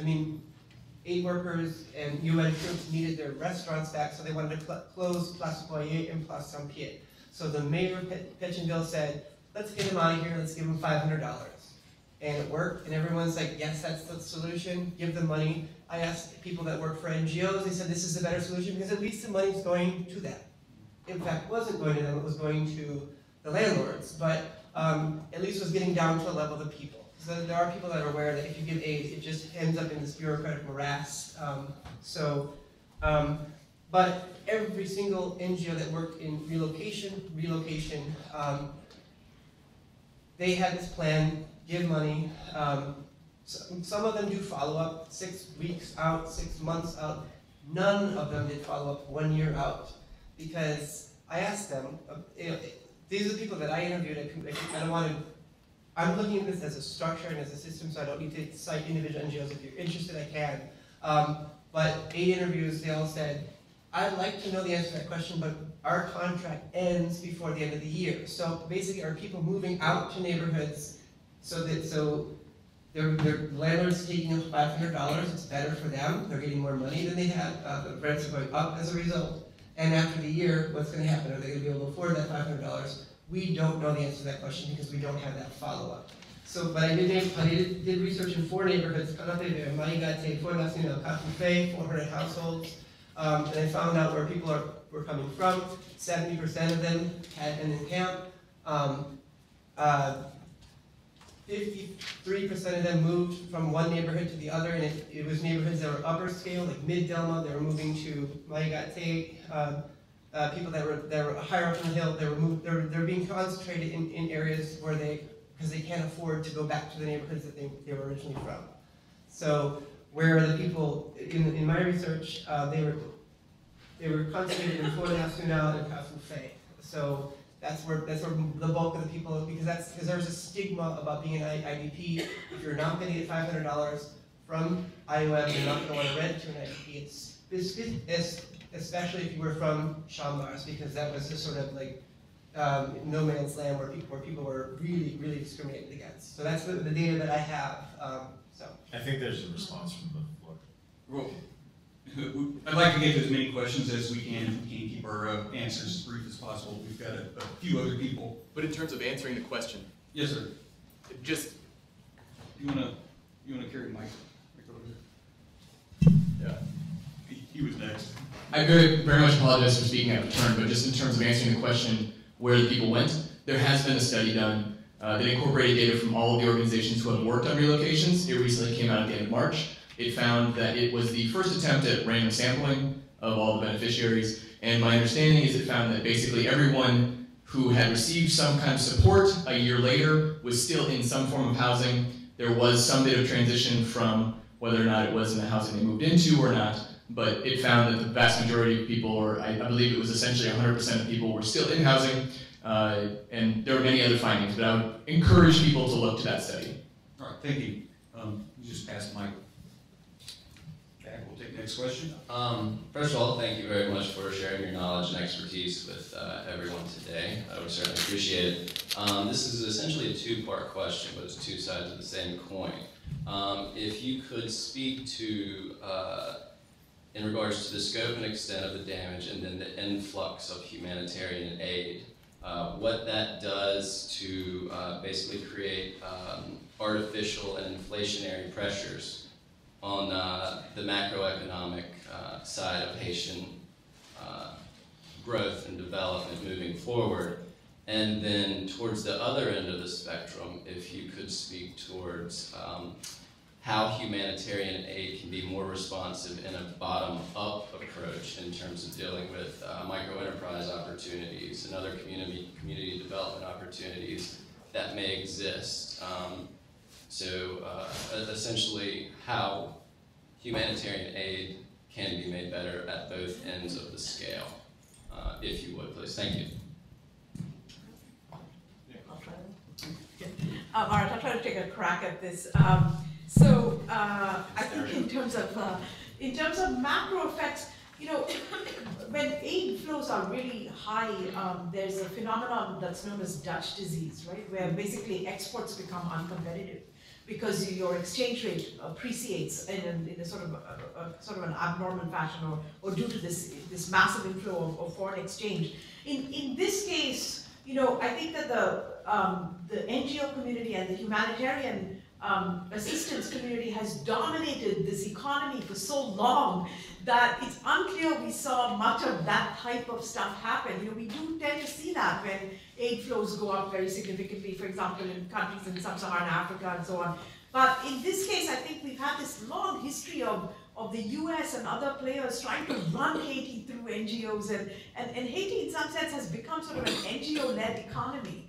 Speaker 7: aid workers and UN troops needed their restaurants back, so they wanted to close Place Boyer and Place Saint-Pierre. So the mayor of Pétionville said, let's get him out of here, let's give him $500. And it worked, and everyone's like, yes, that's the solution, give them money. I asked people that work for NGOs, they said this is the better solution because at least the money's going to them. In fact, it wasn't going to them, it was going to the landlords, but at least it was getting down to the level of the people. So there are people that are aware that if you give aid, it just ends up in this bureaucratic morass. But every single NGO that worked in relocation, they had this plan, give money. Some of them do follow-up, 6 weeks out, 6 months out. None of them did follow-up 1 year out. Because I asked them, these are the people that I interviewed. I don't want to, I'm looking at this as a structure and as a system, so I don't need to cite individual NGOs. If you're interested, I can. But 8 interviews, they all said, I'd like to know the answer to that question, but our contract ends before the end of the year. So basically, are people moving out to neighborhoods so their landlord's taking up $500, it's better for them, they're getting more money than they had, the rents are going up as a result. And after the year, what's going to happen? Are they going to be able to afford that $500? We don't know the answer to that question because we don't have that follow-up. So, but I did research in 4 neighborhoods, Canapé, Maïgate, Fort National, Café, 400 households, and I found out where people were coming from. 70% of them had been in camp. 53% of them moved from one neighborhood to the other, and it was neighborhoods that were upper scale, like mid-Delma. They were moving to Maïgate. People that were higher up in the hill, they're being concentrated in areas where because they can't afford to go back to the neighborhoods that they were originally from. So where the people in my research, they were concentrated in Fort National and Café. So that's where the bulk of the people, because there's a stigma about being an IDP. If you're not going to get $500, from IOM, you're not going to want to rent to an IDP. Especially if you were from Shambars, because that was a sort of like no man's land where people were really, really discriminated against. So that's the data that I have.
Speaker 4: I think there's a response from the floor.
Speaker 3: Well, I'd like to get to as many questions as we can. If we can keep our answers as brief as possible. We've got a few other people.
Speaker 11: But in terms of answering the question,
Speaker 3: Yes, sir.
Speaker 11: just
Speaker 3: You wanna carry the mic?
Speaker 11: yeah.
Speaker 3: He was next.
Speaker 11: I very much apologize for speaking out of turn, but just in terms of answering the question where the people went, there has been a study done that incorporated data from all of the organizations who have worked on relocations. It recently came out at the end of March. It found that it was the first attempt at random sampling of all the beneficiaries, and my understanding is it found that basically everyone who had received some kind of support a year later was still in some form of housing. There was some bit of transition from whether or not it was in the housing they moved into or not, but it found that the vast majority of people, or I believe it was essentially 100% of people, were still in housing, and there are many other findings, but I would encourage people to look to that study.
Speaker 3: All right, thank you. You just passed the mic back. We'll take the next question.
Speaker 12: First of all, thank you very much for sharing your knowledge and expertise with everyone today. I would certainly appreciate it. This is essentially a two-part question, but it's two sides of the same coin. If you could speak to in regards to the scope and extent of the damage and then the influx of humanitarian aid, what that does to basically create artificial and inflationary pressures on the macroeconomic side of Haitian growth and development moving forward. And then towards the other end of the spectrum, if you could speak towards how humanitarian aid can be more responsive in a bottom-up approach in terms of dealing with micro-enterprise opportunities and other community development opportunities that may exist. Essentially, how humanitarian aid can be made better at both ends of the scale, if you would, please. Thank you.
Speaker 5: All right, I'll try to take a crack at this. I think in terms of macro effects, when aid flows are really high, there's a phenomenon that's known as Dutch disease, right? Where basically exports become uncompetitive because your exchange rate appreciates in a sort of an abnormal fashion, or due to this massive inflow of foreign exchange. In this case, I think that the NGO community and the humanitarian assistance community has dominated this economy for so long that it's unclear we saw much of that type of stuff happen. We do tend to see that when aid flows go up very significantly, for example, in countries in sub-Saharan Africa and so on. But in this case, I think we've had this long history of the US and other players trying to run Haiti through NGOs, and Haiti in some sense has become sort of an NGO-led economy.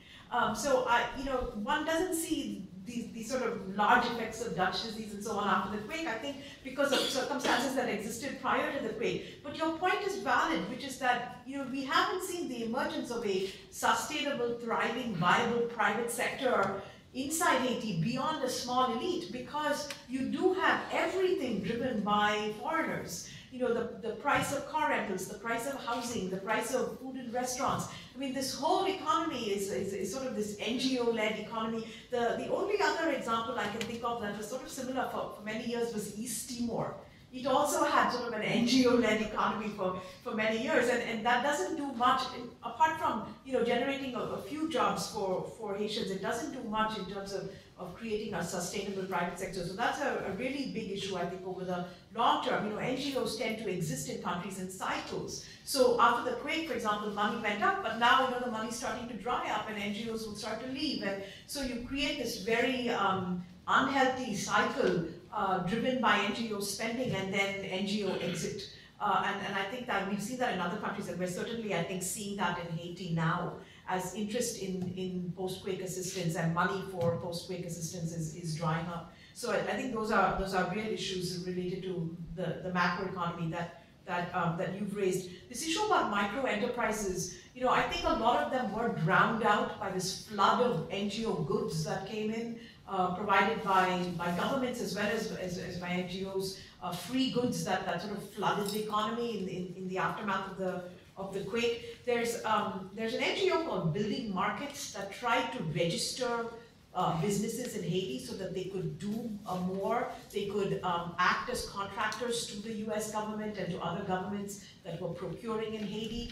Speaker 5: One doesn't see these sort of large effects of Dutch disease and so on after the quake, I think because of circumstances that existed prior to the quake. But your point is valid, which is that we haven't seen the emergence of a sustainable, thriving, viable private sector inside Haiti beyond a small elite, because you do have everything driven by foreigners. The price of car rentals, the price of housing, the price of food in restaurants. I mean, this whole economy is sort of this NGO-led economy. The only other example I can think of that was sort of similar for many years was East Timor. It also had sort of an NGO-led economy for many years, and that doesn't do much, apart from generating a few jobs for Haitians. It doesn't do much in terms of creating a sustainable private sector. So that's a really big issue, I think, over the long term. NGOs tend to exist in countries in cycles. So after the quake, for example, money went up, but now the money's starting to dry up and NGOs will start to leave. And so you create this very unhealthy cycle driven by NGO spending and then NGO exit. And I think that we've seen that in other countries, and we're certainly, I think, seeing that in Haiti now, as interest in post-quake assistance and money for post-quake assistance is drying up. So I think those are real issues related to the macro economy that you've raised. This issue about micro enterprises, I think a lot of them were drowned out by this flood of NGO goods that came in provided by governments as well as by NGOs, free goods that sort of flooded the economy in the aftermath of the quake. There's an NGO called Building Markets that tried to register businesses in Haiti so that they could do more. They could act as contractors to the US government and to other governments that were procuring in Haiti.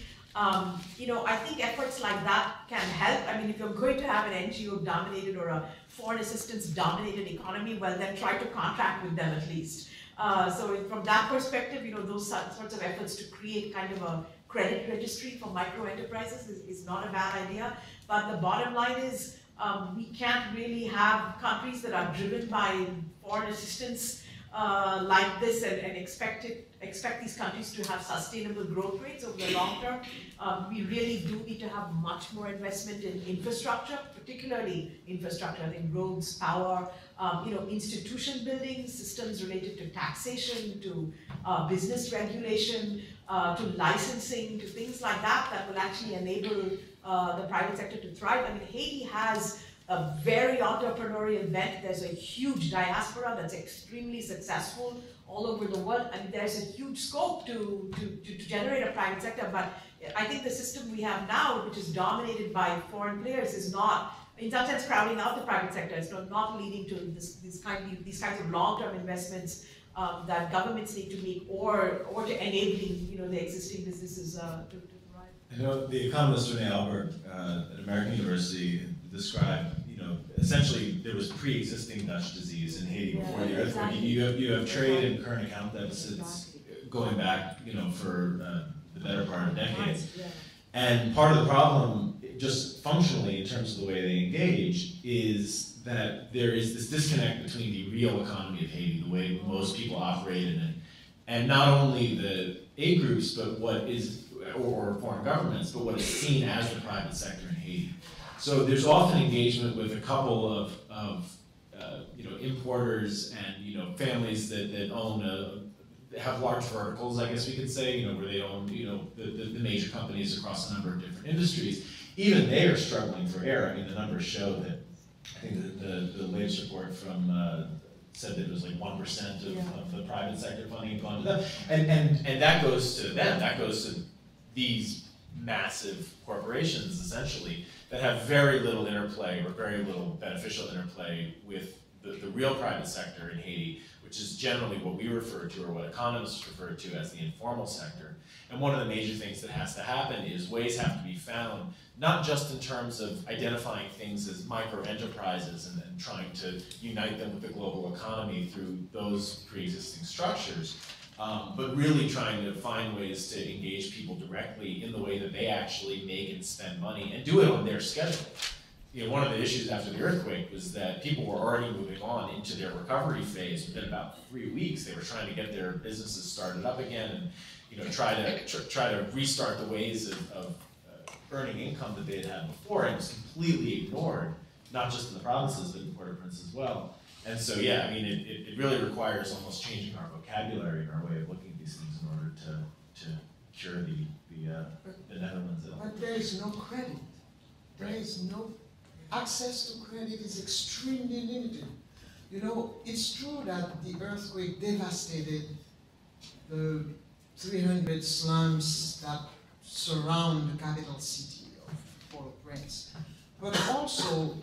Speaker 5: I think efforts like that can help. I mean, if you're going to have an NGO-dominated or a foreign assistance-dominated economy, well, then try to contract with them at least. So from that perspective, those sorts of efforts to create kind of a credit registry for micro enterprises is not a bad idea. But the bottom line is we can't really have countries that are driven by foreign assistance like this and expect these countries to have sustainable growth rates over the long term. We really do need to have much more investment in infrastructure, particularly infrastructure, I think roads, power, institution building, systems related to taxation, to business regulation, to licensing, to things like that will actually enable the private sector to thrive. I mean, Haiti has a very entrepreneurial bent. There's a huge diaspora that's extremely successful all over the world. I mean, there's a huge scope to generate a private sector, but I think the system we have now, which is dominated by foreign players, is not, in some sense, crowding out the private sector. It's not leading to these kinds of long-term investments that governments need to make, or to enabling, the existing businesses to thrive.
Speaker 4: I know the economist Renee Albert at American University described, essentially there was pre-existing Dutch disease in Haiti before the earthquake. Exactly. You have trade and current account deficits going back, for the better part of decades. Yeah. And part of the problem, just functionally in terms of the way they engage, is that there is this disconnect between the real economy of Haiti, the way most people operate in it, and not only the aid groups, but what is, or foreign governments, but what is seen as the private sector in Haiti. So there's often engagement with a couple of importers and families that own have large verticals, I guess we could say, where they own the major companies across a number of different industries. Even they are struggling for air. I mean, the numbers show that I think the latest report from said that it was like 1% of the private sector funding had gone to them, and that goes to them. That goes to these massive corporations essentially that have very little interplay or very little beneficial interplay with the real private sector in Haiti, which is generally what we refer to, or what economists refer to, as the informal sector. And one of the major things that has to happen is ways have to be found, not just in terms of identifying things as micro-enterprises and trying to unite them with the global economy through those pre-existing structures, but really trying to find ways to engage people directly in the way that they actually make and spend money, and do it on their schedule. One of the issues after the earthquake was that people were already moving on into their recovery phase. Within about 3 weeks, they were trying to get their businesses started up again, and try to restart the ways of earning income that they had had before, and it was completely ignored, not just in the provinces, but in Port-au-Prince as well. And so, yeah, I mean, it really requires almost changing our vocabulary and our way of looking at these things in order to cure the Netherlands.
Speaker 8: But there is no credit. There is no access to credit is extremely limited. It's true that the earthquake devastated the 300 slums that surround the capital city of Port-au-Prince, but also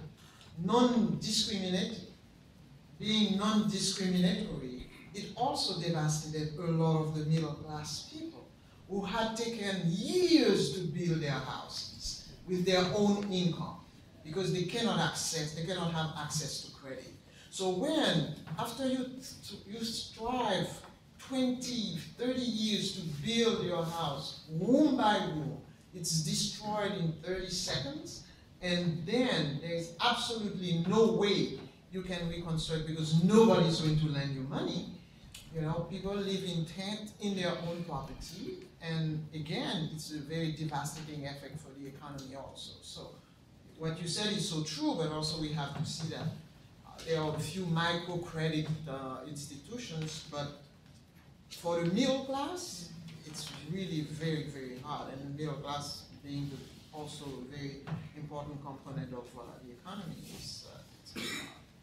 Speaker 8: being non-discriminatory, it also devastated a lot of the middle-class people who had taken years to build their houses with their own income, because they cannot have access to credit. So when, after you strive 20, 30 years to build your house, room by room, it's destroyed in 30 seconds, and then there's absolutely no way you can reconstruct because nobody's going to lend you money. People live in tents in their own property, and again, it's a very devastating effect for the economy also. So what you said is so true, but also we have to see that there are a few microcredit institutions, but for the middle class, it's really very, very hard. And the middle class being also a very important component of the economy is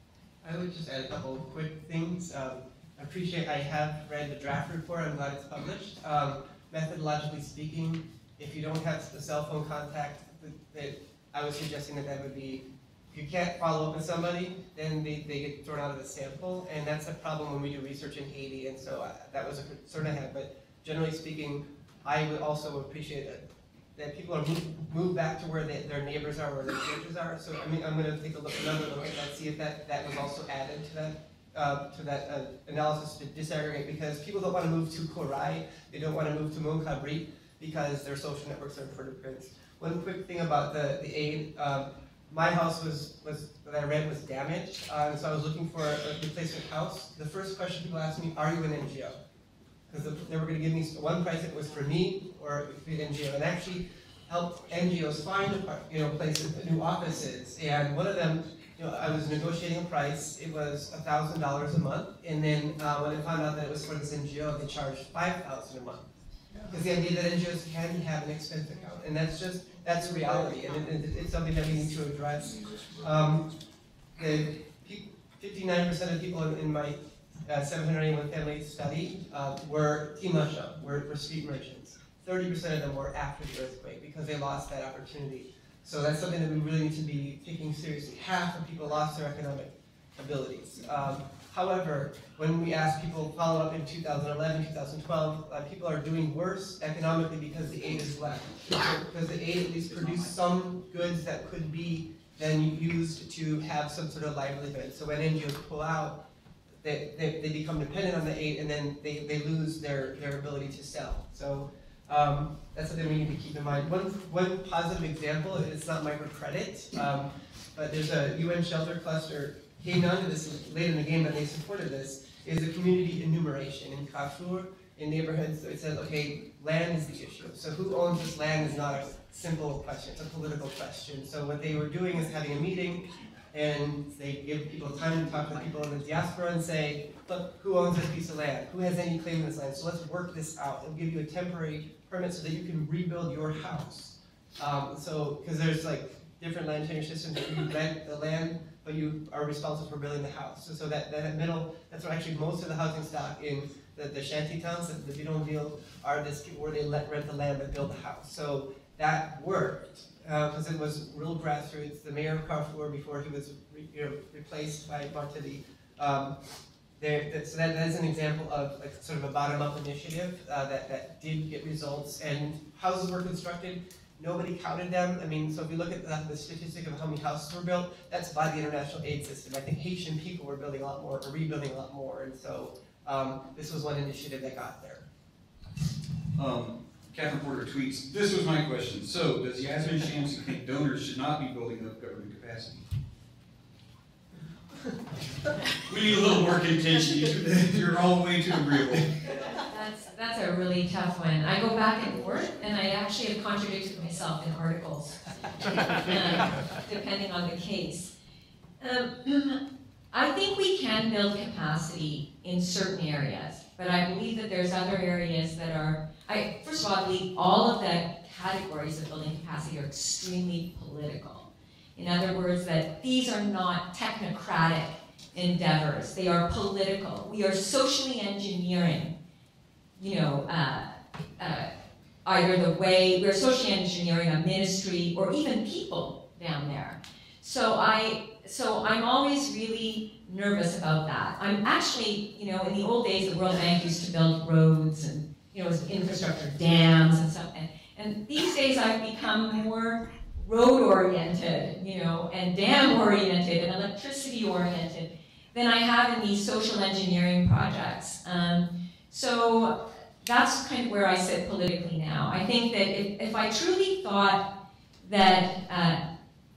Speaker 7: I would just add a couple of quick things. I have read the draft report. I'm glad it's published. Methodologically speaking, if you don't have the cell phone contact, that I was suggesting that would be, if you can't follow up with somebody, then they get thrown out of the sample, and that's a problem when we do research in Haiti, and so that was a concern I had. But generally speaking, I would also appreciate that people are moved back to where their neighbors are, where their churches are. So I mean, I'm going to take another look at that, see if that was also added to that analysis to disaggregate, because people don't want to move to Korai, they don't want to move to Moncabrit because their social networks are footprints. One quick thing about the aid. My house that I rent was damaged, so I was looking for a replacement house. The first question people asked me, are you an NGO? Because they were going to give me one price that was for me or for the NGO, and actually helped NGOs find places, new offices. And one of them, I was negotiating a price. It was $1,000 a month, and then when I found out that it was for this NGO, they charged $5,000 a month. Because the idea that NGOs can have an expense account, and that's a reality, and it's something that we need to address. 59% of people in my 781 family study were Timasha, were street merchants. 30% of them were after the earthquake because they lost that opportunity. So that's something that we really need to be taking seriously. Half of people lost their economic abilities. However, when we ask people follow up in 2011, 2012, people are doing worse economically because the aid is left. Because the aid at least produced some goods that could be then used to have some sort of livelihood. So when NGOs pull out, they become dependent on the aid, and then they lose their ability to sell. So that's something we need to keep in mind. One positive example, it's not microcredit, but there's a UN shelter cluster came down to this late in the game, but they supported this, is a community enumeration in Kafur, in neighborhoods. So it says, okay, land is the issue. So who owns this land is not a simple question, it's a political question. So what they were doing is having a meeting, and they give people time to talk to the people in the diaspora and say, look, who owns this piece of land? Who has any claim to this land? So let's work this out. It'll give you a temporary permit so that you can rebuild your house. Because there's like different land tenure systems that you rent the land, but you are responsible for building the house. So that middle, that's what actually most of the housing stock in the shanty towns, the bidonville, are this people where they rent the land but build the house. So that worked because it was real grassroots. The mayor of Carrefour, before he was replaced by Martelly, so that is an example of like sort of a bottom-up initiative that did get results. And houses were constructed. Nobody counted them. I mean, so if you look at the statistic of how many houses were built, that's by the international aid system. I think Haitian people were building a lot more, or rebuilding a lot more, and so this was one initiative that got there.
Speaker 3: Catherine Porter tweets, this was my question. So, does Yasmin Shamsi think donors should not be building up government capacity? We need a little more contention. You're all way too agreeable.
Speaker 6: That's a really tough one. I go back and forth, and I actually have contradicted myself in articles, depending on the case. I think we can build capacity in certain areas, but I believe that there's other areas that are, first of all, I believe all of the categories of building capacity are extremely political. In other words, that these are not technocratic endeavors, they are political. We are socially engineering either the way, we're socially engineering a ministry or even people down there. So I'm always really nervous about that. I'm actually, in the old days, the World Bank used to build roads and, infrastructure, dams and stuff. And these days I've become more road-oriented, and dam-oriented and electricity-oriented than I have in these social engineering projects. So that's kind of where I sit politically now. I think that if I truly thought that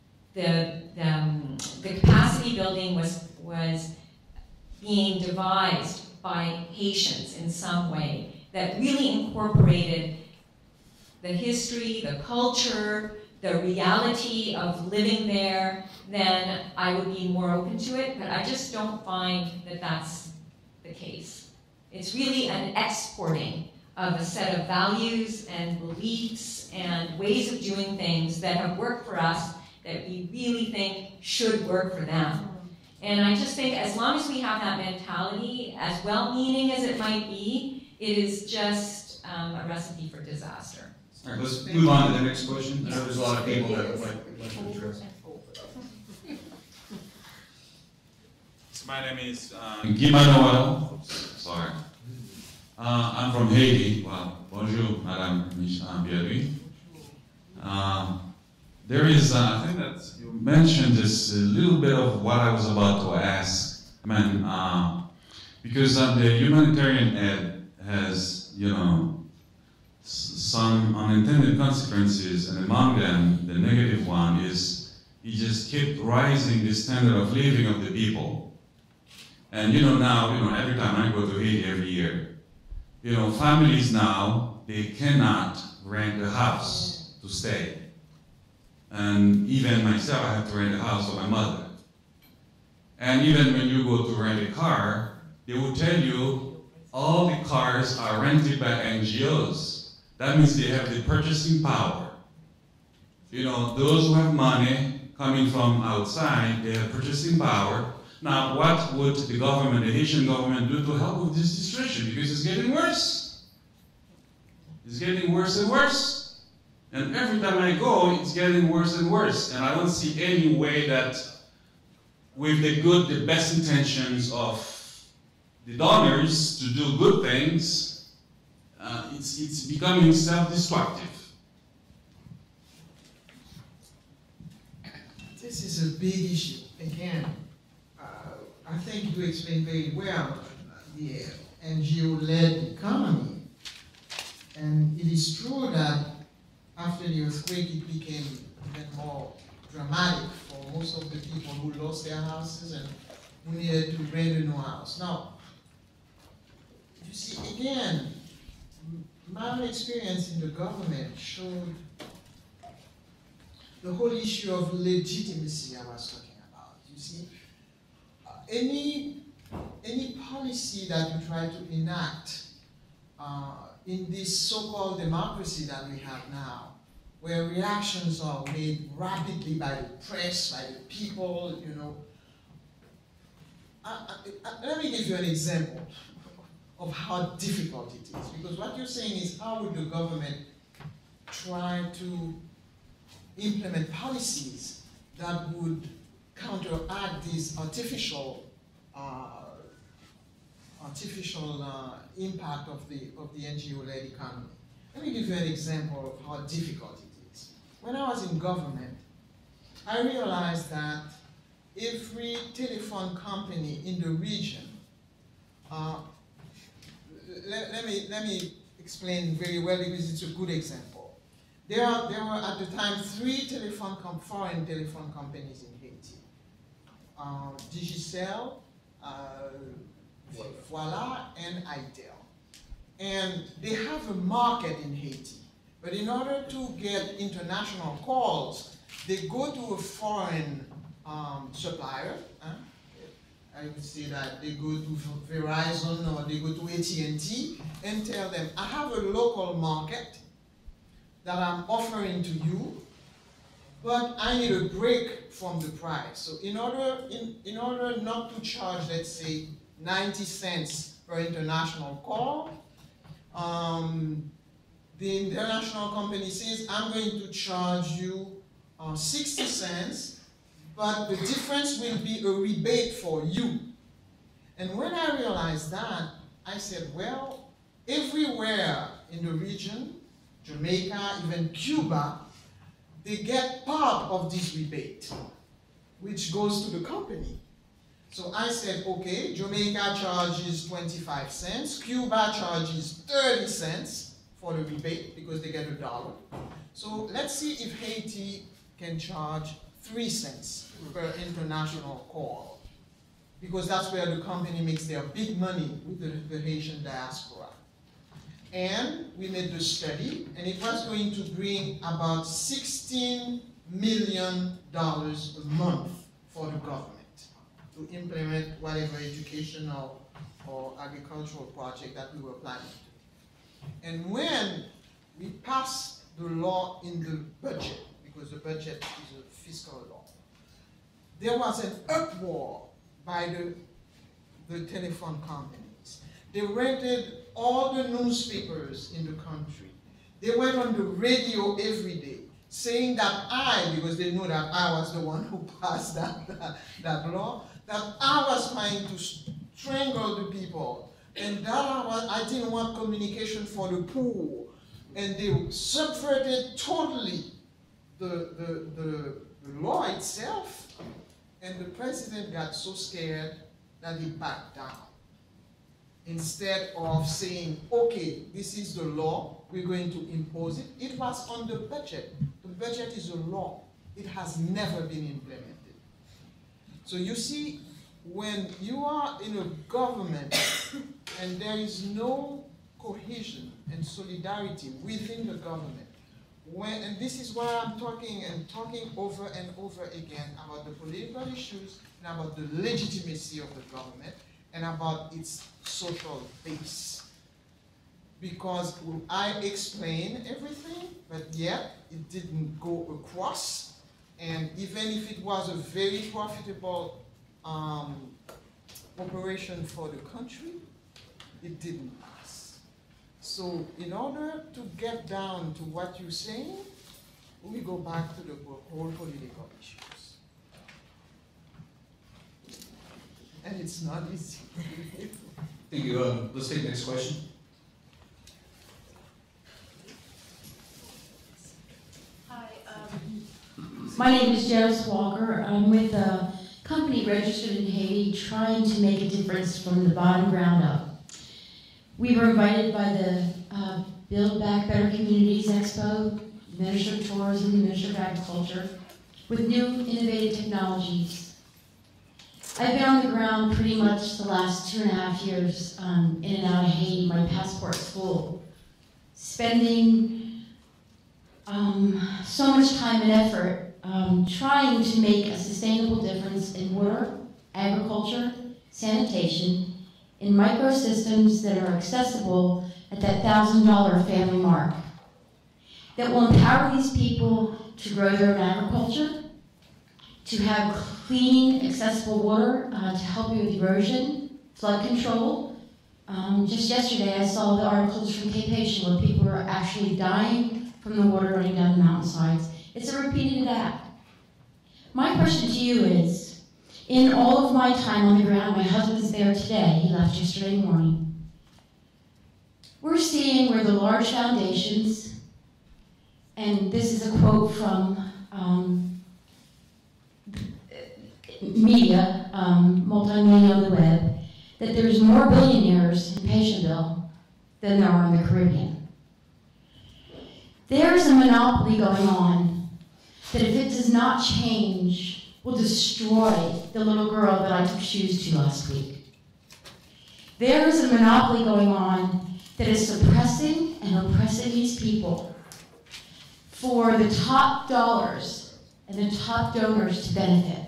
Speaker 6: the capacity building was being devised by Haitians in some way that really incorporated the history, the culture, the reality of living there, then I would be more open to it, but I just don't find that that's the case. It's really an exporting of a set of values and beliefs and ways of doing things that have worked for us that we really think should work for them. And I just think as long as we have that mentality, as well-meaning as it might be, it is just a recipe for disaster.
Speaker 3: All right, let's move on to the next question. I know there's a lot of people that would like to address.
Speaker 13: So my name is Guy Manuel. Sorry. I'm from Haiti. Well, bonjour, Madame Bienvenue. There is, I think that you mentioned this a little bit of what I was about to ask. I mean, because the humanitarian aid has, you know, some unintended consequences, and among them, the negative one is it just kept rising the standard of living of the people. And you know, now, you know, every time I go to Haiti every year, you know, families now, they cannot rent a house to stay. And even myself, I have to rent a house for my mother. And even when you go to rent a car, they will tell you all the cars are rented by NGOs. That means they have the purchasing power. You know, those who have money coming from outside, they have purchasing power. Now, what would the government, the Haitian government, do to help with this situation? Because it's getting worse. It's getting worse and worse. And every time I go, it's getting worse and worse. And I don't see any way that, with the best intentions of the donors to do good things, it's becoming self-destructive.
Speaker 8: This is a big issue. Again, I think you explained very well the NGO-led economy. And it is true that after the earthquake, it became even more dramatic for most of the people who lost their houses and who needed to rent a new house. Now, you see, again, my own experience in the government showed the whole issue of legitimacy I was talking about. You see, any policy that you try to enact in this so-called democracy that we have now, where reactions are made rapidly by the press, by the people, you know. Let me give you an example of how difficult it is. Because what you're saying is, how would the government try to implement policies that would counteract this artificial impact of the NGO-led economy? Let me give you an example of how difficult it is. When I was in government, I realized that every telephone company in the region, let me explain very well because it's a good example. There were at the time 3 foreign telephone companies in Haiti. Digicel, Voila, and Itel. And they have a market in Haiti. But in order to get international calls, they go to a foreign supplier. I would say that they go to Verizon or they go to AT&T and tell them, I have a local market that I'm offering to you, but I need a break from the price. So in order not to charge, let's say, 90 cents per international call, the international company says, I'm going to charge you 60 cents, but the difference will be a rebate for you. And when I realized that, I said, well, everywhere in the region, Jamaica, even Cuba, they get part of this rebate, which goes to the company. So I said, okay, Jamaica charges 25 cents, Cuba charges 30 cents for the rebate because they get $1. So let's see if Haiti can charge 3 cents per international call, because that's where the company makes their big money with the Haitian diaspora. And we made the study, and it was going to bring about $16 million a month for the government to implement whatever educational or agricultural project that we were planning to. And when we passed the law in the budget, because the budget is a fiscal law, there was an uproar by the telephone companies. They rented all the newspapers in the country. They went on the radio every day saying that because they knew that I was the one who passed that law, that I was trying to strangle the people, and that I didn't want communication for the poor. And they subverted totally the law itself, and the president got so scared that he backed down. Instead of saying, okay, this is the law, we're going to impose it. It was on the budget. The budget is a law. It has never been implemented. So you see, when you are in a government and there is no cohesion and solidarity within the government, and this is why I'm talking over and over again about the political issues and about the legitimacy of the government and about its social base. Because I explained everything, but yet it didn't go across. And even if it was a very profitable operation for the country, it didn't pass. So in order to get down to what you're saying, we go back to the whole political issues. And it's not easy.
Speaker 14: Thank you. Let's take the next question.
Speaker 15: Hi, my name is Janice Walker. I'm with a company registered in Haiti trying to make a difference from the bottom ground up. We were invited by the Build Back Better Communities Expo, Minister of Tourism, Minister of Agriculture, with new innovative technologies. I've been on the ground pretty much the last 2.5 years in and out of Haiti, my passport school, spending so much time and effort trying to make a sustainable difference in water, agriculture, sanitation, in microsystems that are accessible at that $1,000 family mark, that will empower these people to grow their own agriculture, to have clean, accessible water to help you with erosion, flood control. Just yesterday I saw the articles from Cape Haitian where people are actually dying from the water running down the mountainsides. It's a repeated act. My question to you is, in all of my time on the ground, my husband's there today, he left yesterday morning, we're seeing where the large foundations, and this is a quote from media, multimedia on the web, that there's more billionaires in Patientville than there are in the Caribbean. There's a monopoly going on that if it does not change, will destroy the little girl that I took shoes to last week. There is a monopoly going on that is suppressing and oppressing these people for the top dollars and the top donors to benefit.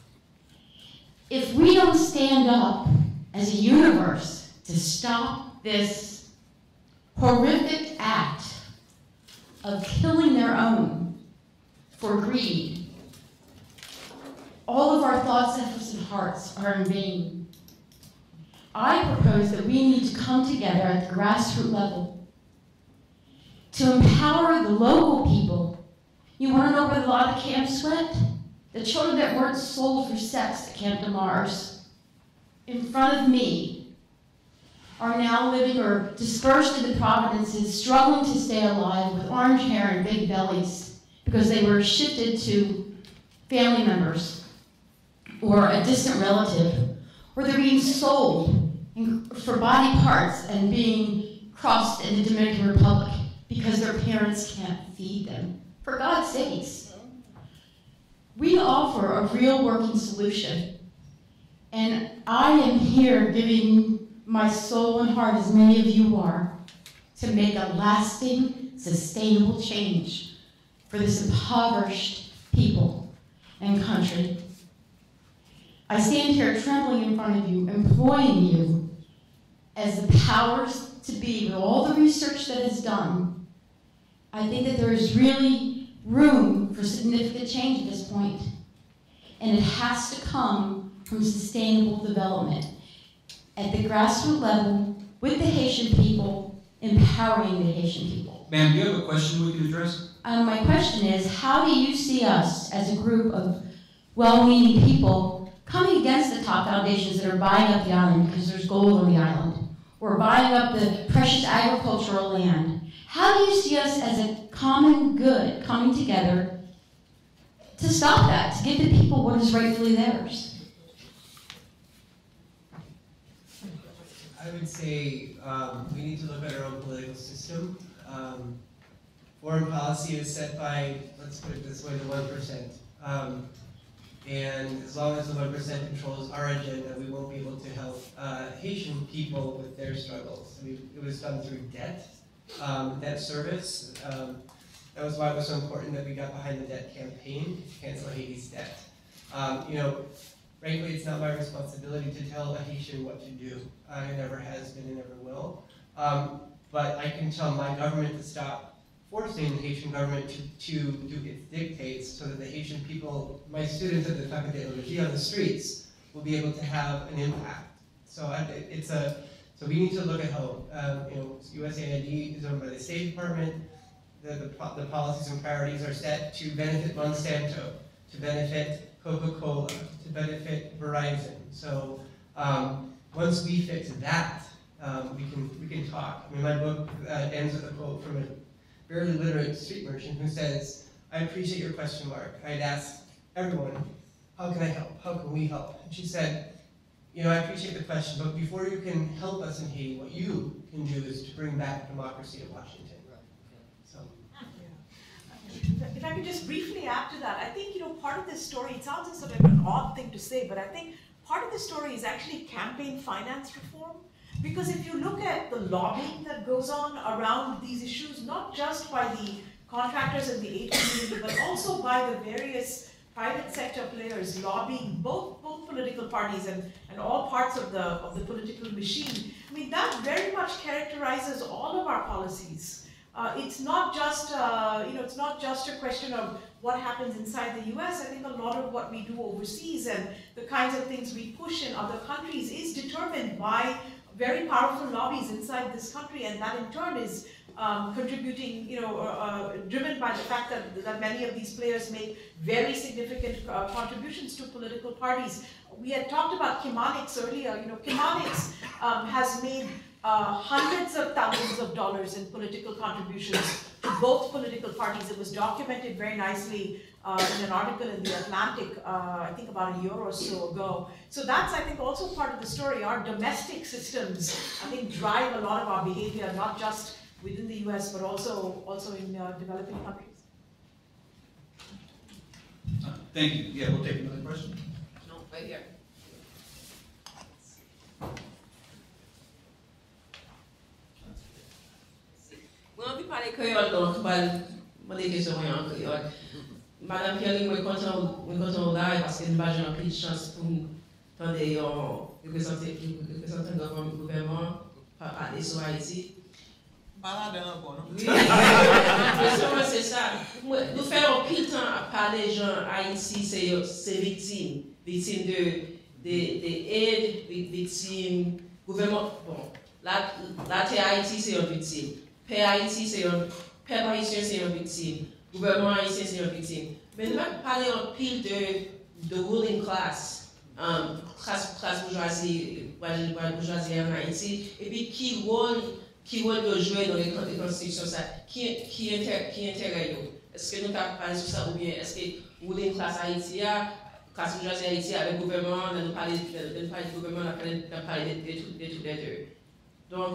Speaker 15: If we don't stand up as a universe to stop this horrific act of killing their own for greed, all of our thoughts, efforts, and hearts are in vain. I propose that we need to come together at the grassroots level to empower the local people. You want to know where a lot of camps went? The children that weren't sold for sex at Camp de Mars, in front of me, are now living or dispersed in the provinces, struggling to stay alive with orange hair and big bellies because they were shifted to family members or a distant relative, or they're being sold for body parts and being crossed in the Dominican Republic because their parents can't feed them. For God's sakes. We offer a real working solution. And I am here giving my soul and heart, as many of you are, to make a lasting, sustainable change for this impoverished people and country. I stand here trembling in front of you, imploring you, as the powers to be, with all the research that is done, I think that there is really room for significant change at this point. And it has to come from sustainable development at the grassroots level with the Haitian people, empowering the Haitian people.
Speaker 14: Ma'am, do you have a question we can address?
Speaker 15: My question is, how do you see us as a group of well-meaning people coming against the top foundations that are buying up the island because there's gold on the island, or buying up the precious agricultural land? How do you see us as a common good coming together to stop that, to give the people what is rightfully theirs?
Speaker 7: I would say we need to look at our own political system. Foreign policy is set by, let's put it this way, the 1%. And as long as the 1% controls our agenda, we won't be able to help Haitian people with their struggles. I mean, it was done through debt service. That was why it was so important that we got behind the debt campaign to cancel Haiti's debt. Frankly, it's not my responsibility to tell a Haitian what to do. It never has been and never will. But I can tell my government to stop forcing the Haitian government to do its dictates so that the Haitian people, my students at the Faculté d'Éthologie on the streets, will be able to have an impact. So so we need to look at home. USAID is owned by the State Department. The policies and priorities are set to benefit Monsanto, to benefit Coca-Cola, to benefit Verizon. So once we fix that, we can talk. I mean, my book ends with a quote from a very literate street merchant who says, "I appreciate your question mark. I'd ask everyone, how can I help? How can we help?" And she said, I appreciate the question, but before you can help us in Haiti, what you can do is to bring back democracy to Washington. So.
Speaker 5: If I could just briefly add to that, I think, part of this story, it sounds sort of an odd thing to say, but I think part of the story is actually campaign finance reform. Because if you look at the lobbying that goes on around these issues, not just by the contractors and the aid community, but also by the various private sector players lobbying both political parties and all parts of the political machine, I mean, that very much characterizes all of our policies. It's not just it's not just a question of what happens inside the US. I think a lot of what we do overseas and the kinds of things we push in other countries is determined by very powerful lobbies inside this country, and that in turn is contributing, driven by the fact that many of these players make very significant contributions to political parties. We had talked about Chemonics earlier. Chemonics has made hundreds of thousands of dollars in political contributions to both political parties. It was documented very nicely in an article in The Atlantic, I think about a year or so ago. So that's, I think, also part of the story. Our domestic systems, I think, drive a lot of our behavior, not just within the US, but also in developing countries.
Speaker 14: Thank you. Yeah, we'll take another question.
Speaker 16: No, right here. Mwen pi pale Creole donc, mwen de kesyon mwen an Creole. Madame Pierre, mwen kontan ou la, paske nou ba jen an pli de chans pou tande yon representant gouvernement pale sou Haïti.
Speaker 8: Malade ankon, non?
Speaker 16: Oui, c'est ça. Nou fè an pil tan a pale jan Haïti se victime de aide, victime gouvernement. Bon, la te Haïti se yon victime. Père Haïti, père haïtien, c'est une victime. Gouvernement haïtien, c'est une victime. Mais nous allons parler en pile de ruling class, classe bourgeoisie en Haïti, et puis qui rôle de jouer dans les constitutions, ça, qui intérêt. Est-ce que nous avons parlé sur ça ou bien est-ce que ruling class Haïti, classe bourgeoisie Haïti avec le gouvernement, nous parlons du gouvernement, nous parlons de tous les deux. Donc,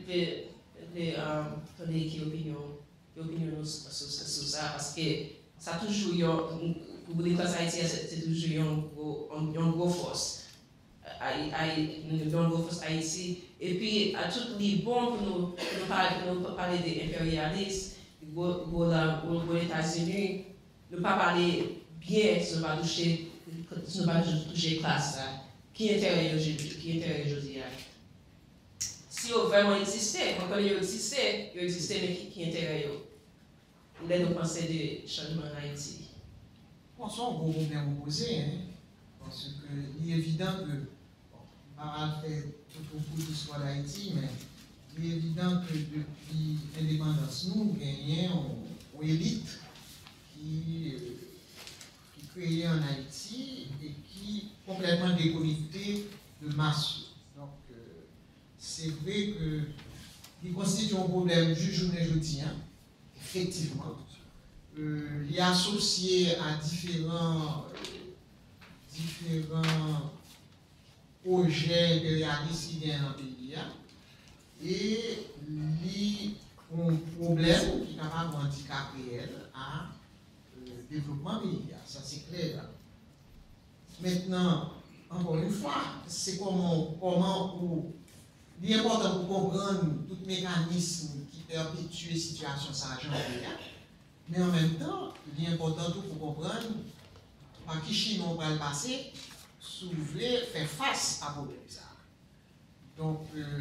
Speaker 16: qui opinion sur ça parce que ça toujours pour les classes haïtiennes c'est toujours une grosse force une grosse force Haïti et puis à tout les bon pour nous parler des impérialistes pour les États-Unis ne pas parler bien sur pas toucher classe qui intérêt aujourd'hui. Si vous vraiment existé, quand vous existez, mais qui intérêt vous? Là, nous pensons de changement en Haïti.
Speaker 8: Bon, ça, on va bien vous poser, hein. Parce qu'il est évident que, bon, on va faire tout beaucoup d'histoire d'Haïti, mais il est évident que depuis l'indépendance, nous gagnons une élite qui créée en Haïti et qui complètement déconnectée de masse. Donc, c'est vrai que il constitue un problème du journée jeudi, effectivement. Il est associé à différents projets impérialistes qui viennent dans le pays. Et il y a un problème qui est capable de handicap réel à développement pays. Ça, c'est clair. Maintenant, encore une fois, c'est comment il est important pour comprendre tout mécanisme qui perpétue les situations sans mais en même temps, il est important pour comprendre par qui Chinois va le passer, s'ouvrir, faire face à problème ça. Donc,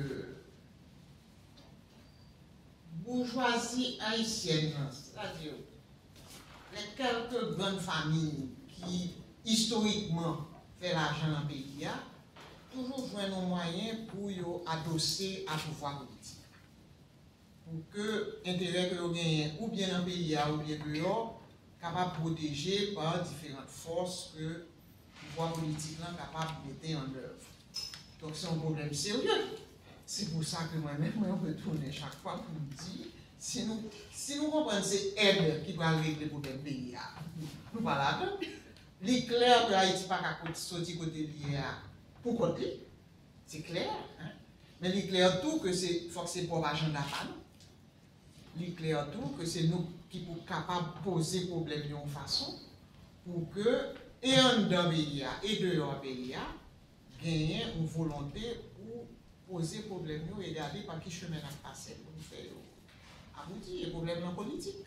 Speaker 8: bourgeoisie haïtienne, c'est-à-dire les quelques grandes familles qui historiquement font l'argent dans le pays, toujours jouer nos moyens pour adosser à pouvoir politique. Pour que l'intérêt que vous gagnez, ou bien dans le pays, ou bien dehors, capable de protéger par différentes forces que le pouvoir politique est capable de mettre en œuvre. Donc c'est un problème sérieux. C'est pour ça que moi-même, je retourne chaque fois pour me dire, si nous comprenons ces aides qui doivent régler le problème du pays, nous pas là-dedans. L'éclair de Haïti pas qu'à sortir côté lié pour côté, c'est clair. Hein? Mais l'éclair tout que c'est forcé pour agenda pas. L'éclair tout que c'est nous qui sommes capables de poser problème de façon pour que, et en dedans pays et dehors pays, gagner une volonté pour poser problème et regarder par qui chemin à passer pour nous faire aboutir. Les problèmes politiques.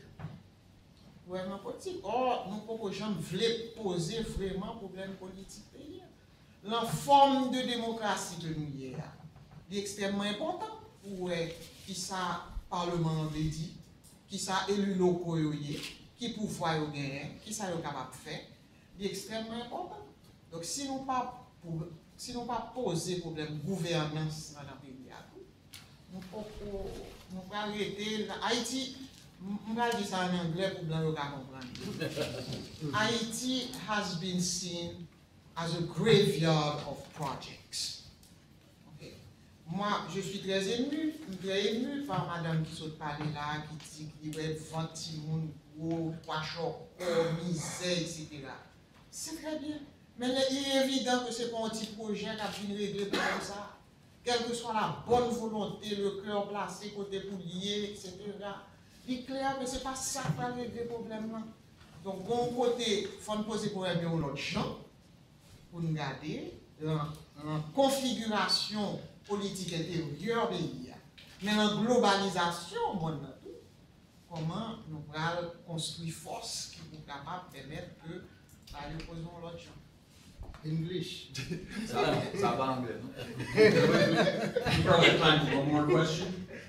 Speaker 8: Or, nous ne jamais voulons poser vraiment problème politique pays. La forme de démocratie que nous y avons est extrêmement important pour qui ça Parlement veut dit, qui ça élus locaux qui pouvoir y gagner, qui ça est capable de faire, est extrêmement important. Donc si nous pas poser problème gouvernance dans le pays, nous pouvons arrêter Haïti. Je vais dire ça en anglais pour blanc comprendre. Haiti has been seen as a graveyard of projects. Okay. Moi, je suis très ému par madame qui saute parler là, qui dit qu'il y a 20 personnes, gros, 3 chocs, misère, etc. C'est très bien. Mais il est évident que ce n'est pas un petit projet qui a bien réglé comme ça. Quelle que soit la bonne volonté, le cœur placé côté pour lier, etc. Il est clair que ce n'est pas ça qui va régler le problème. Donc, bon côté, il faut poser problème dans l'autre champ pour nous garder la configuration politique intérieure pays. Mais la globalisation, comment nous allons construire force qui nous capable de permettre que nous posons l'autre champ. English.
Speaker 14: Ça va en anglais, non? We probably have time for one more question.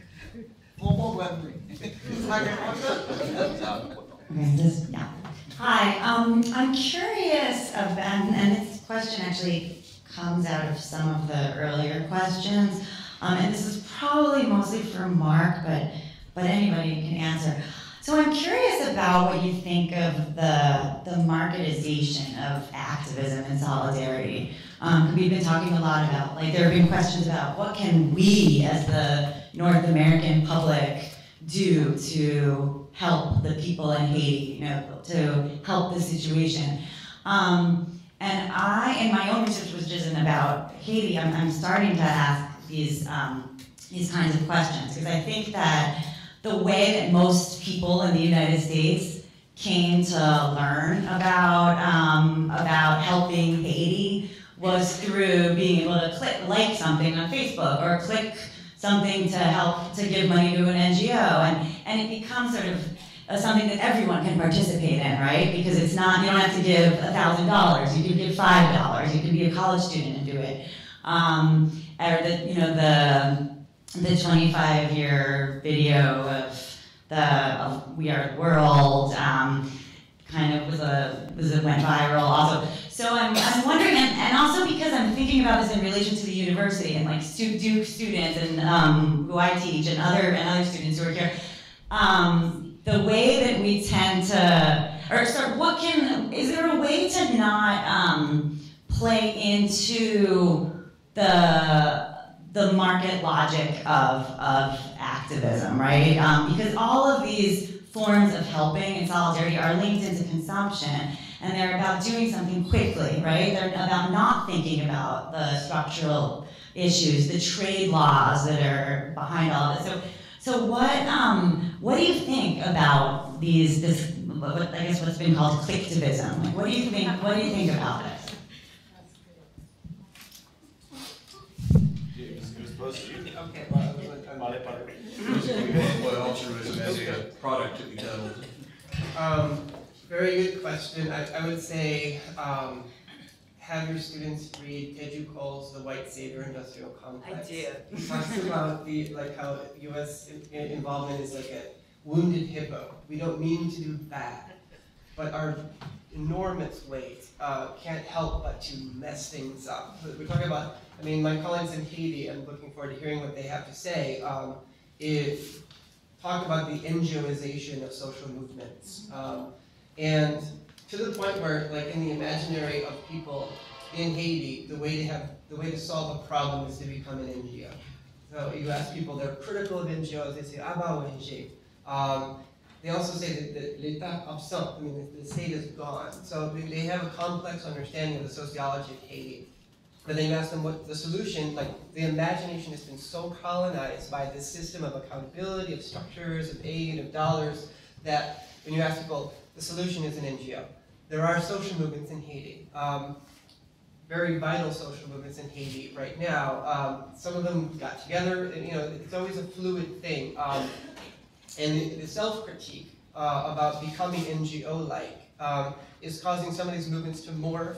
Speaker 17: Hi, I'm curious about, and this question actually comes out of some of the earlier questions, and this is probably mostly for Mark, but anybody can answer. So I'm curious about what you think of the marketization of activism and solidarity. We've been talking a lot about, like, there have been questions about what can we as the North American public do to help the people in Haiti, you know, to help the situation. And I, in my own research, which isn't about Haiti, I'm starting to ask these kinds of questions, because I think that the way that most people in the United States came to learn about helping Haiti was through being able to like something on Facebook or click something to help to give money to an NGO, and it becomes sort of something that everyone can participate in, right? Because it's not, you don't have to give $1,000, you can give $5, you can be a college student and do it. Or the 25-year video of We Are the World kind of went viral also. So I'm wondering, thinking about this in relation to the university and like Duke students and who I teach and other students who are here, the way that we tend to, is there a way to not play into the market logic of activism, right? Because all of these forms of helping and solidarity are linked into consumption, and they're about doing something quickly, right? They're about not thinking about the structural issues, the trade laws that are behind all of this. So what do you think about I guess what's been called clicktivism? Like, what do you think about this?
Speaker 7: Okay.
Speaker 10: What altruism as a product to be done?
Speaker 7: Very good question. I would say have your students read Teju Cole's The White Savior Industrial Complex.
Speaker 5: I did.
Speaker 7: He talks about how U.S. involvement is like a wounded hippo. We don't mean to do bad, but our enormous weight can't help but to mess things up. We're talking about, my colleagues in Haiti, I'm looking forward to hearing what they have to say, talk about the NGOization of social movements. And to the point where, like in the imaginary of people in Haiti, the way to solve a problem is to become an NGO. So you ask people, they're critical of NGOs, they say, ah bah ONG. They also say that l'état absent, the state is gone. So they have a complex understanding of the sociology of Haiti. But then you ask them what the solution, like the imagination has been so colonized by this system of accountability, of structures, of aid, of dollars, that when you ask people, the solution is an NGO. There are social movements in Haiti, very vital social movements in Haiti right now. Some of them got together, and it's always a fluid thing. And the self-critique about becoming NGO-like is causing some of these movements to morph.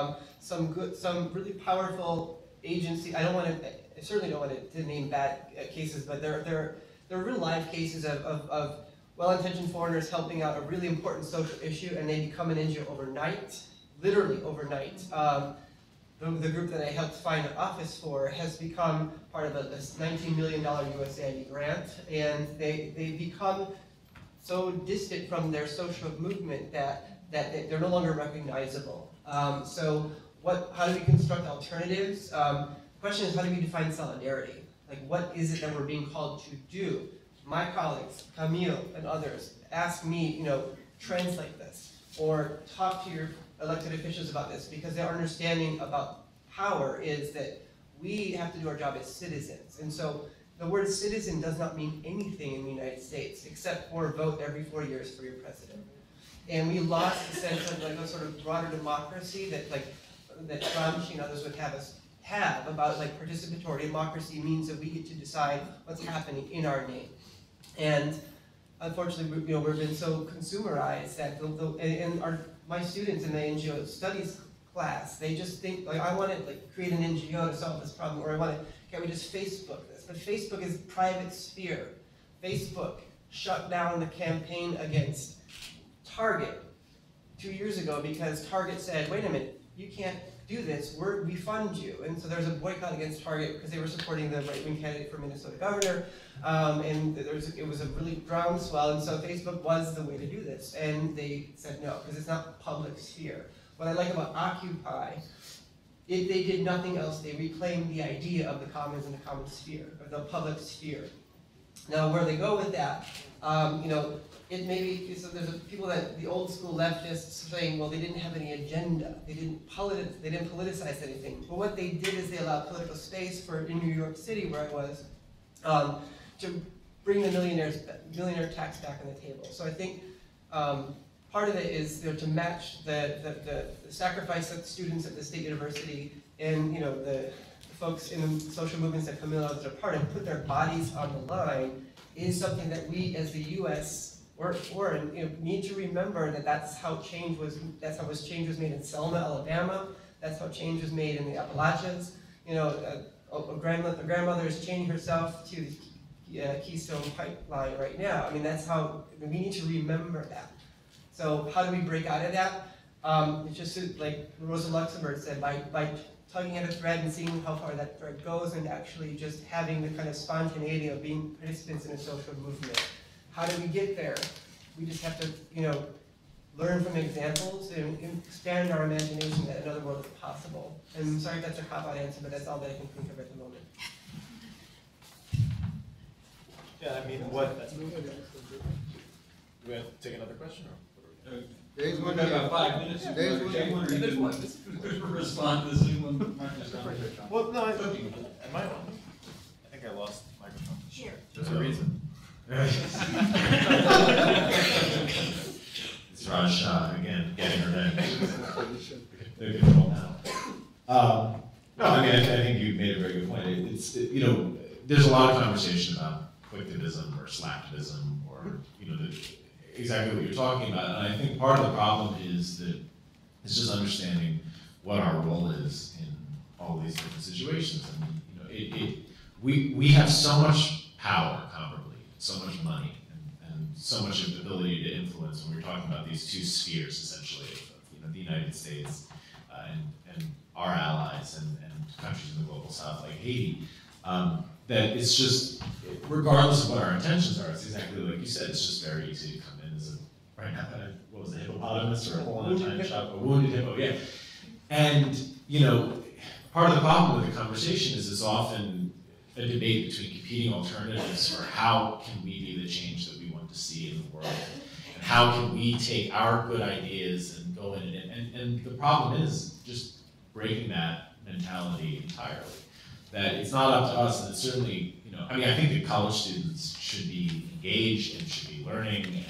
Speaker 7: Some really powerful agency. I certainly don't want to name bad cases, but they're real life cases of well-intentioned foreigners helping out a really important social issue, and they become an NGO overnight, literally overnight. The group that I helped find an office for has become part of this $19 million USAID grant, and they become so distant from their social movement that they're no longer recognizable. So how do we construct alternatives? The question is, how do we define solidarity? Like, what is it that we're being called to do? My colleagues, Camille and others, ask me, translate this, or talk to your elected officials about this, because their understanding about power is that we have to do our job as citizens. And so the word citizen does not mean anything in the United States, except for vote every 4 years for your president. And we lost the sense of a sort of broader democracy that Gramsci and others would have us have about participatory democracy means that we get to decide what's happening in our name. And unfortunately, we've been so consumerized that my students in the NGO studies class, they just think I want to create an NGO to solve this problem, or can we just Facebook this? But Facebook is private sphere. Facebook shut down the campaign against Target 2 years ago because Target said, wait a minute, you can't do this, we fund you. And so there's a boycott against Target because they were supporting the right-wing candidate for Minnesota governor, and it was a really groundswell, and so Facebook was the way to do this. And they said no, because it's not public sphere. What I like about Occupy, they did nothing else, they reclaimed the idea of the commons and the common sphere, or the public sphere. Now where they go with that, it may be, so there's people the old school leftists saying, well, they didn't have any agenda, they didn't politicize anything. But what they did is they allowed political space in New York City, where I was, to bring the millionaire tax back on the table. So I think part of it is to match the sacrifice of students at the State University and the folks in the social movements that Camille and others are part of, put their bodies on the line, is something that we as the U.S. or foreign need to remember that's how change was made in Selma, Alabama. That's how change was made in the Appalachians. A grandmother is chaining herself to the Keystone Pipeline right now. That's how we need to remember that. So how do we break out of that? It's just like Rosa Luxemburg said, by tugging at a thread and seeing how far that thread goes, and actually just having the kind of spontaneity of being participants in a social movement. How do we get there? We just have to, learn from examples and expand our imagination that another world is possible. And I'm sorry if that's a cop-out answer, but that's all that I can think of at the moment.
Speaker 4: Yeah, I mean, what? Do we have to take another question? Or?
Speaker 14: We've got about 5 minutes. There's one. Respond to this one.
Speaker 4: Well, no, am I on? I think I lost the microphone.
Speaker 6: Here.
Speaker 4: There's a reason. It's Raj Shah again, getting revenge. They're control now. No, I mean, I think you made a very good point. There's a lot of conversation about quicktivism or slacktivism or, exactly what you're talking about. And I think part of the problem is that it's just understanding what our role is in all these different situations. And we have so much power comparably, so much money, and so much ability to influence when we're talking about these two spheres essentially of the United States and our allies and countries in the global south like Haiti. That it's just, regardless of what our intentions are, it's exactly like you said, it's just very easy to come in as right now, what was it, hippopotamus or a hole in a china shop, a wounded hippo, yeah. And, part of the problem with the conversation is it's often a debate between competing alternatives for how can we be the change that we want to see in the world, and how can we take our good ideas and go in and the problem is just breaking that mentality entirely. That it's not up to us, and it's certainly, I think that college students should be engaged and should be learning and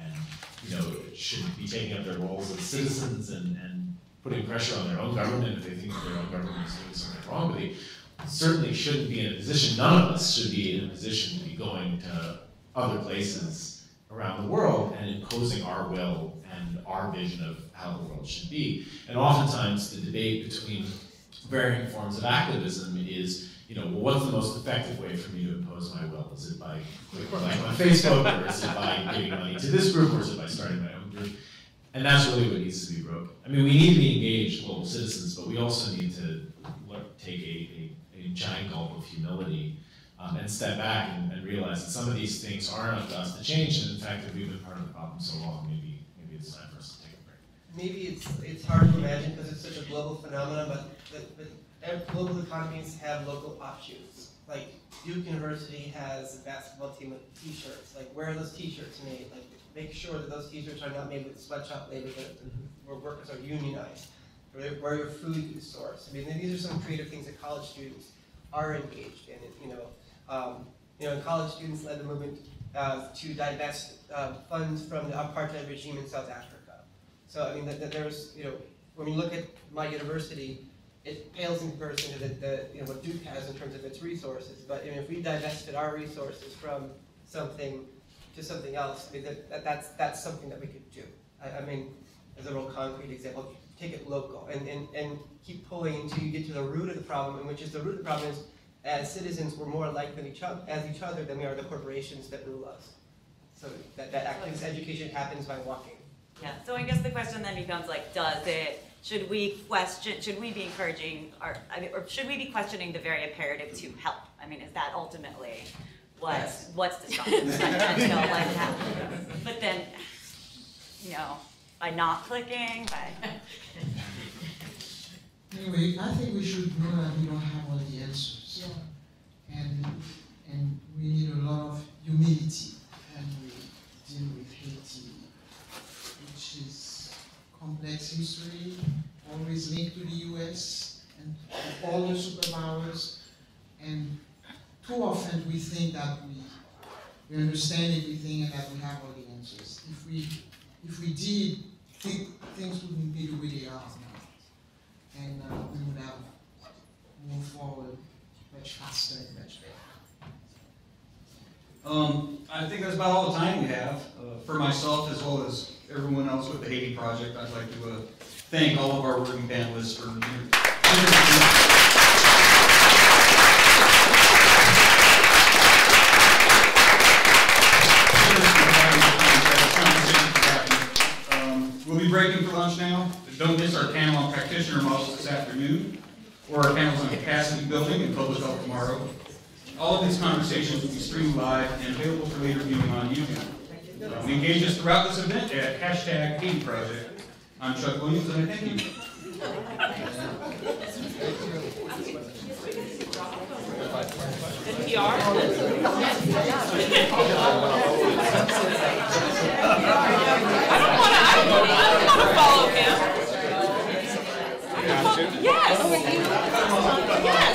Speaker 4: should be taking up their roles as citizens and putting pressure on their own government if they think that their own government is doing something wrong. But they certainly shouldn't be in a position, none of us should be in a position to be going to other places around the world and imposing our will and our vision of how the world should be. And oftentimes the debate between varying forms of activism is, well, what's the most effective way for me to impose my will? Is it by clicking like on Facebook, or is it by giving money to this group, or is it by starting my own group? And that's really what needs to be broken. I mean, we need to be engaged global citizens, but we also need to take a giant gulp of humility and step back and realize that some of these things aren't up to us to change, and in fact, if we've been part of the problem so long, maybe it's time for us to take a break.
Speaker 7: Maybe it's hard to imagine because it's such a global phenomenon, but global economies have local offshoots. Like Duke University has a basketball team with t-shirts. Like, where are those t-shirts made? Like, make sure that those t-shirts are not made with sweatshop labor, where workers are unionized, where your food is sourced. I mean, these are some creative things that college students are engaged in. College students led the movement to divest funds from the apartheid regime in South Africa. So I mean, there's, when you look at my university, it pales in comparison to what Duke has in terms of its resources. But if we divested our resources from something to something else, I mean, that's something that we could do. I mean, as a real concrete example, take it local and keep pulling until you get to the root of the problem, which is the root of the problem is, as citizens, we're more alike than each other than we are the corporations that rule us. So that activist education happens by walking.
Speaker 18: Yeah. So I guess the question then becomes like, should we be encouraging or should we be questioning the very imperative to help? I mean, is that ultimately what's the strongest But then, by not clicking,
Speaker 8: Anyway, I think we should know that we don't have all the answers. Yeah. And we need a lot of humility when we deal with Haiti, which is complex history, always linked to the US and to all the superpowers. And too often we think that we understand everything and that we have all the answers. If we did, things wouldn't be the way they are now. And we would have moved forward much faster and much better.
Speaker 3: I think that's about all the time we have. For myself, as well as everyone else with the Haiti Project, I'd like to thank all of our working panelists for We'll be breaking for lunch now. Don't miss our panel on practitioner models this afternoon, or our panels on capacity building and public health tomorrow. All of these conversations will be streamed live and available for later viewing on YouTube. Engage us throughout this event at #HaitiProject. I'm Chuck Williams, and I thank you.
Speaker 19: I don't want to follow him. Yes.